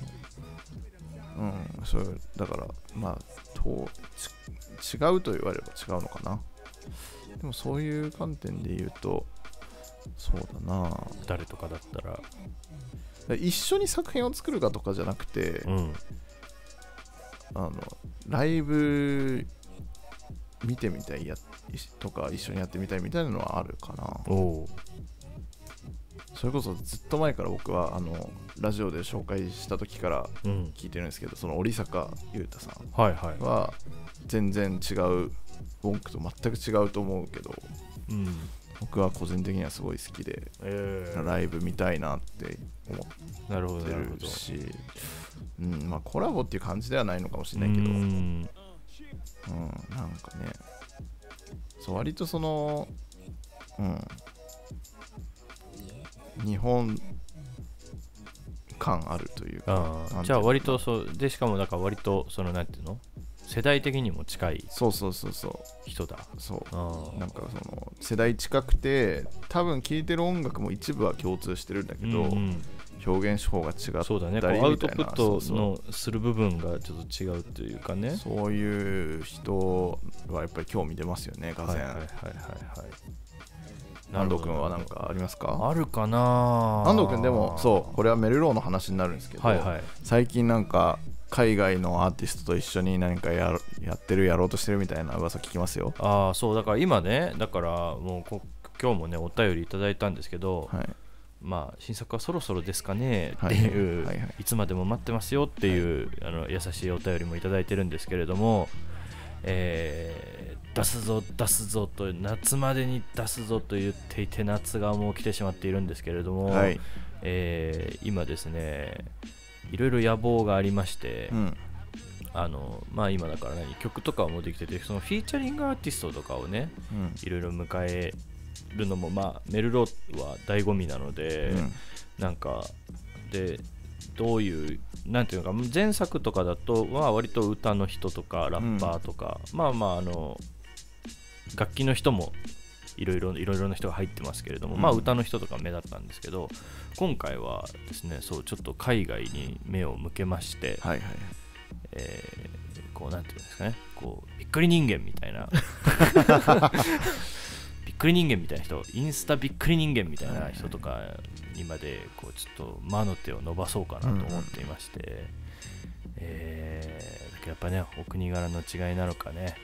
そうだからまあ違うと言われれば違うのかな。でもそういう観点で言うと、そうだな、 誰とかだったら一緒に作品を作るかとかじゃなくて、ライブ見てみたいとか一緒にやってみたいみたいなのはあるかな。それこそずっと前から僕はラジオで紹介した時から聞いてるんですけど、その織坂優太さんは全然違う、ウォンクと全く違うと思うけど、僕は個人的にはすごい好きで、ライブ見たいなって思ってるし、まあコラボっていう感じではないのかもしれないけど、なんかね、そう割とその日本感あるというか、 じゃあ割とそうで、しかもだから割とそのなんていうの、世代的にも近い人だ。 そうなんかその世代近くて、多分聴いてる音楽も一部は共通してるんだけど、表現手法が違ったりみたいな、 そうだね、こうアウトプットのする部分がちょっと違うというかね、 そういう人はやっぱり興味出ますよね、がぜん。安藤君は何かありますか？ あるかな。 安藤君でもそう、これはメルローの話になるんですけど、最近なんか海外のアーティストと一緒に何かやろうとしてるみたいな噂聞きますよ。 そうだから今ね、だからもう今日もねお便りいただいたんですけど、まあ新作はそろそろですかねっていう、いつまでも待ってますよっていう優しいお便りもいただいてるんですけれども、出すぞと、夏までに出すぞと言っていて、夏がもう来てしまっているんですけれども、今ですね、いろいろ野望がありまして、まあ今だから曲とかもできてて、そのフィーチャリングアーティストとかをね、いろいろ迎えるのも、まあメルローは醍醐味なので、なんかでどういうなんていうのか、前作とかだと割と歌の人とかラッパーとか、まあ楽器の人もいろいろな人が入ってますけれども、まあ歌の人とか目立ったんですけど、今回はですね、そうちょっと海外に目を向けまして、こうなんていうんですかね、こうびっくり人間みたいなびっくり人間みたいな人、インスタびっくり人間みたいな人とかにまでこうちょっと魔の手を伸ばそうかなと思っていまして、やっぱね、お国柄の違いなのかね、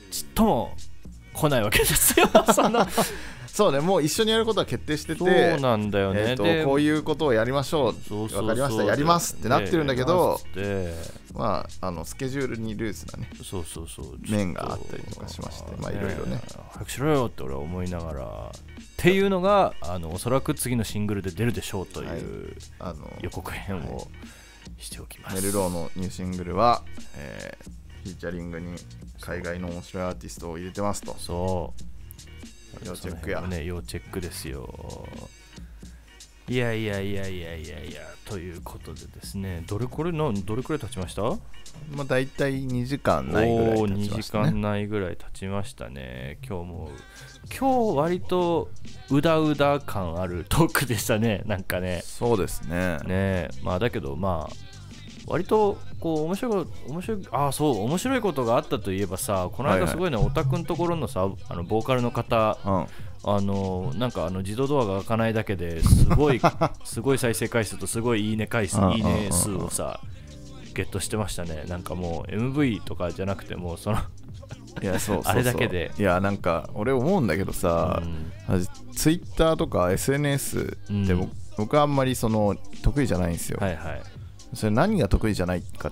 ちっとも来ないわけですよそうね、もう一緒にやることは決定してて、 そうなんだよね、でこういうことをやりましょう、 そうそうそう分かりました、やりますってなってるんだけど、 でまあ、スケジュールにルーズなねそうそうそう面があったりとかしまして、まあいろいろね、 早くしろよって俺は思いながらっていうのがおそらく次のシングルで出るでしょうという予告編をしておきます。 メルローのニューシングルは、フィーチャリングに海外の面白いアーティストを入れてますと。 そう要チェックや、 ね、要チェックですよ。いやということでですね、どれくらい経ちました？ まあ大体2時間ないぐらい経ちましたね。 2時間ないぐらい経ちましたね。今日割とうだうだ感あるトークでしたね。なんかね。 そうですね。 ね、まあだけどまあ割とこう面白いことがあったといえばさ、この間すごいね、オタクのところのさ、ボーカルの方、なんか自動ドアが開かないだけですごい再生回数とすごいいいね回数、いいね数をさゲットしてましたね。なんかもう MV とかじゃなくてもそのいやそうあれだけで、 いやなんか俺思うんだけどさ、ツイッターとか SNS で僕はあんまりその得意じゃないんですよ。 はいはい。 それ何が得意じゃないかって、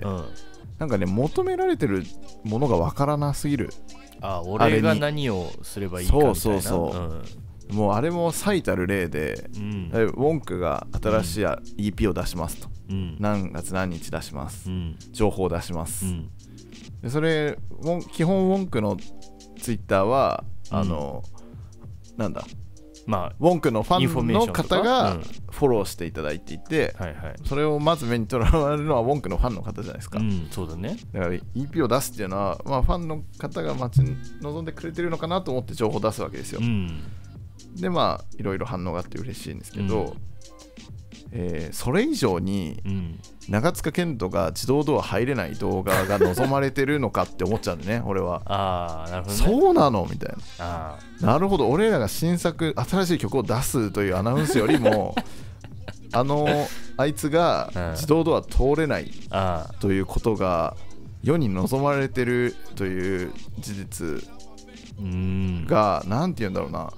なんかね求められてるものがわからなすぎる。 俺が何をすればいいかみたいな。そうもうあれも最たる例で、ウォンクが新しい EP を出しますと、何月何日出します、情報を出します、でそれ基本ウォンクのツイッターはなんだ、まあ、ウォンクのファンの方がフォローしていただいていて、それをまず目に取られるのはウォンクのファンの方じゃないですか。 そうだね。 だから EP を出すっていうのは、まあ、ファンの方が待ち望んでくれてるのかなと思って情報を出すわけですよ。でまあいろいろ反応があって嬉しいんですけど、それ以上に、長塚健人が自動ドア入れない動画が望まれてるのかって思っちゃうんだね俺は。 なるほどね。 そうなのみたいな。なるほど、俺らが新しい曲を出すというアナウンスよりもあいつが自動ドア通れないということが世に望まれてるという事実がなんて言うんだろうな、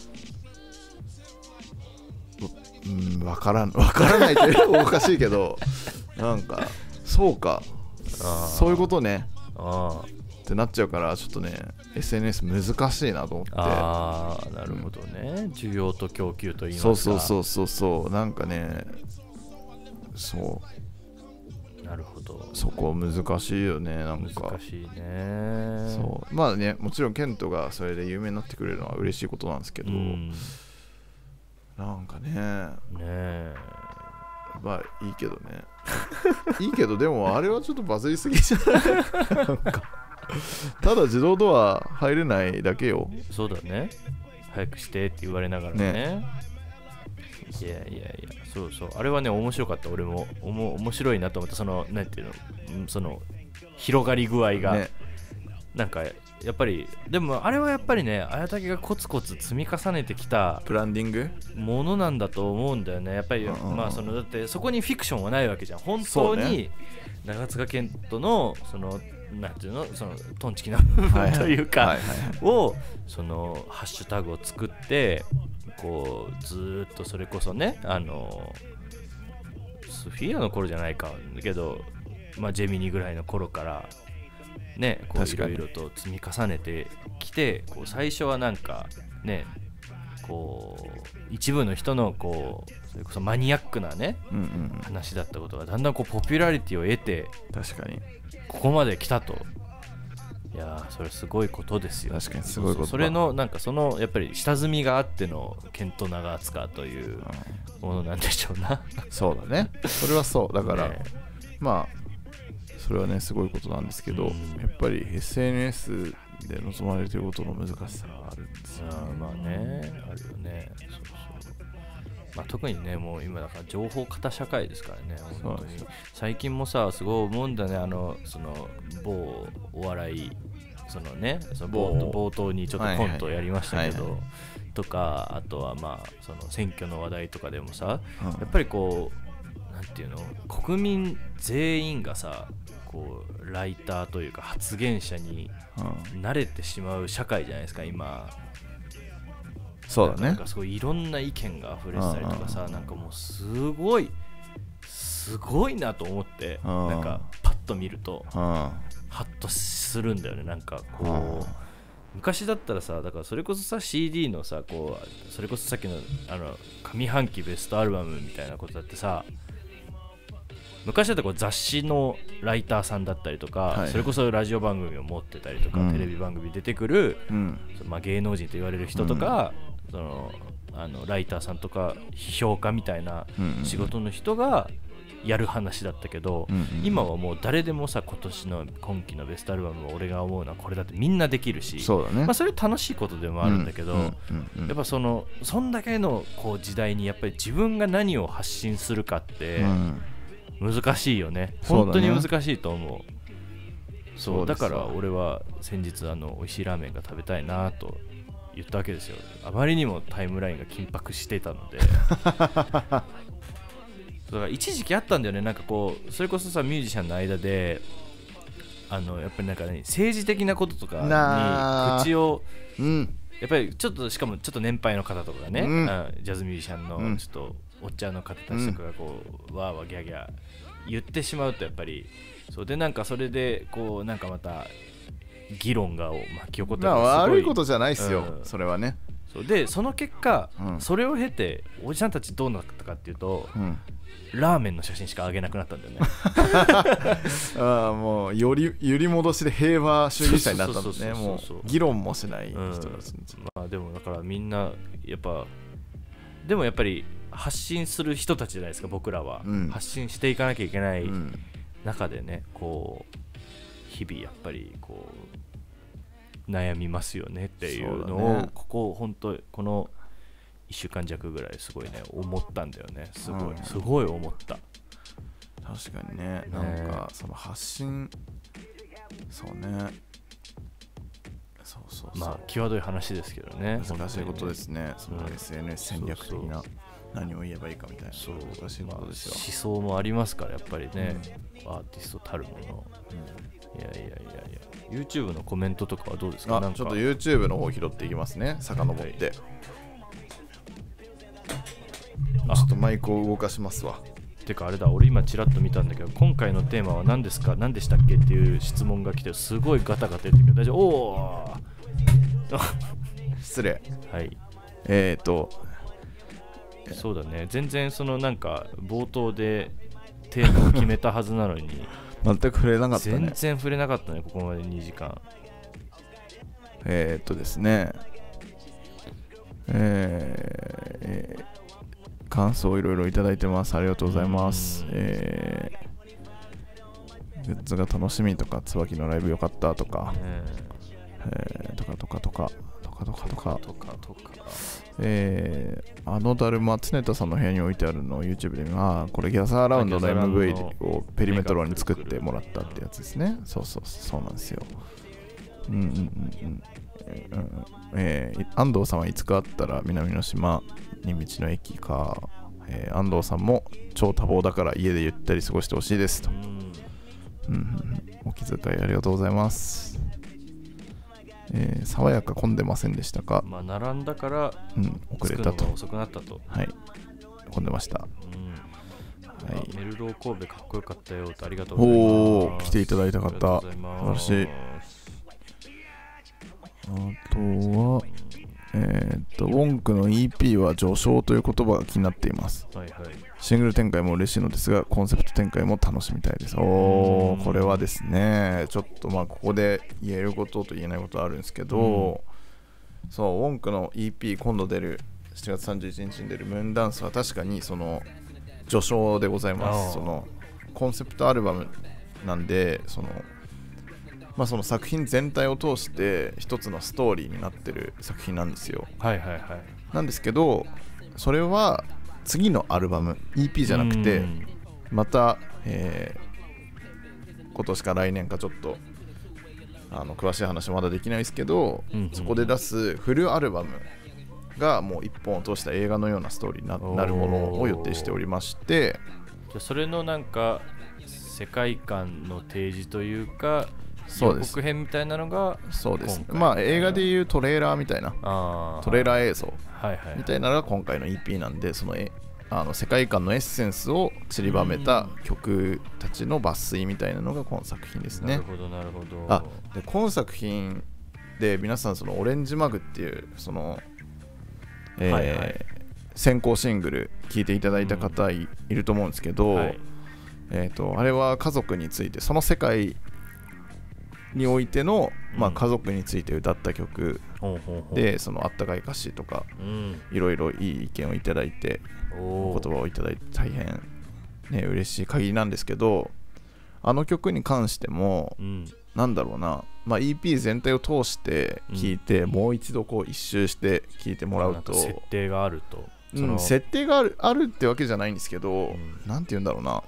わからないというおかしいけどなんかそうかそういうことねってなっちゃうから、ちょっとね SNS 難しいなと思って。 なるほどね、需要と供給と言いますか。 そうなんかね、 なるほど、 そこ難しいよね。なんか難しいね。 そうまあね、もちろんケントがそれで有名になってくれるのは嬉しいことなんですけど、なんかねまあいいけどねいいけどでもあれはちょっとバズりすぎじゃないなんかただ自動ドア入れないだけよ。 そうだね、早くしてって言われながらね。いやそうあれはね面白かった。俺も面白いなと思った。そのなんていうの、その広がり具合が、なんかやっぱりでもあれはやっぱりね、綾竹がコツコツ積み重ねてきたブランディングものなんだと思うんだよね。やっぱりまあそのだってそこにフィクションはないわけじゃん。本当に長塚健人のそのなんていうの、そのトンチキな部分というかをそのハッシュタグを作ってこうずーっとそれこそねスフィアの頃じゃないかだけど、まあジェミニぐらいの頃からね、こういろいろと積み重ねてきて、こう最初はなんかね、こう一部の人のこうそれこそマニアックなね、話だったことがだんだんこうポピュラリティを得て、 確かにここまで来たと。いやそれすごいことですよ。 確かにすごいことだ。 それのなんかそのやっぱり下積みがあってのケント長塚というものなんでしょうな。 そうだね、それはそうだから、まあそれはねすごいことなんですけど、やっぱり SNS で望まれていることの難しさはあるんですよね。 まあね、あるよね。まあ、特にねもう今だから情報型社会ですからね。本当に最近もさすごい思うんだね。その某お笑いそのね、その冒頭にちょっとコントをやりましたけどとか、あとはまあその選挙の話題とかでもさ、やっぱりこうなんていうの、国民全員がさこうライターというか発言者に慣れてしまう社会じゃないですか今。 そうだねなんかすごいいろんな意見が溢れてたりとかさ、なんかもうすごいなと思って、なんかパッと見るとハッとするんだよね。なんかこう昔だったらさ、だからそれこそさ CD のさ、こうそれこそさっきの上半期ベストアルバムみたいなことだってさ、昔だったらこう雑誌のライターさんだったりとか、はい、それこそラジオ番組を持ってたりとか、テレビ番組出てくる、まあ、芸能人と言われる人とか、そのライターさんとか批評家みたいな仕事の人がやる話だったけど、今はもう誰でもさ、今期のベストアルバムを俺が思うのはこれだってみんなできるし、 そうだね、 まあ、それ楽しいことでもあるんだけど、やっぱそんだけのこう時代にやっぱり自分が何を発信するかって難しいよね。本当に難しいと思う。そうだから俺は先日美味しいラーメンが食べたいなと言ったわけですよ。あまりにもタイムラインが緊迫していたのでだから一時期あったんだよね。なんかこうそれこそさ、ミュージシャンの間でやっぱりなんかね、政治的なこととかに口を、やっぱりちょっとしかもちょっと年配の方とかがね、ジャズミュージシャンのちょっとおっちゃんの方たちとかがこう、わーわーギャーギャー言ってしまうと、やっぱりそうで、なんかそれでこうなんかまた議論が巻き起こったり、 悪いことじゃないですよ、それはね。 そうで、その結果、それを経ておじさんたちどうなったかっていうと、ラーメンの写真しか上げなくなったんだよねもう揺り戻しで平和主義者になったんですね。もう議論もしない人たち、 まあでもだからみんなやっぱり発信する人たちじゃないですか、僕らは、発信していかなきゃいけない中でね、こう日々やっぱりこう悩みますよねっていうのを、ここ本当この1週間弱ぐらいすごいね思ったんだよね。すごい思った。 確かにね、なんかその発信、そうね、そうまあ際どい話ですけどね、 難しいことですね。その SNS 戦略的な何を言えばいいかみたいな、難しいことですよ。 思想もありますからやっぱりね、アーティストたるもの。いや YouTube のコメントとかはどうですか？なんかちょっと YouTube の方拾っていきますね、遡って、ちょっとマイクを動かしますわ。 てかあれだ、俺今ちらっと見たんだけど、今回のテーマは何ですか、何でしたっけっていう質問が来て、すごいガタガタ言ってるけど大丈夫？おー失礼。 はい。そうだね、全然そのなんか冒頭でテーマを決めたはずなのに全く触れなかったね。 全然触れなかったね、ここまで2時間。 ですね、感想をいろいろいただいてます。ありがとうございます。グッズが楽しみとか、椿のライブ良かったとか、とかだるま常田さんの部屋に置いてあるのを YouTube でこれギャザーラウンドの MV をペリメトロに作ってもらったってやつですね。そうなんですよ。安藤さんはいつかあったら南の島に道の駅か、安藤さんも超多忙だから家でゆったり過ごしてほしいですと、お気遣いありがとうございます。爽やか混んでませんでしたか？ まあ並んだから、 遅れたと。 遅くなったと。 はい、混んでました。はい、 メルロー神戸かっこよかったよと、ありがとうございます。 来ていただいた方、素晴らしい。あとはウォンクの EP は序章という言葉が気になっています。シングル展開も嬉しいのですが、コンセプト展開も楽しみたいです。これはですね、ちょっとまあここで言えることと言えないことあるんですけど、そう、ウォンクの EP 今度出る7月31日に出るムーンダンスは確かにその序章でございます。そのコンセプトアルバムなんで、その作品全体を通して一つのストーリーになってる作品なんですよ。なんですけど、それは次のアルバム EP じゃなくて、また、今年か来年かちょっと詳しい話はまだできないですけど、そこで出すフルアルバムがもう一本を通した映画のようなストーリーになるものを予定しておりまして、 じゃそれのなんか世界観の提示というかそうです予告編みたいなのがそうです今回まあ映画でいうトレーラーみたいなトレーラー映像はいはいみたいなのが今回の EP なんでその世界観のエッセンスを散りばめた曲たちの抜粋みたいなのがこの作品ですね。 なるほどなるほど。 あでこの作品で皆さんそのオレンジマグっていうその、 はいはい先行シングル聴いていただいた方いると思うんですけど、 はいあれは家族についてその世界においての、まあ、家族について歌った曲ほうほうほうでそのあったかい歌詞とかうんいろいろいい意見をいただいてお言葉をいただいて大変ね嬉しい限りなんですけどあの曲に関してもうんなんだろうな、まあ、EP 全体を通して聴いて、もう一度こう一周して聴いてもらうとなんか設定があると設定があるってわけじゃないんですけど、 んなんて言うんだろうな、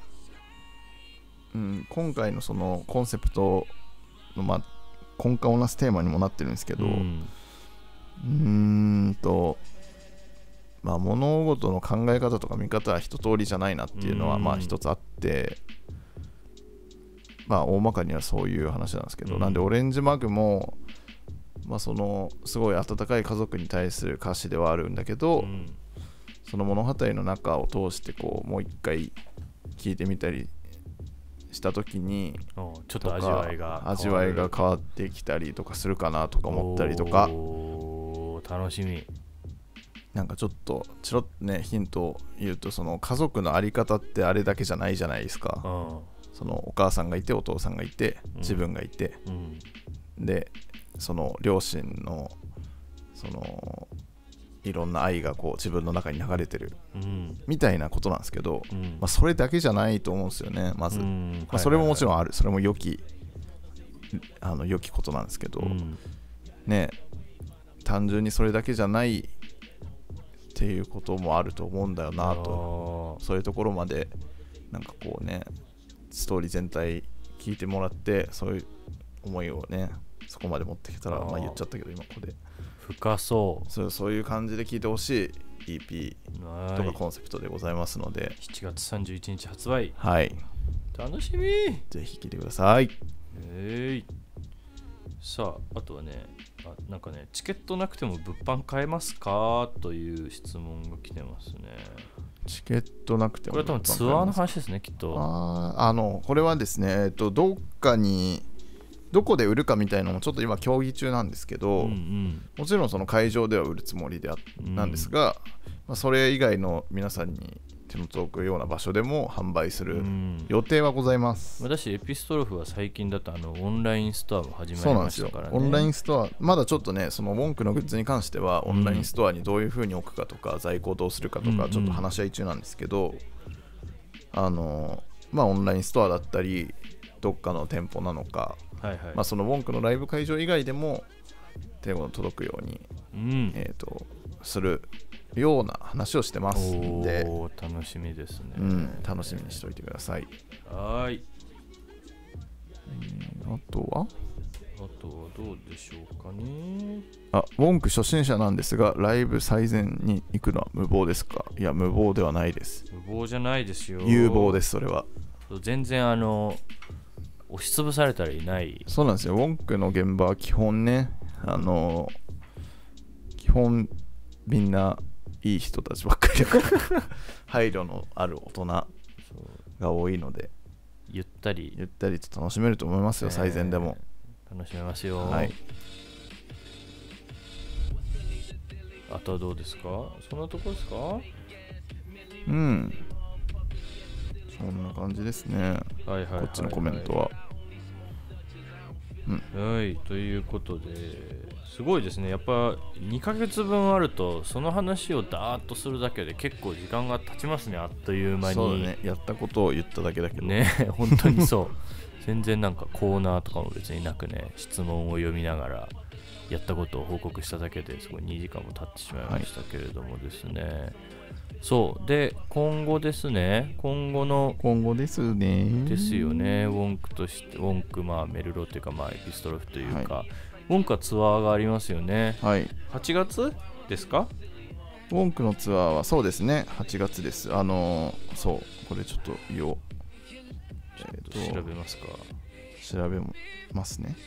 今回のそのコンセプトの、まあ、根幹をなすテーマにもなってるんですけど、まあ、物事の考え方とか見方は一通りじゃないなっていうのはまあ一つあって、まあ大まかにはそういう話なんですけど、なんでオレンジマグも、まあ、そのすごい温かい家族に対する歌詞ではあるんだけど、その物語の中を通してこうもう一回聞いてみたりした時にちょっと味わいが変わってきたりとかするかなとか思ったりとか楽しみなんかちょっとチロッとねヒントを言うとその家族のあり方ってあれだけじゃないじゃないですか。そのお母さんがいてお父さんがいて自分がいて、でその両親のそのいろんな愛がこう自分の中に流れてる、みたいなことなんですけど、まあ、それだけじゃないと思うんですよねまず、まあ、それももちろんある、それも良きことなんですけど、ね単純にそれだけじゃないっていうこともあると思うんだよなと、そういうところまでなんかこうねストーリー全体聞いてもらってそういう思いをねそこまで持ってきたらまあ言っちゃったけど今ここで深そういう感じで聞いてほしい EP とかコンセプトでございますので 7月31日発売はい楽しみぜひ聞いてください。 さああとはねなんかねチケットなくても物販買えますかという質問が来てますね。 チケットなくてもこれは多分ツアーの話ですねきっと。 これはですねどこで売るかみたいなのもちょっと今協議中なんですけど、もちろんその会場では売るつもりなんですが、まあ、それ以外の皆さんに手の届くような場所でも販売する予定はございます。 私エピストロフは最近だとオンラインストアも始まりましたからね。 オンラインストアまだちょっとねそのウォンクのグッズに関してはオンラインストアにどういう風に置くかとか、在庫をどうするかとかちょっと話し合い中なんですけど、まあオンラインストアだったりどっかの店舗なのか、まあ、そのウォンクのライブ会場以外でも手が届くように、するような話をしてますんで楽しみですね、 楽しみにしておいてください。 はい、 あとはどうでしょうかね。 ウォンク初心者なんですがライブ最前に行くのは無謀ですか。いや無謀ではないです。 無謀じゃないですよ。 有望です。それは全然押しつぶされたらいない。 そうなんですよ。ウォンクの現場は基本ね基本みんないい人たちばっかりだから配慮のある大人が多いのでゆったりと楽しめると思いますよ、最前でも楽しめますよ。 はい。 あとはどうですか。そんなとこですか。 そんな感じですね。こっちのコメントは。 はい、ということですごいですね。やっぱ2ヶ月分あるとその話をダーッとするだけで結構時間が経ちますね。あっという間に。 そうだね。やったことを言っただけだけどね。本当にそう全然なんかコーナーとかも別になくね、質問を読みながらやったことを報告しただけですごい2時間も経ってしまいましたけれどもですね、そうで今後ですねですねですよね。ウォンクとしてウォンクメルロっていうかエピストロフというか、ウォンクはツアーがありますよね。 はい。 8月ですか。 ウォンクのツアーはそうですね8月です。そうこれちょっと言おう。 ちょっと調べますか。 調べますね。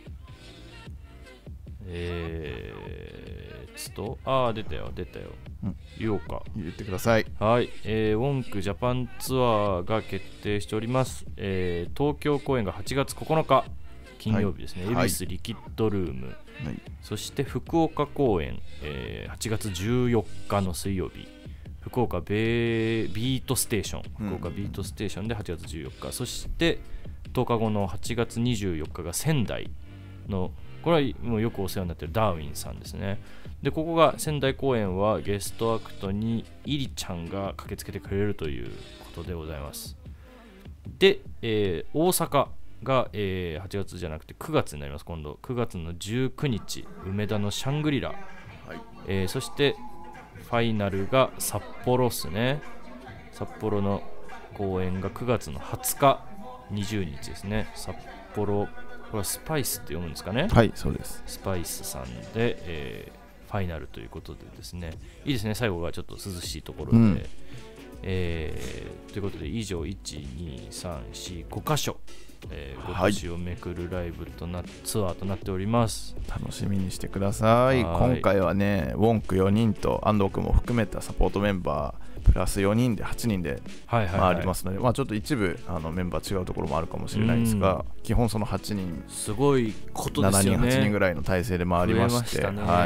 出たよ。 うん、 言おうか。 言ってください。 はい、ウォンクジャパンツアーが決定しております。東京公演が8月9日金曜日ですね。 はい、 恵比寿リキッドルーム、 はい、 そして福岡公演、8月14日の水曜日、福岡ビートステーション、福岡ビートステーションで8月14日、そして10日後の8月24日が仙台の、これはもうよくお世話になっているダーウィンさんですね。でここが仙台公演はゲストアクトにイリちゃんが駆けつけてくれるということでございます。で、大阪が、8月じゃなくて9月になります。今度9月の19日梅田のシャングリラ、はい、そしてファイナルが札幌っすね。札幌の公演が9月の20日20日ですね。札幌、これはスパイスって読むんですかね。 はい、そうです。 スパイスさんで、ファイナルということでですね、いいですね。最後がちょっと涼しいところで、ということで以上 1,2,3,4,5 箇所、5都市をめくるライブとツアーとなっております。 楽しみにしてください。今回はね、ウォンク4人と安藤君も含めたサポートメンバープラス4人で8人で回りますので、ちょっと一部メンバー違うところもあるかもしれないですが、基本その8人、 すごいことですよね。 7人8人ぐらいの体制で回りまして、はい、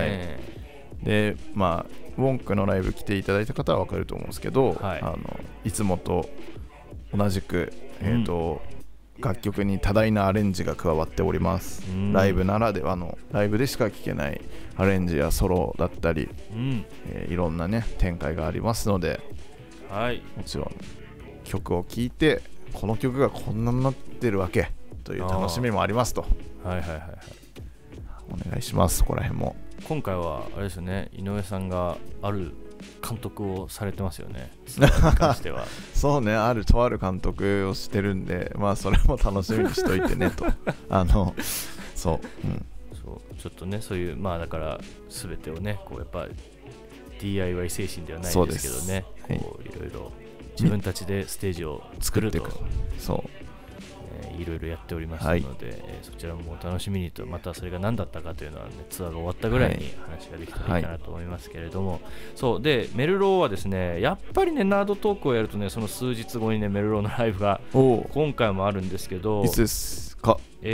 でウォンクのライブ来ていただいた方は分かると思うんですけど、はい、いつもと同じく、楽曲に多大なアレンジが加わっております。ライブならではの、ライブでしか聴けないアレンジやソロだったり、いろんなね展開がありますので、 はい、 もちろん曲を聴いてこの曲がこんなになってるわけという楽しみもありますと。 はいはいはいはい、 お願いします。そこら辺も今回はあれですよね、井上さんがある監督をされてますよね。ツアーに関してはそうね、とある監督をしてるんで、それも楽しみにしといてねとそう、 そうちょっとね、そういうだから全てをねこうやっぱ DIY 精神ではないですけどね、こういろいろ自分たちでステージを作ると、 そういろいろやっておりますので、そちらもお楽しみにと。またそれが何だったかというのは、ツアーが終わったぐらいに話ができたらいいかなと思いますけれども、そうでメルローはですね、やっぱりねナードトークをやるとね、その数日後にねメルローのライブが今回もあるんですけど、 いつですか？ もう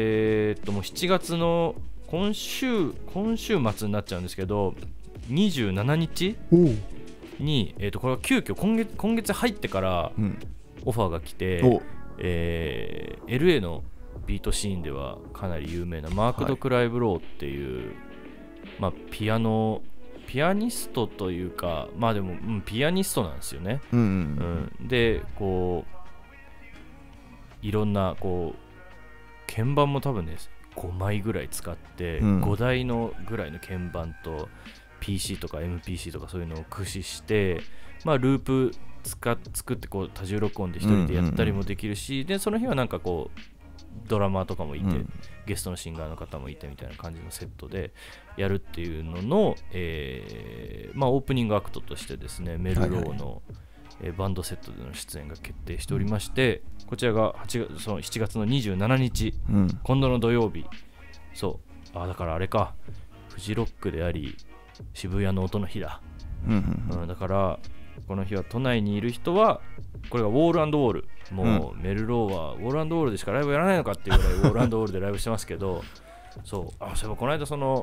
7月の今週末になっちゃうんですけど、27日に、これは急遽今月入ってからオファーが来て、LA のビートシーンではかなり有名なマークド・クライブローっていう、ピアニストというか、でも、ピアニストなんですよね。でこういろんなこう鍵盤も多分ね5枚ぐらい使って、5台のぐらいの鍵盤と PC とか MPC とかそういうのを駆使して、ループ作ってこう多重録音で一人でやったりもできるし、でその日はなんかこうドラマーとかもいて、ゲストのシンガーの方もいてみたいな感じのセットでやるっていうのの、オープニングアクトとしてですね、メルローの、バンドセットでの出演が決定しておりまして、こちらが7月の27日、今度の土曜日、そうだからあれか、フジロックであり渋谷の音の日だ、だからこの日は都内にいる人はこれがウォール&ウォール、もうメルローはウォール&ウォールでしかライブやらないのかっていうぐらいウォール&ウォールでライブしてますけど、そういえばこの間その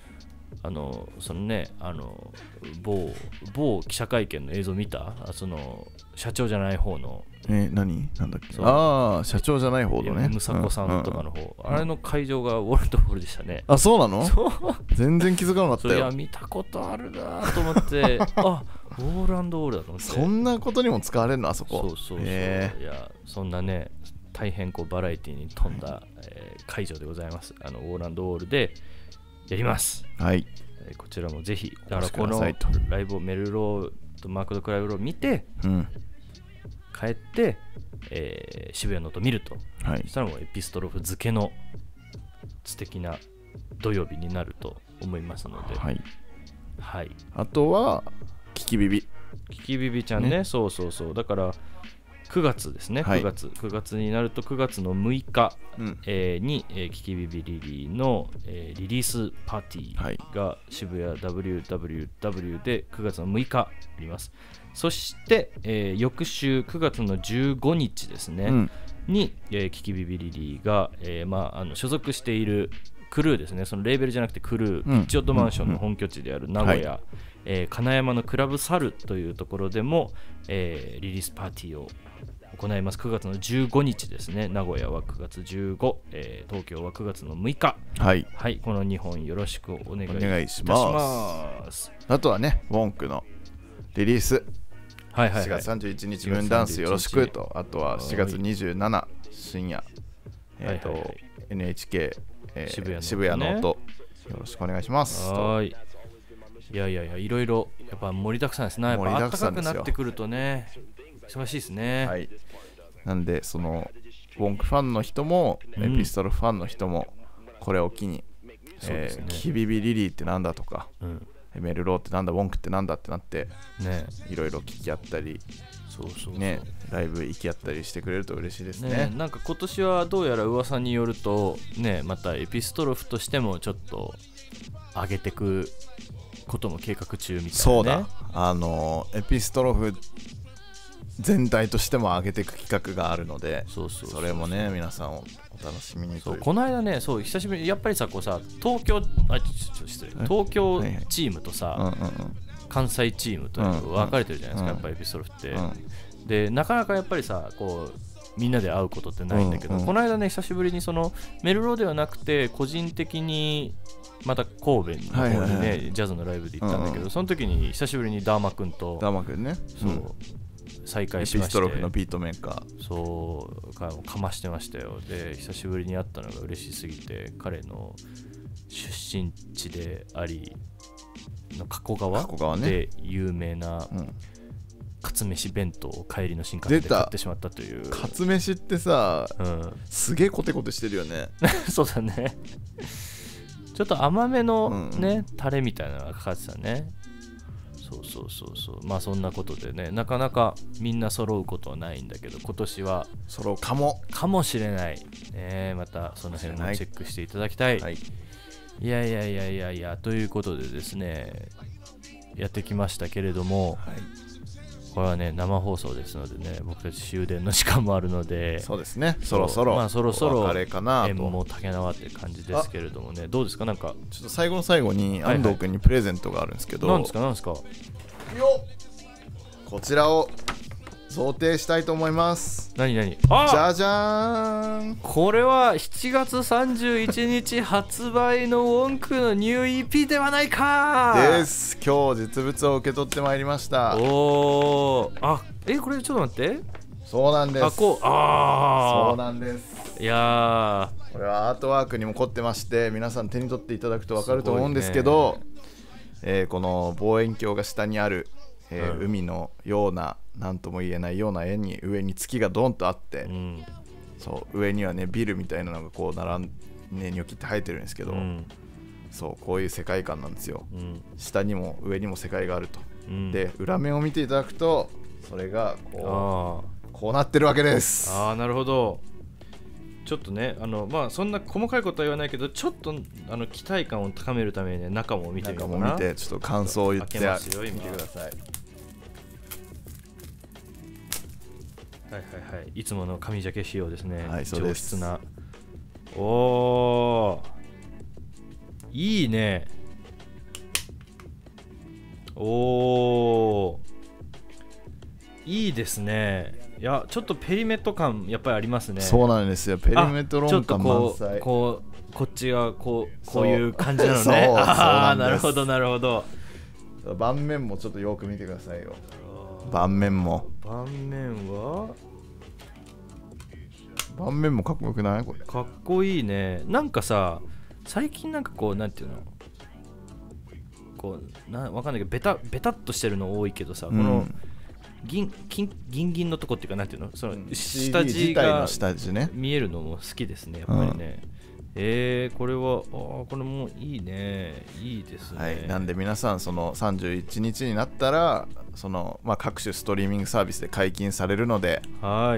ね某記者会見の映像見た？その社長じゃない方のなんだっけ、社長じゃない方のね、 ムサコさんとかの方、あれの会場がウォール&ウォールでしたね。 そうなの？全然気づかなかったよ。 いや見たことあるなと思ってウォール&ウォールだと思って。 そんなことにも使われるのあそこ。 そう、いやそんなね大変こうバラエティに富んだ、会場でございます。ウォール&ウォールでやります。 はい。 こちらもぜひ、だからこのライブをメルローとマークド・クライブローを見て、帰って、渋谷の音見ると、そしたらもうエピストロフ漬けの素敵な土曜日になると思いますので、 あとはキキビビちゃんね、そうだから 9月ですね、 はい、 9月になると9月の6日、 うんに、キキビビリリーの、リリースパーティーが渋谷 WWW で9月の6日あります。そして、翌週9月の15日ですね、 うんに、キキビビリリーが、所属しているクルーですね、そのレーベルじゃなくてクルー、ピッチオッドマンションの本拠地である名古屋、金山のクラブサルというところでも、リリースパーティーを行います。9月の15日ですね。名古屋は9月15、東京は9月の6日。 はい、 はい、この2本よろしくお願いします。 あとはね、ウォンクのリリース、 はいはいはい、 4月31日ムーンダンスよろしくと、あとは4月27深夜、NHK、渋谷の音よろしくお願いします。 はい。いやいろいろやっぱ盛りだくさんですね。やっぱ暖かくなってくるとね、忙しいですね。 はい。なんでそのウォンクファンの人も、ピストルファンの人もこれを機に、キビビリリーってなんだとか、メルローってなんだ、ウォンクってなんだってなってね、いろいろ聞き合ったり、ね、ライブ行き合ったりしてくれると嬉しいですね。 なんか今年はどうやら噂によるとね、またエピストロフとしてもちょっと上げてくことも計画中みたいなね。 そうだ、エピストロフ全体としても上げていく企画があるので、それもね皆さんお楽しみにという。 この間ね、そう久しぶりにやっぱりさ、こうさ、東京チームとさ、関西チームと分かれてるじゃないですか、やっぱりエピストロフって、でなかなかやっぱりさ、こうみんなで会うことってないんだけど、この間ね久しぶりにそのメルロではなくて個人的にまた神戸の方にね、ジャズのライブで行ったんだけど、その時に久しぶりにダーマ君とね、 そう再会しまして、 エピストロフのビートメーカーそうかましてましたよ。で久しぶりに会ったのが嬉しすぎて、彼の出身地でありの加古川で有名なカツ飯弁当を帰りの新幹線で買ってしまったという。 カツ飯ってさ、すげえコテコテしてるよね。 そうだね。ちょっと甘めのね、タレみたいなのがかかってたね。そうまあそんなことでね、なかなかみんな揃うことはないんだけど、今年は揃うかもしれないね。またその辺もチェックしていただきたい。いやということでですね、やってきましたけれども、これはね生放送ですのでね、僕たち終電の時間もあるので、 そうですね、そろそろお別れかなと。 縁も竹縄って感じですけれどもね、どうですか。なんかちょっと最後の最後に安藤君にプレゼントがあるんですけど、 なんですかこちらを贈呈したいと思います。 何じゃじゃーん。 これは7月31日発売のウォンクのニュー EP ではないかです。今日実物を受け取ってまいりました。 これちょっと待って、 そうなんです。そうなんです。 いやこれはアートワークにも凝ってまして、皆さん手に取っていただくと分かると思うんですけど、この望遠鏡が下にある、海のような何とも言えないような絵に上に月がドンとあって、そう上にはねビルみたいなのがこう並んでニョキって生えてるんですけど、そうこういう世界観なんですよ。下にも上にも世界があると。で裏面を見ていただくとそれがこうなってるわけです。 なるほど。ちょっとねそんな細かいことは言わないけど、ちょっと期待感を高めるためにね、中も見てみようかな。 中も見てちょっと感想を言って見てください。 いつもの紙ジャケ仕様ですね。 上質な。 いいね。いいですね。いやちょっとペリメット感やっぱりありますね。 そうなんですよ、ペリメトロン感満載。 こっちがこういう感じなのね。なるほど。 盤面もちょっとよく見てくださいよ。盤面もかっこよくない？これかっこいいね。なんかさ、最近なんかこうなんていうの、わかんないけどベタっとしてるの多いけどさ、この銀のとこっていうか、なんていうの、その下地が見えるのも好きですね、やっぱりね。 これはこれもいいね、いいですね。 はい、なんで皆さんその31日になったらその、各種ストリーミングサービスで解禁されるので、 はい、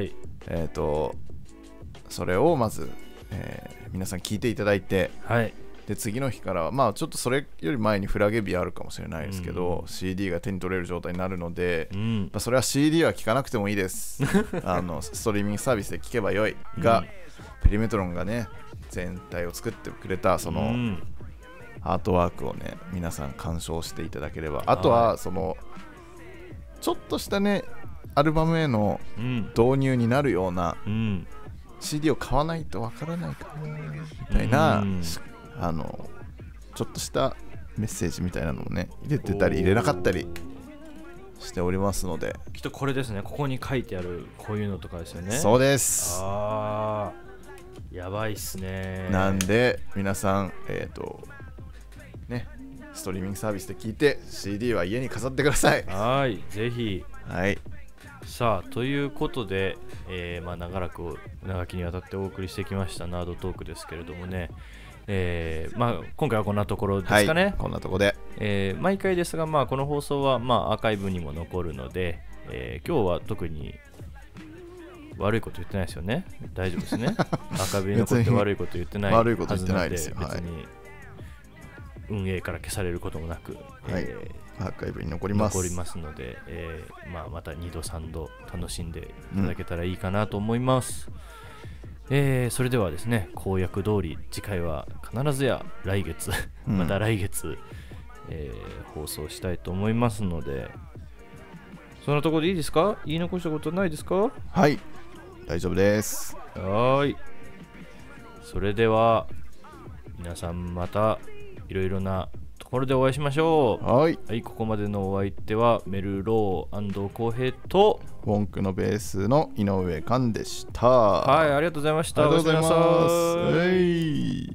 それをまず、皆さん聞いていただいて、 はい、 で次の日からはちょっとそれより前にフラゲ日あるかもしれないですけど、CD が手に取れる状態になるので、それは CD は聴かなくてもいいですストリーミングサービスで聴けばよいが、ペリメトロンがね全体を作ってくれたそのアートワークをね皆さん鑑賞していただければ、あとはそのちょっとしたねアルバムへの導入になるような、CD を買わないとわからないかもみたいな、ちょっとしたメッセージみたいなのもね入れてたり入れなかったりしておりますので、 きっとこれですね、ここに書いてあるこういうのとかですよね。 そうです。 やばいっすね。 なんで皆さんねストリーミングサービスで聞いて CD は家に飾ってください。 はい、ぜひ。 はい。 さあということで、長きにわたってお送りしてきましたナードトークですけれどもね、今回はこんなところですかね。 はい、こんなところで、毎回ですが、この放送は、アーカイブにも残るので、今日は特に悪いこと言ってないですよね。大丈夫ですね。アーカイブに残って悪いこと言ってないはずなんで、 悪いこと言ってないですよ。 別に運営から消されることもなく、 アーカイブに残りますので、また2度3度楽しんでいただけたらいいかなと思います。それではですね、公約通り次回は必ずや来月また来月、放送したいと思いますので、そんなところでいいですか？言い残したことないですか？ はい、大丈夫です。 はい、それでは皆さんまたいろいろなところでお会いしましょう。 はい、 ここまでのお相手はメルロー安藤浩平とウォンクのベースの井上寛でした。 はい、ありがとうございました。 ありがとうございます。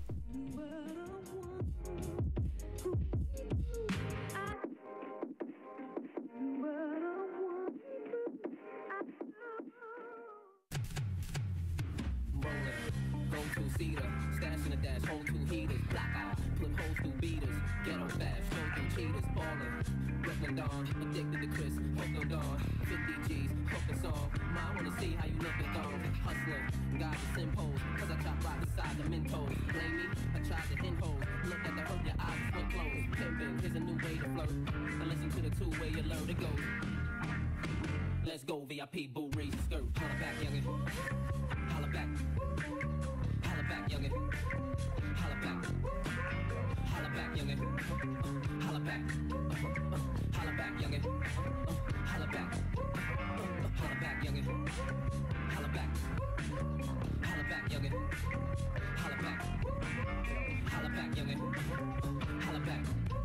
Addicted to Chris, hooked on Dawn, 50 G's, hooked the song. Ma, I wanna see how you look at thong. Hustling, got the sim pose, cause I chop right beside the Mentos. Blame me, I tried to hint holes. Look at the hook, your eyes went closed. Pimpin', here's a new way to flirt. I listen to the two-way alert, it goes. Let's go, VIP, boo, raise your skirt. Holla back, youngin'. Holla back. Holla back, youngin'. Holla back. Holla back, youngin'. Holla back. Holla back, youngin'. Holla back. Holla back, youngin'. Holla back. Holla back, youngin'. Holla back. Holla back, youngin'. Holla back.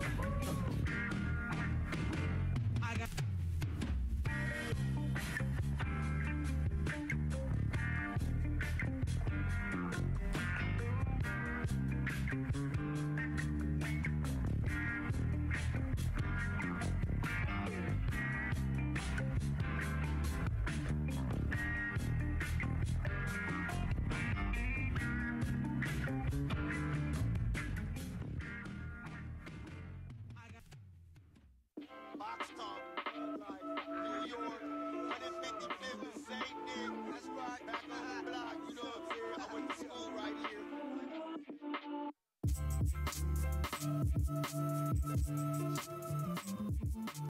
Box talk, like New York, 155th and St. Nick. That's right, back on the block, you know what I'm saying? I went to school right here.